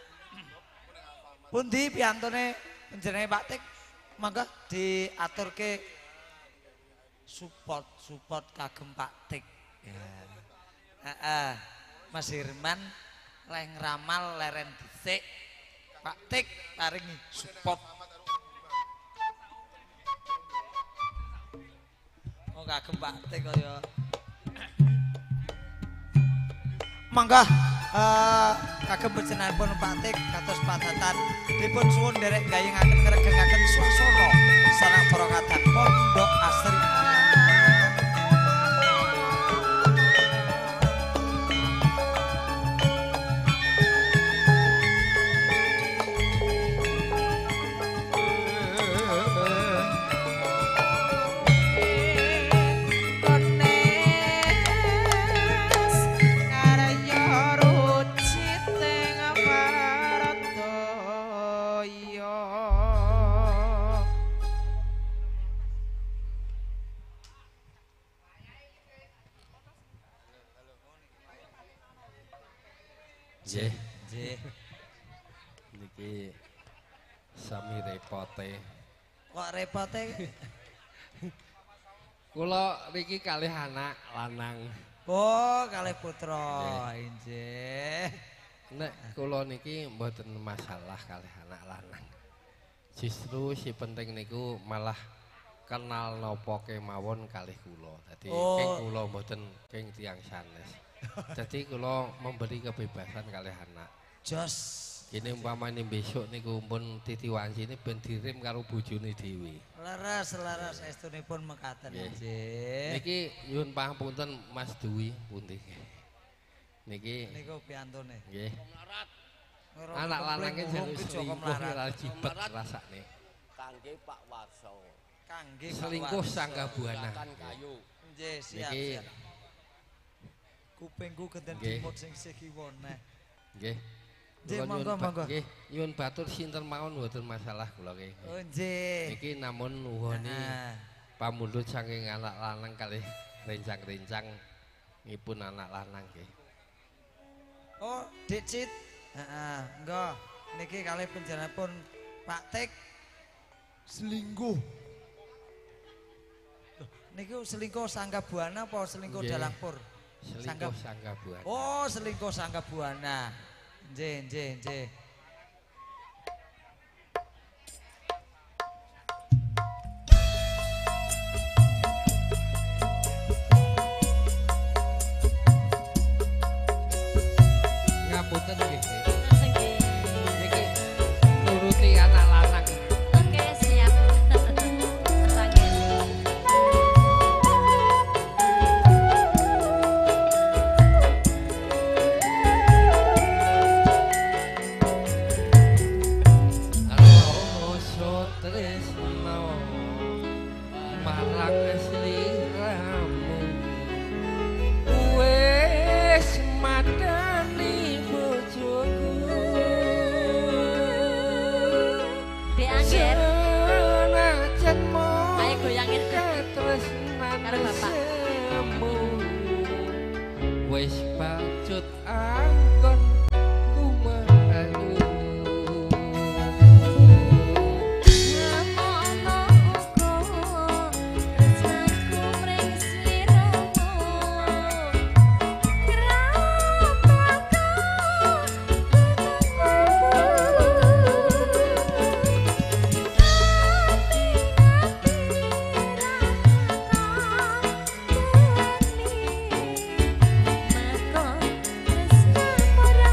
Pundi piantune panjenengan Pak Tik? Mangga diaturke support support kagem Pak Tik. Ya. Heeh. Mas Hirman leh ngramal leren dhisik. Pak Tik paringi support. Oh kagem Pak Tik kaya. Mangga uh, kagem panjenenganipun Pak Tik kados padatan dipun suwun nderek gayengaken ngregengaken swasana sareng para kadang Pondok Asri. Nggih, nggih. Niki sami repote. Kok repote? Kula niki kalih anak lanang. Oh, kalih putra. Injih. Nek kula niki mboten masalah kalih anak lanang. Justru si penting niku malah kenal napa kemawon kalih kula. Dadi oh. Keng kula mboten keng tiyang sanes. Jadi kalau memberi kebebasan kalih anak. Jos. Ini umpamanya besok niku pun Titi Wanci ini ben dirim karo bojone dhewe. Laras laras estunipun mekaten nggih. Niki nyuwun pangapunten Mas Dwi pundi. Niki niku piantune. Nggih. Anak lanangke jaluk selingkuh ora cibet rasane. Kangge Pak Warso. Kangge selingkuh sangga buana. Nggih, siap. siap. Kupingku geden dimut sing sikiwone. Nggih. Nggih, monggo monggo. Nggih, nyuwun batur sinten mawon mboten masalah kula nggih. Oh, nggih. Niki namun nuwuni pamundhut saking anak lanang kalih rencang-rencang ngipun anak lanang nggih. Oh, Dik Cit. Heeh, engko niki kalih panjenenganipun Pak Tik selingkuh. Niku selingkuh sangga buana apa selingkuh dalang pur? Selingkuh sangga buana. Oh, selingkuh sangga buana. Nggih, nggih, nggih. Ngapunten nggih. Niki nuruti anak lanang. Oke, siap. Wis pacut angkon kumalu ngamono uga resaku mring sliramu krapaka Maka tresna ora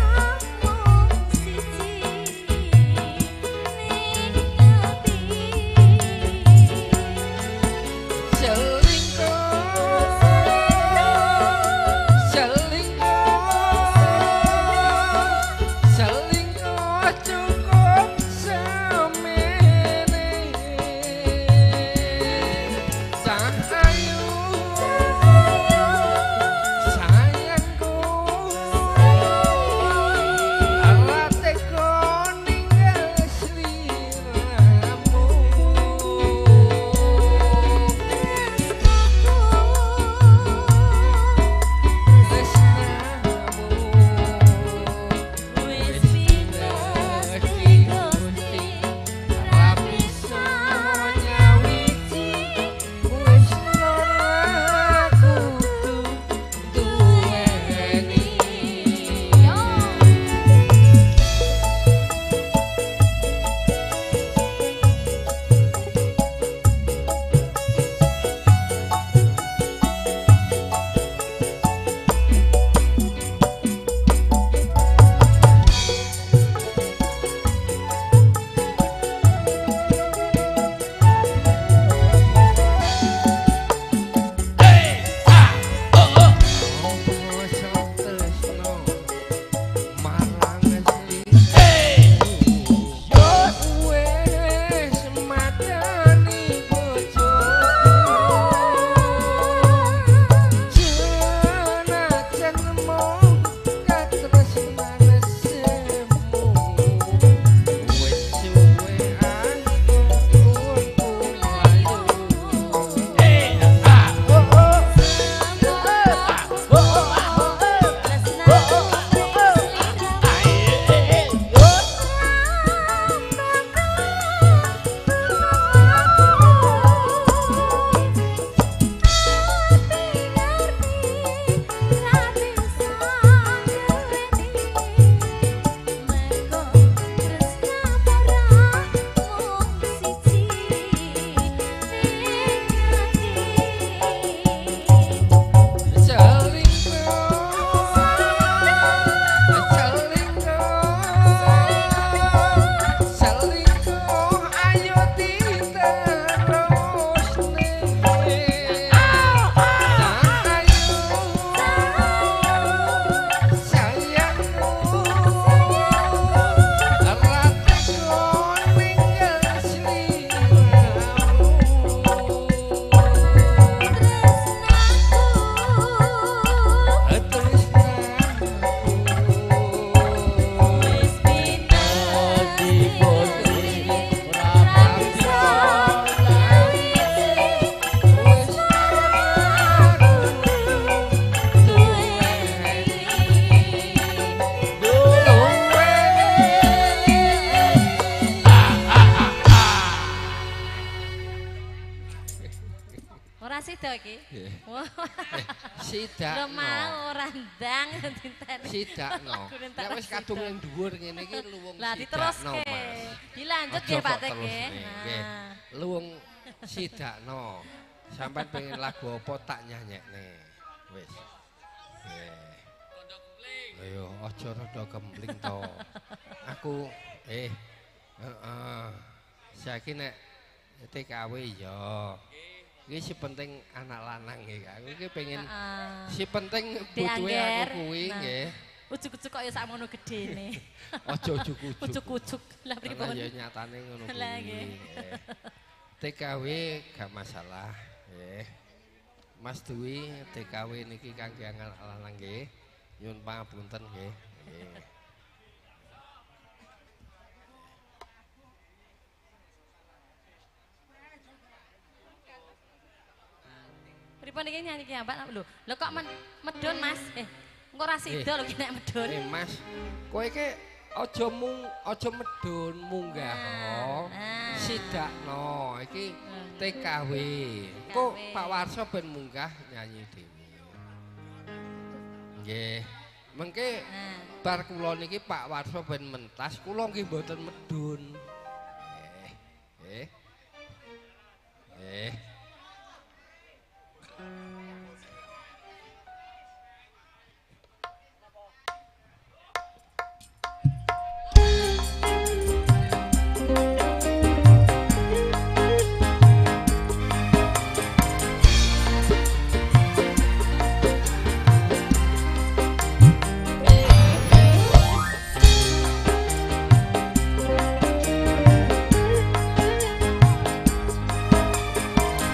sida iki. Nggih. Wah. Eh, sidakno. Lho mau randang dinten. Sidakno. Nek wis kadung ning dhuwur ngene iki luwung Lah sidakno, diteruske. Mas. Dilanjut Aja nggih Pak kok Tek terus nggih. nih, nggih. Nah. Luwung sidakno. Sampeyan pengen lagu apa tak nyanyekne. Wis. Nggih. Ayo aja rada gembling to. Aku eh heeh. Saiki nek T K W ya. Iki si penting anak lanang nggih. Aku iki pengen si penting butuhe aku kuwi nggih. Ujuk-ujuk kok ya sakmono gedene. Aja ujuk-ujuk. Ujuk-ujuk. Lah pripun? Ya nyatane ngono kuwi. Lah nggih. T K W gak masalah nggih. Mas Dwi T K W niki kangge anak lanang nggih. Nyuwun pangapunten nggih. Nggih. Pripun iki nyanyi ki Mbak? Lho, lho kok men medun Mas? Eh, engko ra sida lho ki nek medun. Eh Mas, kowe iki aja mung aja medun munggah no. Sidakno iki T K W. Kok Pak Warso ben munggah nyanyi dhewe. Nggih. Mengke bar kula niki Pak Warso ben mentas, kula nggih mboten medun. Nggih. Nggih. Thank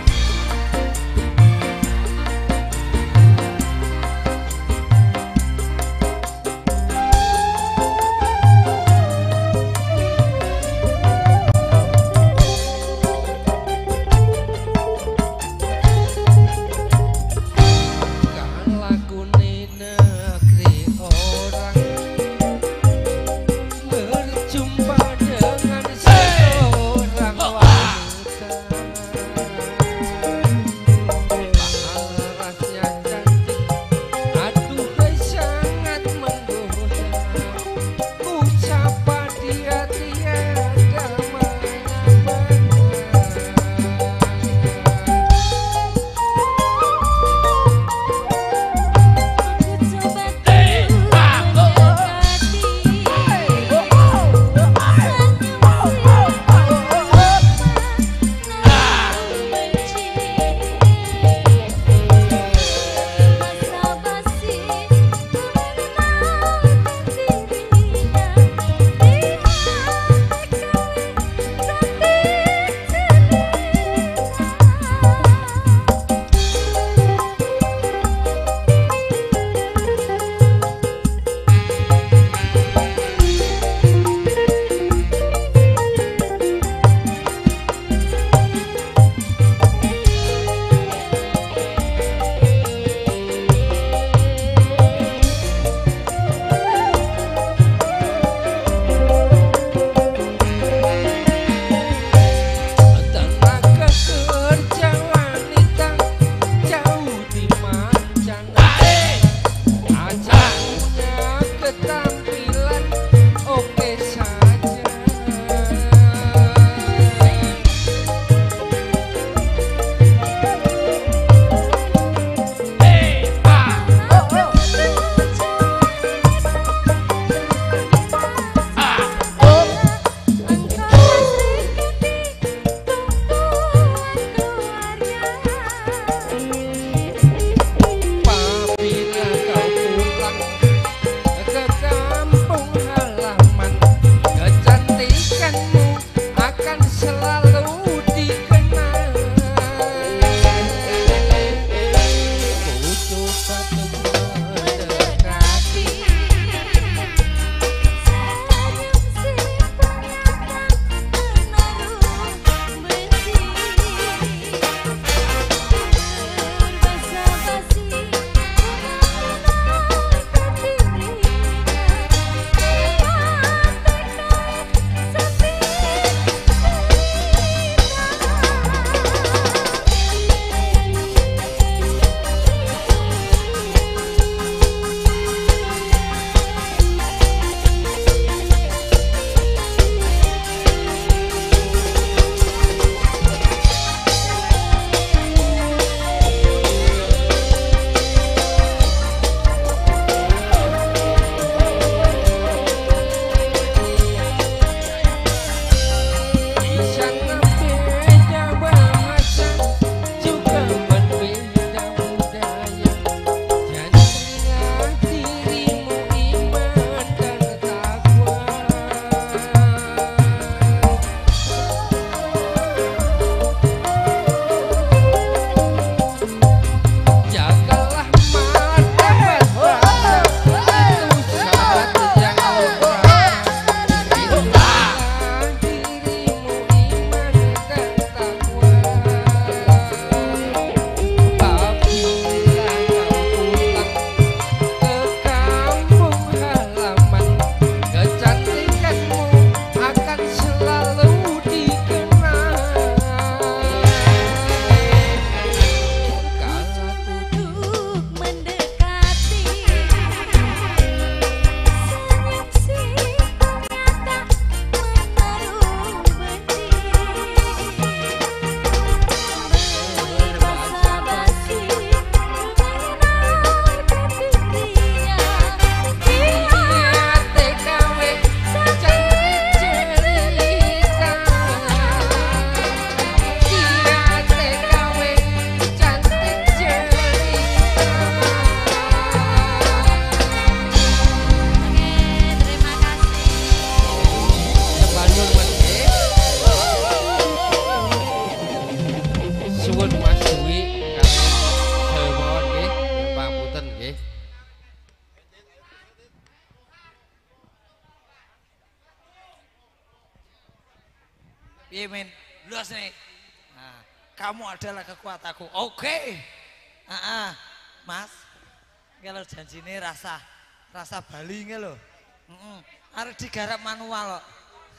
Piye men? Luas nih. Nah, kamu adalah kekuatanku. Oke. Heeh. Mas. Kalau janjine rasa rasa Bali nge lho. Heeh. Arep digarap manual kok.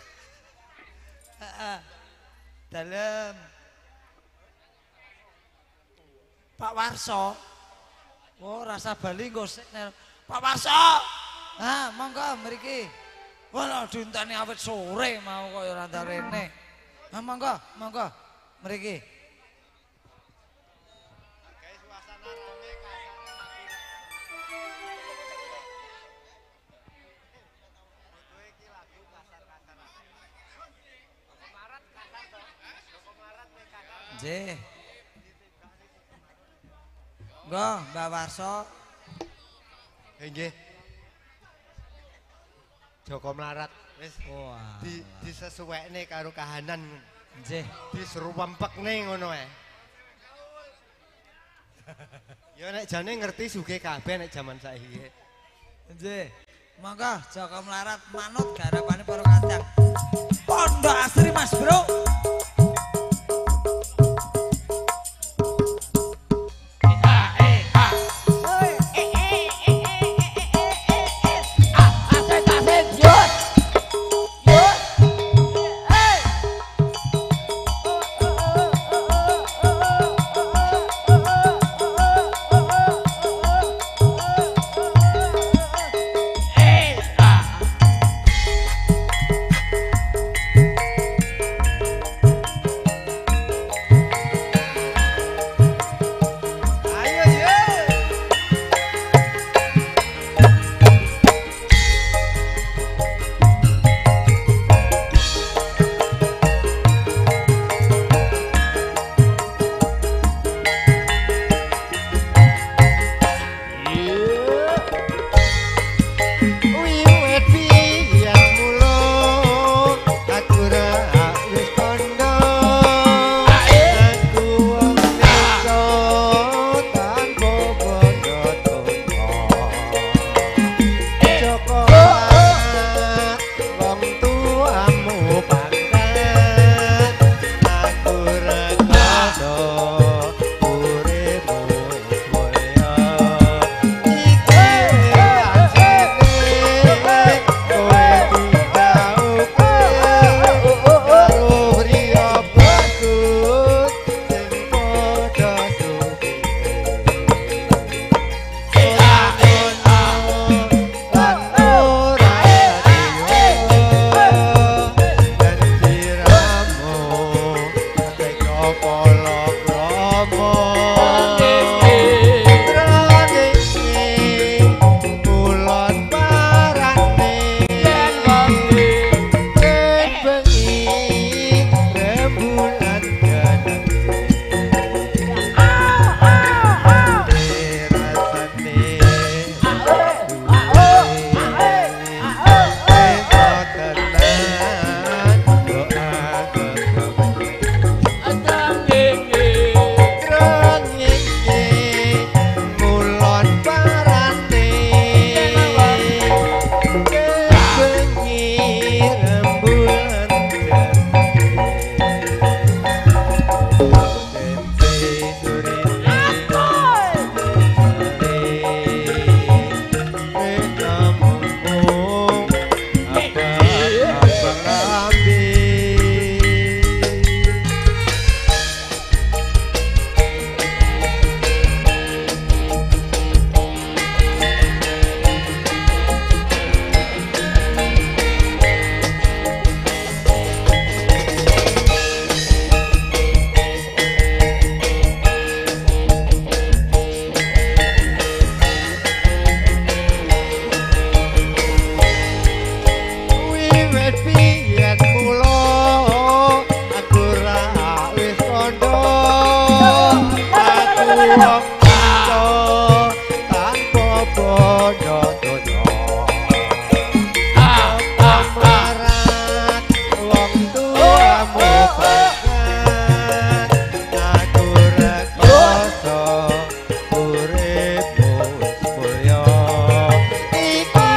Heeh. Dalem. Pak Warso. Oh, rasa Bali gosek. Pak Warso. Ah, monggo mriki. Walah dintane awet sore mau kaya ora rene. Ah, monggo, monggo. Mriki. Nggih. Nggo, Mbak Warso. Nggih. Joko Mlarat wis di disesuwekne karo kahanan. Nggih. Disruwempekne ngono ae. Ya nek jane ngerti sugih kabeh nek jaman saiki. Nggih. Monggo Joko Mlarat manut garapane para kadang. Pondok Asri Mas Bro.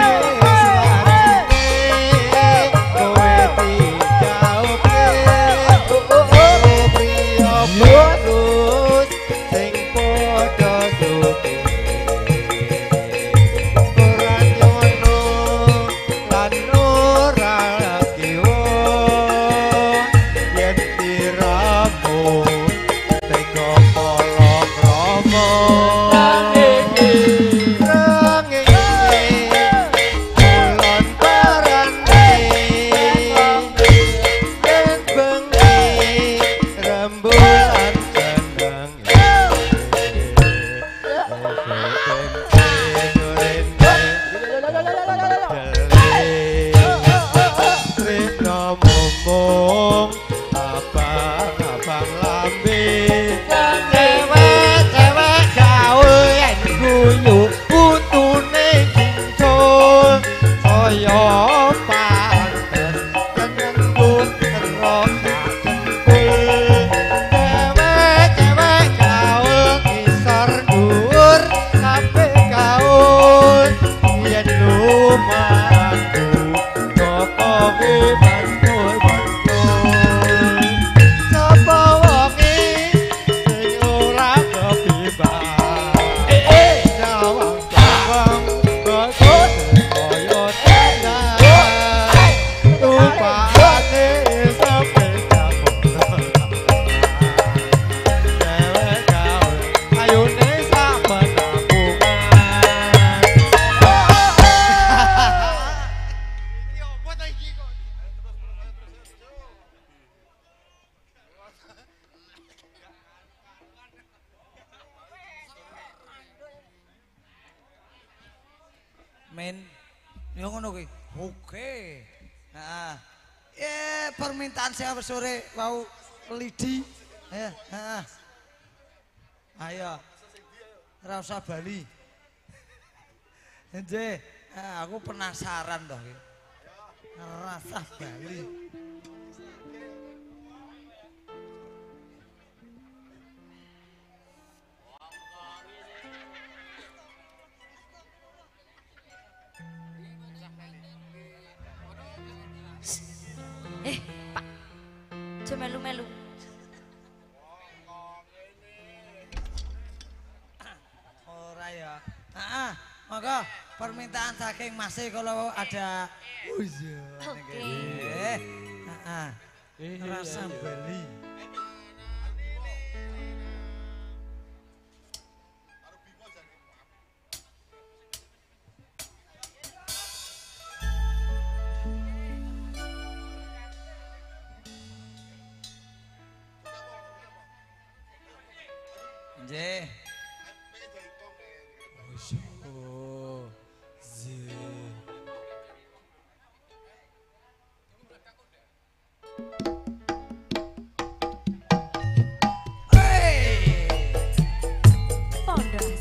Hey! Men. Ya ngono kuwi. Oke. Heeh. Eh permintaan saya sore wau lidi. Ya, heeh. Ayo. Ora usah bali. Nggih, aku penasaran toh iki. Rasa bali. Eh, Pak. Aja melu-melu. Ora ya. Heeh, monggo permintaan saking Mas E kalau ada oh iya Oke. nggih. Heeh. Rasa Bali. Nggih. Oh, zee. Pondos.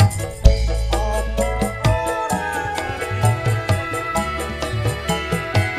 Apa ora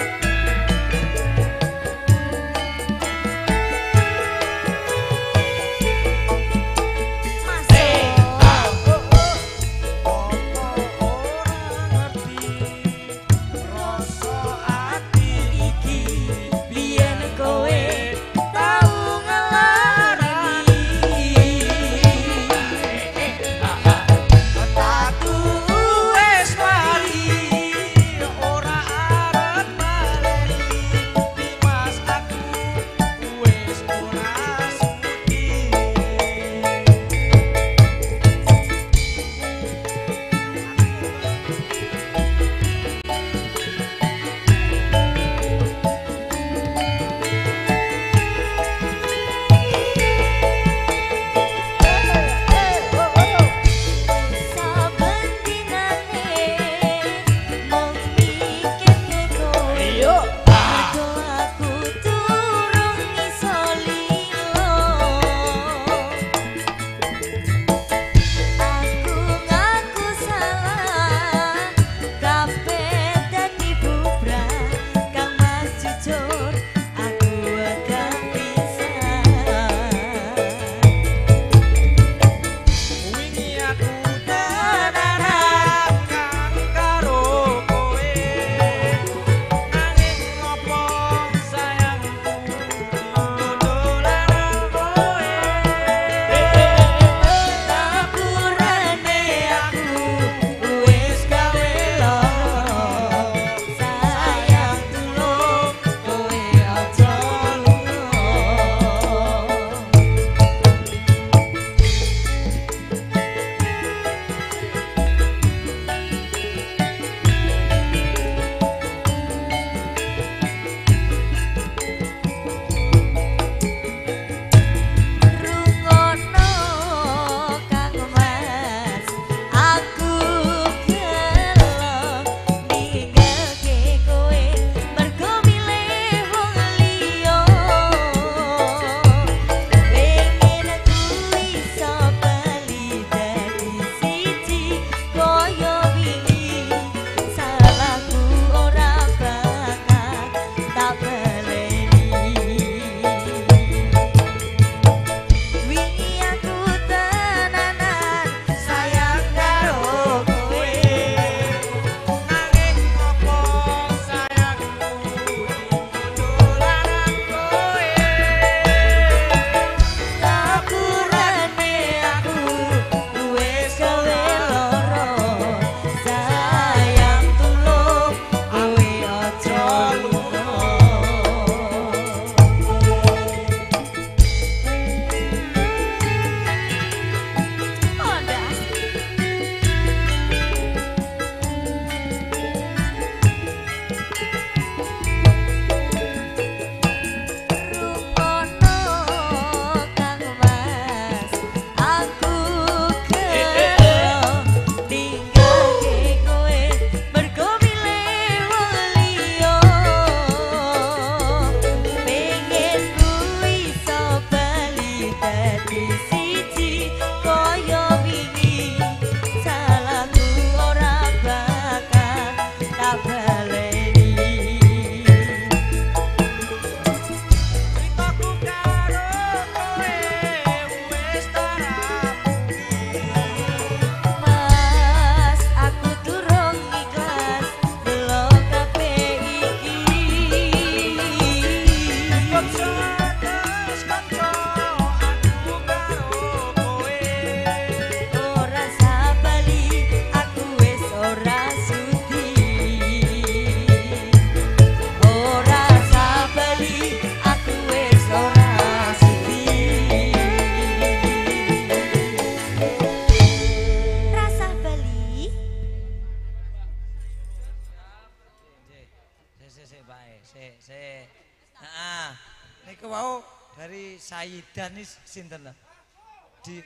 bapake. Sik, sik. Heeh. Niku wau dari Sayyidan iki sinten lho? Di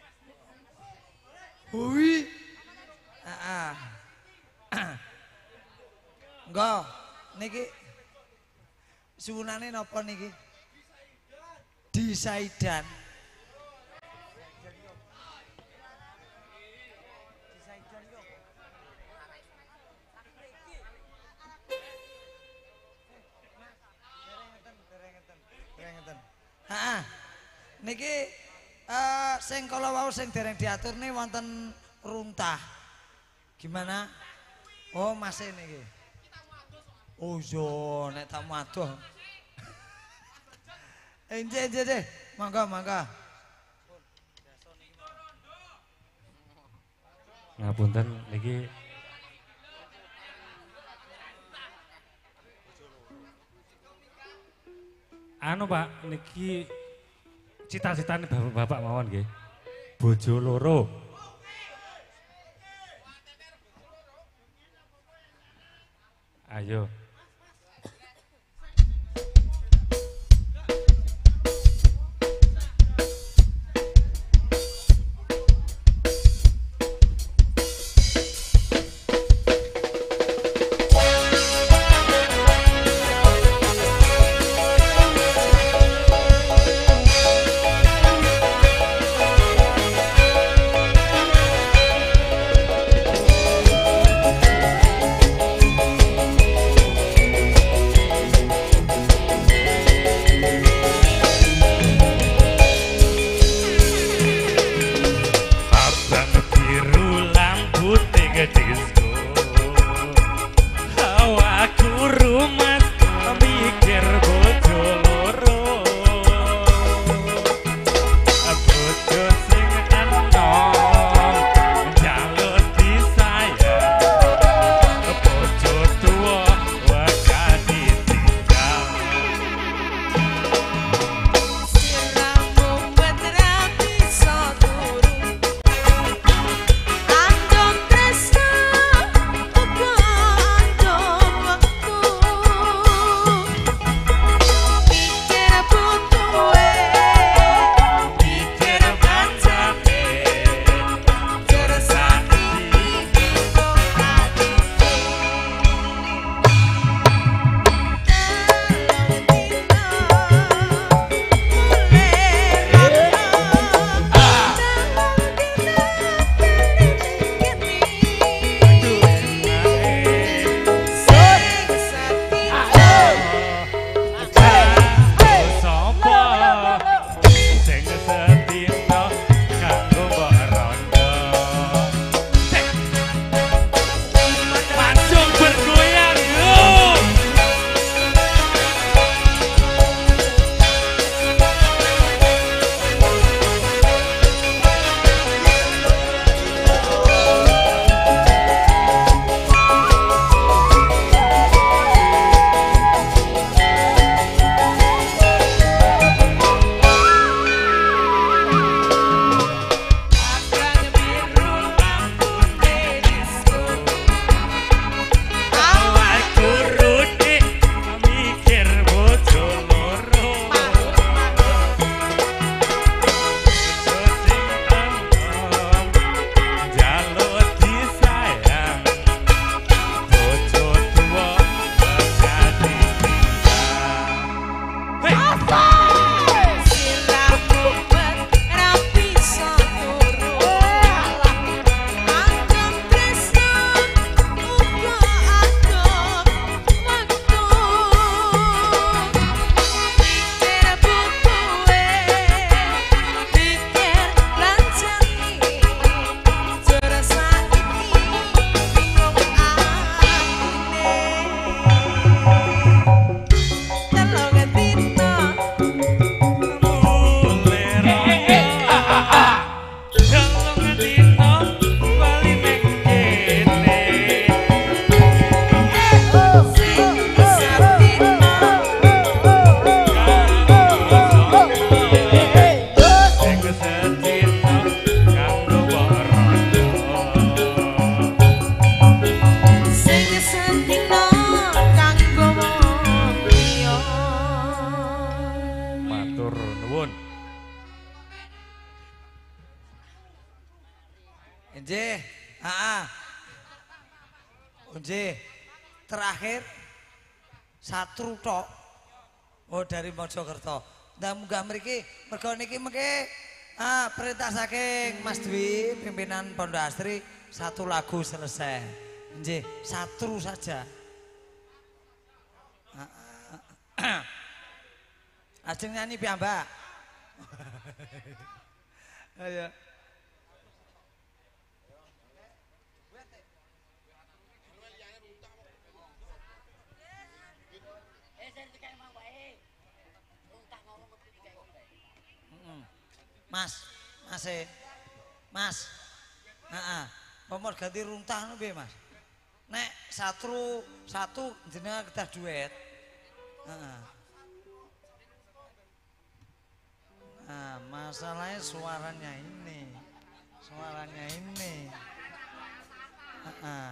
Hui. Heeh. Engko niki suwunane napa niki? Di Sayyidan. Heeh. Niki eh sing kala wau sing dereng diatur nih wonten runtah. Gimana? Oh, masih niki. Oh, yo nek tamu adoh. Enje enje deh. Mangga mangga. Ngapunten niki anu Pak, niki cita-citane bapak-bapak mawon nggih. Bojo loro. Ayo. Nggih. Terakhir Satru tok. Oh dari Mojokerto. Ndak munggah mriki mergo niki mengke ah perintah saking Mas Dwi pimpinan Pondok Asri satu lagu selesai. Nggih, Satru saja. Ajeng nyanyi piyambak. Ayo. Mas, Mas e. Mas. Heeh. Pomor ganti runtah ngono piye, Mas? Nek Satru satu jenengan kedah duet. Heeh. Nah, masalahnya suaranya ini. Suaranya ini. Heeh.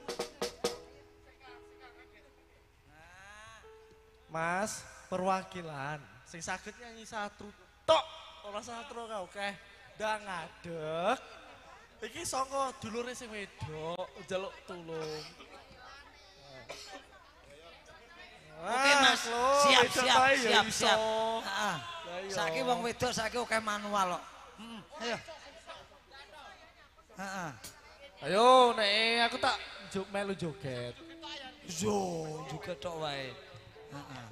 Mas, perwakilan sing saged nyanyi Satru tok ora Satru kau oke. Ndang ngadeg. Iki saka dulure sing wedok njaluk tulung. Oke Mas, siap siap siap siap. Heeh. iya. Saiki wong wedok saiki oke manual kok. Hmm, ayo. Heeh. Ayo nek aku tak juk melu joget. Yo, juga tok wae. Heeh.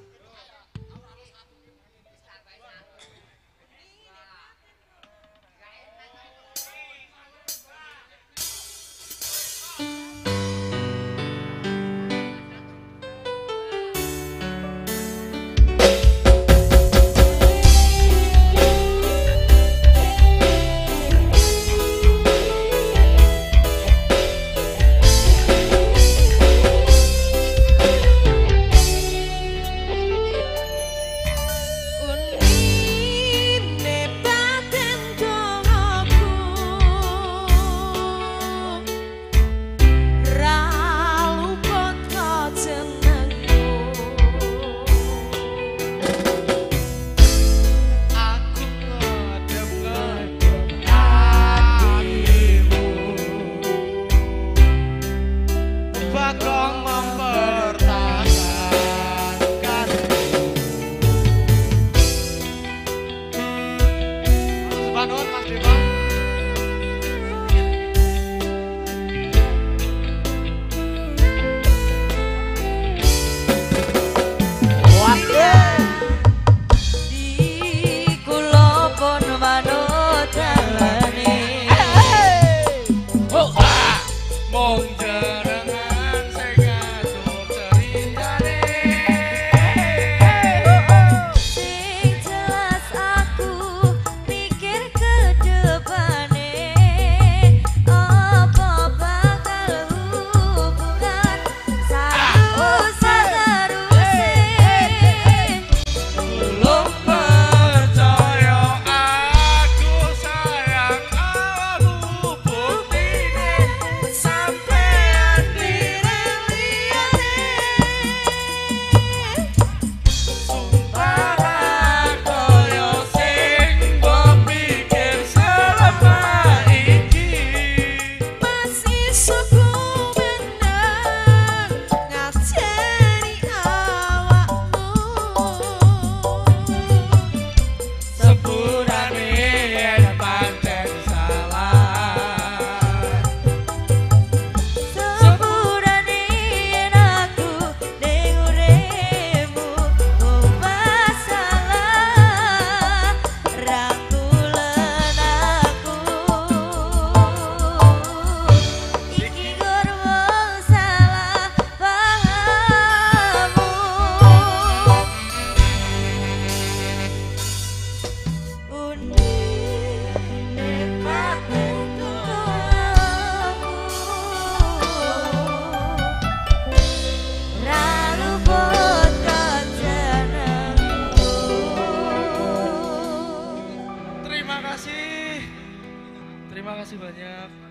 Terima kasih banyak.